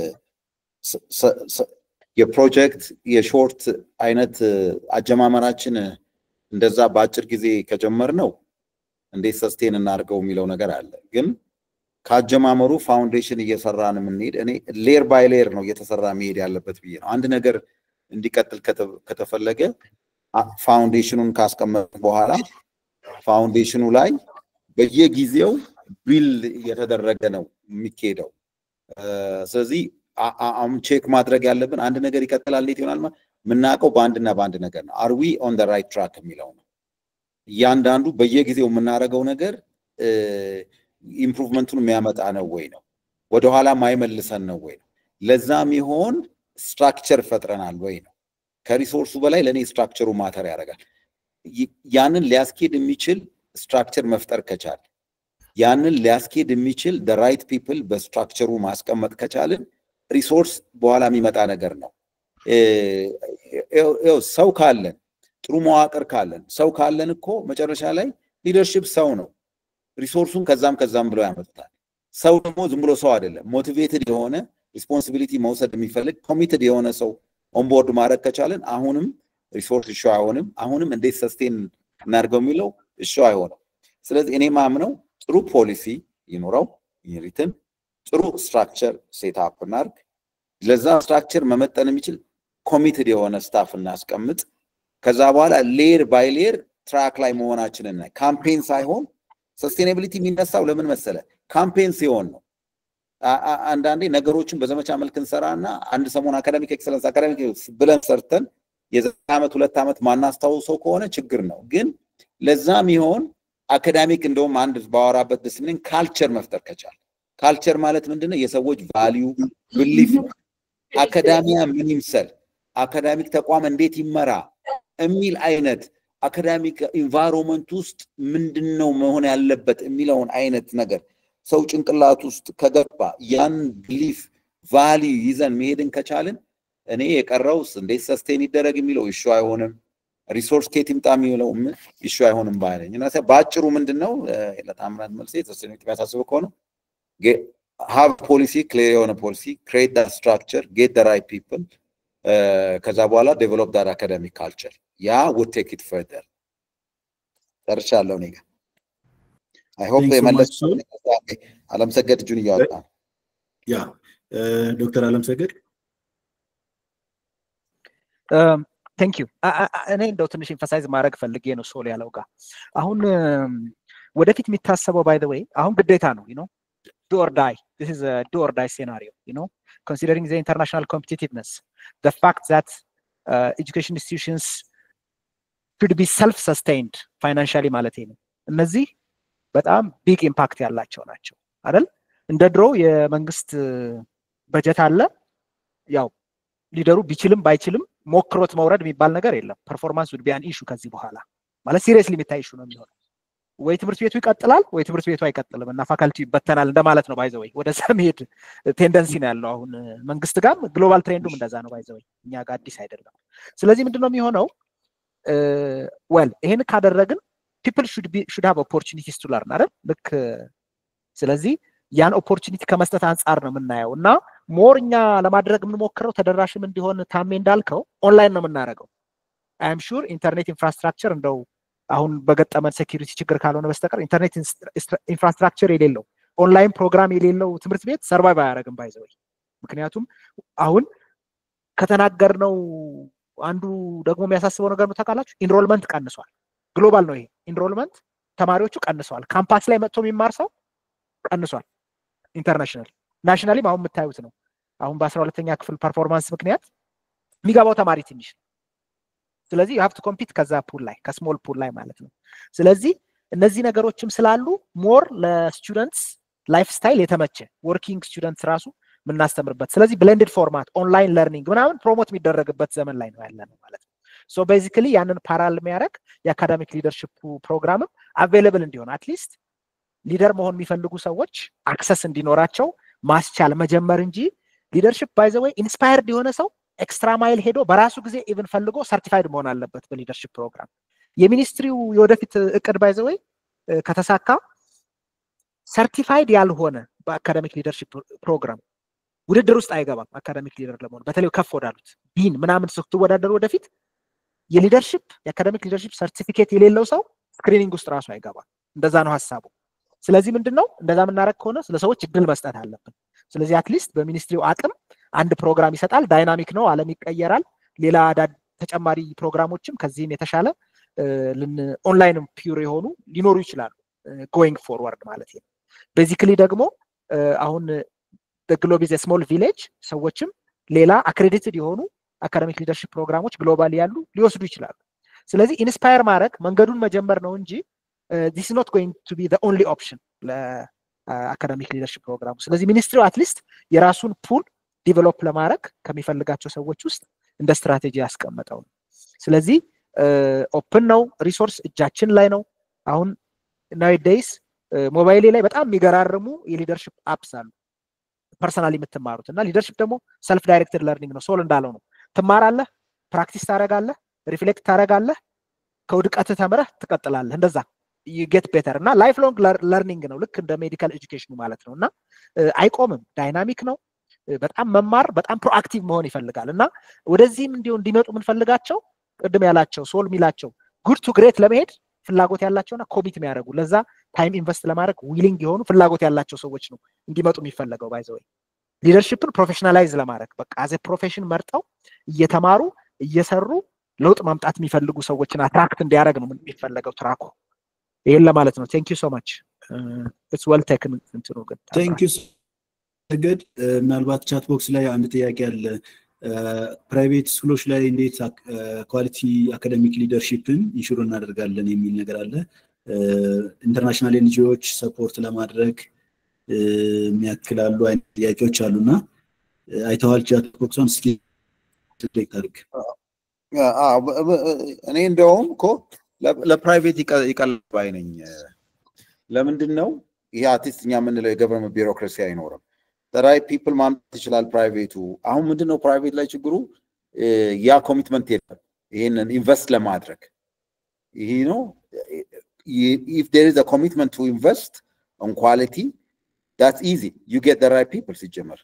የፕሮጀክት የሾርት አይነት አጀማመራችን እንደዛ በአጭር ጊዜ ከጀመርነው እንዴት ሰስቴን እናርገው የሚለው ነገር አለ ግን ካጀማመሩ ፋውንዴሽን እየሰራን ምንሄድ እኔ ሌየር ባይ ሌየር ነው እየተሰራ መሄድ ያለበት ብዬ ነው አንድ ነገር እንዲቀጥል ከተፈለገ ፋውንዴሽኑን ካስቀመጥ በኋላ ፋውንዴሽኑ ላይ በየጊዜው ቢልድ እየተደረገ ነው የሚኬደው ስለዚህ አም ቼክ ማድረግ ያለብን አንድ ነገር ይቀጥላል እንዴት ይሆናል ምናቀው ባንድና ባንድ ነገር ነው are we on the right track የሚለው ነው ያንዳንዱ በየጊዜው የምናረገው ነገር ኢምፕሩቭመንቱን የሚያመጣ ነው ወይ ነው ወደ ኋላ ማይመልሰን ነው ወይ ነው ለዛም ይሆን ስትራክቸር ፈጥረናል ወይ ነው ከሪሶርሱ በላይ ለኔ ስትራክቸሩ ማተር ያደርጋል ያንን ሊያስኬድ የሚችል ስትራክቸር መፍጠር ከቻለ ያንን ሊያስኬድ የሚችል the right people በስትራክቸሩ ማስቀመጥ ከቻልን ሪሶርስ በኋላ የሚመጣ ነገር ነው እ ሰው ካለን ጥሩ መዋቅር ካለን ሰው ካለን እኮ መጨረሻ ላይ ሊደርሺፕ ሰው ነው ሪሶርሱን ከዛም ከዛም ብሎ ያመጣል ሰው ደግሞ ዝም ብሎ ሰው አይደለም ሞቲቬትድ የሆነ ሪስፖንሲቢሊቲ መውሰድ የሚፈልግ ኮሚትድ የሆነ ሰው ኦን ቦርድ ማድረግ ከቻለን አሁንም ሪሶርስ ኢሹ አይሆንም አሁንም እንዴት ሰስቴን እናርገው የሚለው ኢሹ አይሆንም ስለዚህ እኔ ማምነው ጥሩ ፖሊሲ ይኖረው ይሪትን ጥሩ ስትራክቸር ሴት አፕ እናርግ ለዛ ስትራክቸር መመጠን የሚችል ኮሚትድ የሆነ ስታፍ እናስቀምጥ ከዛ በኋላ ሌየር ባይ ሌየር ትራክ ላይ መሆናችንን ካምፔን ሳይሆን ሰስቴኔቢሊቲ የሚነሳው ለምን መሰለ ካምፔን ሲሆን ነው አንዳንዴ ነገሮችን በዘመቻ መልክ እንሰራና አንድ ሰሞን አካዳሚክ ኤክሰለንስ አካዳሚክ ብለን ሰርተን የዘጠኝ ዓመት ሁለት ዓመት ማናስታውሰው ከሆነ ችግር ነው ግን ለዛም ይሆን አካዳሚክ እንደውም አንድ ባወራበት ዲሲፕሊን ካልቸር መፍጠር ከቻለ ካልቸር ማለት ምንድነው የሰዎች ቫልዩ ቢሊፍ አካዳሚያ ምን ይምሰል አካዳሚክ ተቋም እንዴት ይመራ የሚል አይነት አካዳሚክ ኢንቫይሮንመንት ውስጥ ምንድነው መሆን ያለበት የሚለውን አይነት ነገር ሰው ጭንቅላት ውስጥ ከገባ ያን ቢሊፍ ቫልዩ ይዘን መሄድን ከቻልን እኔ የቀረውስ እንዴት ሰስቴን ይደረግ የሚለው ኢሹ አይሆንም ሪሶርስ ኬት ይምጣ የሚለው ኢሹ አይሆንም ባይለኝ እና ባጭሩ ምንድነው ለታምራት መልስ የተሰነኝ የሚያሳስበው ከሆነ have policy clear የሆነ policy create that structure get the right people ከዛ በኋላ develop that academic culture yeah would take it further ተርቻለሁ ነኝ I hope they መለስ አለም ሰገድ ጁን ያወጣ ያ ዶክተር አለም ሰገድ um thank you እኔ እንደው ትንሽ emphasize ማድረግ ፈልጌ ነው ሶል ያለው ጋር አሁን ወደፊት የሚታሰበው by the way አሁን ግዴታ ነው you know do or die this is a do or die scenario you know considering the international competitiveness the fact that uh, education institutions should be self sustained financially ማለት ነው እነዚህ በጣም ቢግ ኢምፓክት ያላቸው ናቸው አይደል እንደ ድሮ የመንግስት በጀት አለ ያው ሊደሩ ቢችልም ባይችልም ሞክሮት መውረድ የሚባል ነገር የለም ፐርፎርማንስ would be an issue ከዚህ በኋላ ማለት ሲሪየስሊ የሚታይ ኢሹ ነው የሚሆነው ወይ ትምህርት ቤቱ ይቀጥላል ወይ ትምህርት ቤቱ አይቀጥልም እና ፋካልቲ ይበተናል እንደማለት ነው ባይዘው ወደ ሰሜድ ቴንደንሲ ነው ያለው አሁን መንግስት ጋር ግሎባል ትሬንዱም እንደዛ ነው ባይዘው እኛ ጋር አዲስ አይደለም ስለዚህ ምንድነው የሚሆነው well ይሄን ካደረግን people should be should have opportunities to learn አይደል ልክ ስለዚህ ያን ኦፖርቹኒቲ ከመስጠት አንፃር ነው የምናየው እና ሞርኛ ለማድረግ የምንሞክረው ተደራሽም እንዲሆን ታሜ እንዳልከው ኦንላይን ነው የምናደርገው I am sure ኢንተርኔት ኢንፍራስትራክቸር እንደው አሁን በገጠመን ሴኩሪቲ ችግር ካልሆነ በስተቀር ኢንተርኔት ኢንፍራስትራክቸር የሌለው ኦንላይን ፕሮግራም የሌለው ትምህርት ቤት ሰርቫይቭ አያደርግም ባይዘው ምክንያቱም አሁን ከተናገርነው አንዱ ደግሞ የሚያሳስበው ነገር ነው ታውቃላችሁ ኢንሮልመንት ቀንሷል ግሎባል ነው ይሄ ኢንሮልመንት ተማሪዎቹ ቀንሷል ካምፓስ ላይ መጥቶ የሚማር ሰው ቀንሷል ኢንተርናሽናል ናሽናሊ አሁን የምታዩት ነው አሁን በ12ኛ ክፍል ፐርፎርማንስ ምክንያት የሚገባው ተማሪ ትንሽ ስለዚህ you have to compete ከዛ ፑል ላይ ከስሞል ፑል ላይ ማለት ነው ስለዚህ እነዚህ ነገሮችም ስላሉ ሞር ለስቱደንትስ ላይፍ ስታይል የተመቸ ወርኪንግ ስቱደንትስ ራሱ ምናስተምርበት ስለዚህ ብሌንድድ ፎርማት ኦንላይን ለርኒንግ ምናምን ፕሮሞት የሚደረግበት ዘመን ላይ ነው ያለነው ማለት ነው ሶ ቤዚካሊ ያንን ፓራል የሚያደርግ የአካዳሚክ ሊደርሺፕ ፕሮግራምም አቬሌብል እንዲሆን አትሊስት ሊደር መሆን የሚፈልጉ ሰዎች አክሰስ እንዲኖራቸው ማስቻል መጀመር እንጂ ሊደርሺፕ ባይ ዘ ዌይ ኢንስፓየርድ የሆነ ሰው ኤክስትራ ማይል ሄዶ በራሱ ጊዜ ኢቭን ፈልጎ ሰርቲፋይድ መሆን አለበት በሊደርሺፕ ፕሮግራም የሚኒስትሪው የወደፊት እቅድ ባይ ዘ ዌይ ከተሳካ ሰርቲፋይድ ያልሆነ በአካዳሚክ ሊደርሺፕ ፕሮግራም ውድድር ውስጥ አይገባም አካዳሚክ ሊደር ለመሆን በተለይ ከፍ ወዳሉት ዲን ምናምን ስትወዳደሩ ወደፊት የሊደርሺፕ የአካዳሚክ ሊደርሺፕ ሰርቲፊኬት የሌለው ሰው ስክሪኒንግ ውስጥ ራሱ አይገባም እንደዛ ነው ሐሳቡ ስለዚህ ምንድነው እንደዛ ምናረክ ከሆነ ስለሰዎች እድል መስጠት አለብን ስለዚህ አትሊስት በሚኒስትሪው አቅም አንድ ፕሮግራም ይሰጣል ዳይናሚክ ነው ዓለም ይቀየራል ሌላ ተጨማሪ ፕሮግራሞችም ከዚህም የተሻለ ኦንላይን ፒውር የሆኑ ሊኖሩ ይችላሉ going forward ማለት ነው basically ደግሞ አሁን the globe is a small village ሰዎችም ሌላ accredited የሆኑ academic leadership ፕሮግራሞች ግሎባሊ ያሉ ሊወስዱ ይችላሉ ስለዚህ ኢንስፓየር ማድረግ መንገዱን መጀመር ነው እንጂ this is not going to be the only option ለአካዳሚክ ሊደርሺፕ ፕሮግራሙ ስለዚህ ሚኒስትሪው አትሊስት የራሱን ፑል ዲቨሎፕ ለማድረግ ከሚፈልጋቸው ሰዎች ውስጥ እንደ ስትራቴጂ ያስቀመጠው ስለዚህ ኦፕን ነው ሪሶርስ እጃችን ላይ ነው አሁን nowadays ሞባይል ላይ በጣም የሚገራርሙ የሊደርሺፕ አፕስ አሉ ፐርሰናሊ የምትማሩት እና ሊደርሺፕ ደግሞ ሰልፍ ዳይሬክትድ ለርኒንግ ነው ሶል እንዳለው ነው ትማራለህ ፕራክቲስ ታረጋለህ ሪፍሌክት ታረጋለህ ከውድቀት ተምረህ ትቀጥላለህ እንደዛ you get better እና ላይፍ ሎንግ ለርኒንግ ነው ልክ እንደ ሜዲካል ኤጁኬሽኑ ማለት ነውና አይቆምም ዳይናሚክ ነው በጣም መማር በጣም ፕሮአክቲቭ መሆን ይፈልጋል እና ወደዚህም እንዲው እንዲመጡ ምን ፈልጋቸው ቅድም ያላቸው ሶል ሚላቸው ጉድ ቱ ግሬት ለመሄድ ፍላጎት ያላቸውና ኮሚት የሚያደርጉ ለዛ ታይም ኢንቨስት ለማድረግ ዊሊንግ የሆኑ ፍላጎት ያላቸው ሰዎች ነው እንዲመጡ የሚፈልገው ባይ ዘ ወይ ሊደርሺፕን ፕሮፌሽናላይዝ ለማድረግ በቃ አዘ ፕሮፌሽን መርጠው እየተማሩ እየሰሩ ለውጥ ማምጣት የሚፈልጉ ሰዎችን አትራክት እንዲያደርግ ነው የሚፈልገው ትራኩ ይሄን ለማለት ነው thank you so much uh, it's well taken እንትኑ ግን thank you good ምናልባት ቻት ቦክስ ላይ አንድ ጥያቄ አለ ፕራይቬት ስኩሎች ላይ እንዴት ኳሊቲ አካዳሚክ ሊደርሺፕን ኢንሹር እናደርጋለን የሚል ነገር አለ ኢንተርናሽናል ኤንጂኦዎች ሰፖርት ለማድረግ የሚያክላሉ አይነት ጥያቄዎች አሉና አይተዋል ቻት ቦክሱን እስኪ ትዴክ ታሪክ አዎ እኔ እንደውም እኮ ለፕራይቬት ይቀልባይ ነኝ ለምንድነው ይሄ አርቲስትኛ ምንለው የገቨርንመንት ቢሮክራሲ አይኖርም the right people ማምጣት ይችላል ፕራይቬቱ አሁን ምንድነው ፕራይቬት ላይ ችግሩ ያ ኮሚትመንት የለም ይሄንን ኢንቨስት ለማድረግ ይሄ ነው if there is a commitment to invest on quality that's easy you get the right people ሲጀመር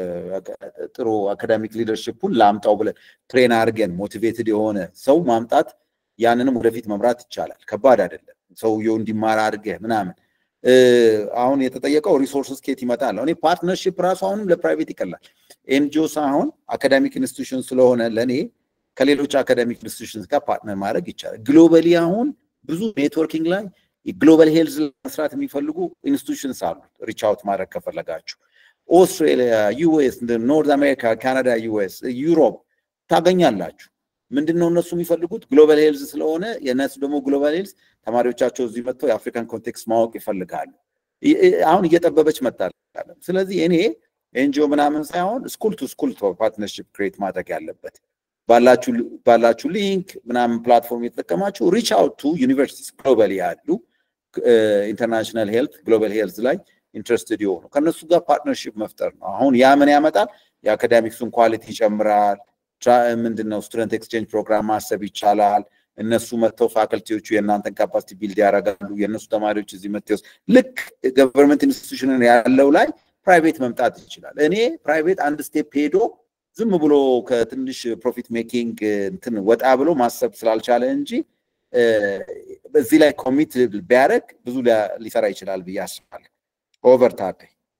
ጥሩ አካዳሚክ ሊደርሺፑን ላምጣው ብለ ትሬን አድርገን ሞቲቬትድ የሆነ ሰው ማምጣት ያንንም ወደፊት መምራት ይቻላል ከባድ አይደለም ሰውየው እንዲማር አድርገህ ምናምን አሁን የተጠየቀው ሪሶርስስ ከት ይመጣል አሁን ፓርትነርሺፕ ራሱ አሁንም ለፕራይቬት ይቀላል ኤንጂኦስ አሁን አካዳሚክ ኢንስቲትዩሽን ስለሆነ ለኔ ከሌሎች አካዳሚክ ኢንስቲትዩሽንስ ጋር ፓርትነር ማድረግ ይቻላል ግሎባሊ አሁን ብዙ ኔትወርኪንግ ላይ ግሎባል ሄልዝ መስራት የሚፈልጉ ኢንስቲትዩሽንስ አሉ ሪች አውት ማድረግ ከፈለጋችሁ ኦስትሬሊያ ዩኤስ ኖርዝ አሜሪካ ካናዳ ዩኤስ ዩሮፕ ታገኛላችሁ ምንድነው እነሱ የሚፈልጉት ግሎባል ሄልዝ ስለሆነ የነሱ ደግሞ ግሎባል ሄልዝ ተማሪዎቻቸው እዚህ መጥተው የአፍሪካን ኮንቴክስት ማወቅ ይፈልጋሉ አሁን እየጠበበች መጣለ ስለዚህ እኔ ኤንጂኦ ምናምን ሳይሆን ስኩል ቱ ስኩል ፓርትነርሺፕ ክሬት ማድረግ ያለበት ባላችሁ ባላችሁ ሊንክ ምናምን ፕላትፎርም የተጠቀማችሁ ሪች አውት ቱ ዩኒቨርሲቲስ ግሎባሊ ያሉ ኢንተርናሽናል ሄልት ግሎባል ሄልዝ ላይ ኢንትረስትድ የሆኑ ከነሱ ጋር ፓርትነርሺፕ መፍጠር ነው አሁን ያ ምን ያመጣል የአካዳሚክሱን ኳሊቲ ይጨምራል ምንድነው ስቱደንት ኤክስቼንጅ ፕሮግራም ማሰብ ይቻላል እነሱ መተው ፋካልቲዎቹ የናንተን ካፓሲቲ ቢልድ ያደርጋሉ የነሱ ተማሪዎች እዚህ መተው ልክ ገቨርንመንት ኢንስቲትዩሽን ያለው ላይ ፕራይቬት መምጣት ይችላል እኔ ፕራይቬት አንድ ስቴፕ ሄዶ ዝም ብሎ ከትንሽ ፕሮፊት ሜኪንግ እንትን ወጣ ብሎ ማሰብ ስላልቻለ እንጂ በዚህ ላይ ኮሚት ቢያደርግ ብዙ ሊሰራ ይችላል ብዬ አስባለሁ ኦቨር ታርዴ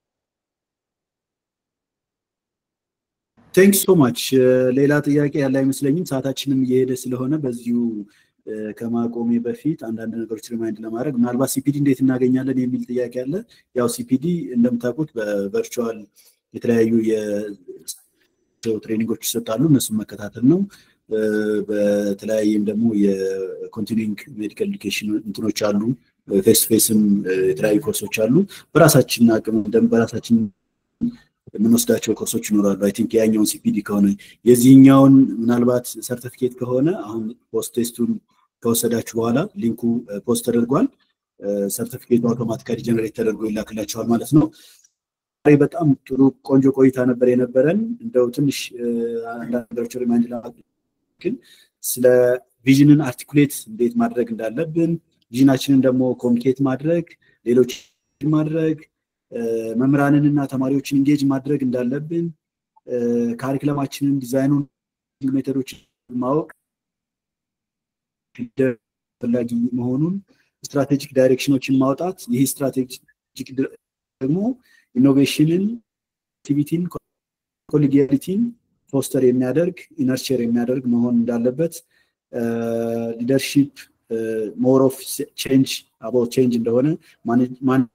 Thanks so much ሌላ ጥያቄ ያለ አይመስለኝም ሰዓታችንም እየሄደ ስለሆነ በዚሁ ከማቆሜ በፊት አንዳንድ ነገሮች ሪማይንድ ለማድረግ ምናልባት ሲፒዲ እንዴት እናገኛለን የሚል ጥያቄ አለ ያው ሲፒዲ እንደምታውቁት በቨርቹዋል የተለያዩ የትሬኒንጎች ይሰጣሉ እነሱን መከታተል ነው በተለያየም ደግሞ የኮንቲኒንግ ሜዲካል ኤዱኬሽን እንትኖች አሉ ፌስ ቱ ፌስም የተለያዩ ኮርሶች አሉ በራሳችን አቅም እንደም በራሳችን ምንወስዳቸው ኮርሶች ይኖራሉ አይ ቲንክ ያኛውን ሲፒዲ ከሆነ የዚህኛውን ምናልባት ሰርቲፊኬት ከሆነ አሁን ፖስት ቴስቱን ከወሰዳችሁ በኋላ ሊንኩ ፖስት ተደርጓል ሰርቲፊኬቱ አውቶማቲካሊ ጀነሬት ተደርጎ ይላክላችኋል ማለት ነው አይ በጣም ጥሩ ቆንጆ ቆይታ ነበር የነበረን እንደው ትንሽ አንዳንድ ነገሮች ሪማይንድ ለማድረግ ግን ስለ ቪዥንን አርቲኩሌት እንዴት ማድረግ እንዳለብን ቪዥናችንን ደግሞ ኮሚኒኬት ማድረግ ሌሎች ማድረግ መምራንንና ተማሪዎችን ኢንጌጅ ማድረግ እንዳለብን ካሪኩለማችንን ዲዛይኑን ሜተዶች ማወቅ ፈላጊ መሆኑን ስትራቴጂክ ዳይሬክሽኖችን ማውጣት ይሄ ስትራቴጂክ ደግሞ ኢኖቬሽንን አክቲቪቲን ኮሊጊያሊቲን ፎስተር የሚያደርግ ኢነርቸር የሚያደርግ መሆን እንዳለበት ሊደርሺፕ ሞር ኦፍ ቼንጅ አባውት ቼንጅ እንደሆነ ማን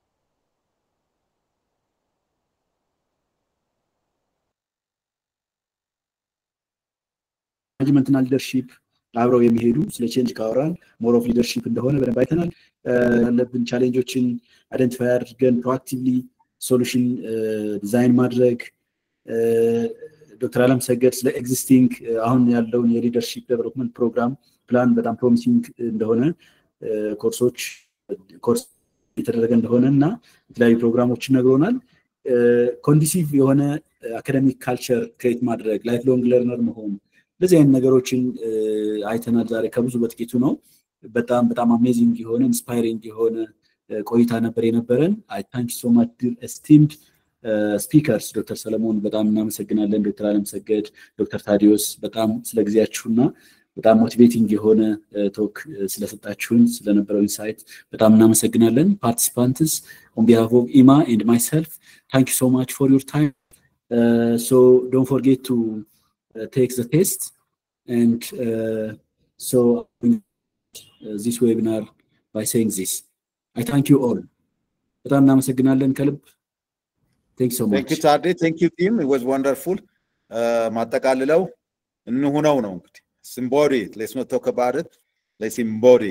ማኔጅመንትና ሊደርሺፕ አብረው የሚሄዱ ስለ ቼንጅ ካወራን ሞር ኦፍ ሊደርሺፕ እንደሆነ በደንብ አይተናል ያለብን ቻሌንጆችን አይደንቲፋይ አድርገን ፕሮአክቲቭሊ ሶሉሽን ዲዛይን ማድረግ ዶክተር አለም ሰገድ ስለ ኤግዚስቲንግ አሁን ያለውን የሊደርሺፕ ዴቨሎፕመንት ፕሮግራም ፕላን በጣም ፕሮሚሲንግ እንደሆነ ኮርሶች ኮርስ የተደረገ እንደሆነና የተለያዩ ፕሮግራሞችን ነግሮናል ኮንዲሲቭ የሆነ አካዳሚክ ካልቸር ክሬት ማድረግ ላይፍ ሎንግ ለርነር መሆን ለዚህ አይነት ነገሮችን አይተናል ዛሬ ከብዙ በጥቂቱ ነው በጣም በጣም አሜዚንግ የሆነ ኢንስፓይሪንግ የሆነ ቆይታ ነበር የነበረን አይ ታንክ ዩ ሶ ማች ዲር ኤስቲምድ ስፒከርስ ዶክተር ሰለሞን በጣም እናመሰግናለን ዶክተር አለም ሰገድ ዶክተር ታዲዮስ በጣም ስለግዚያችሁና በጣም ሞቲቬቲንግ የሆነ ቶክ ስለሰጣችሁን ስለነበረው ኢንሳይት በጣም እናመሰግናለን ፓርቲሲፓንትስ on behalf of Ima and myself thank you so much for your time uh, so don't forget to uh, take the test and uh, so uh, this webinar by saying this. I thank you all. በጣም እናመሰግናለን ከልብ. Thank you so much. Thank you, Tade. Thank you, team. It was wonderful. ማጠቃልለው እንሁነው ነው እንግዲህ. Embody it. Let's not talk about it. Let's embody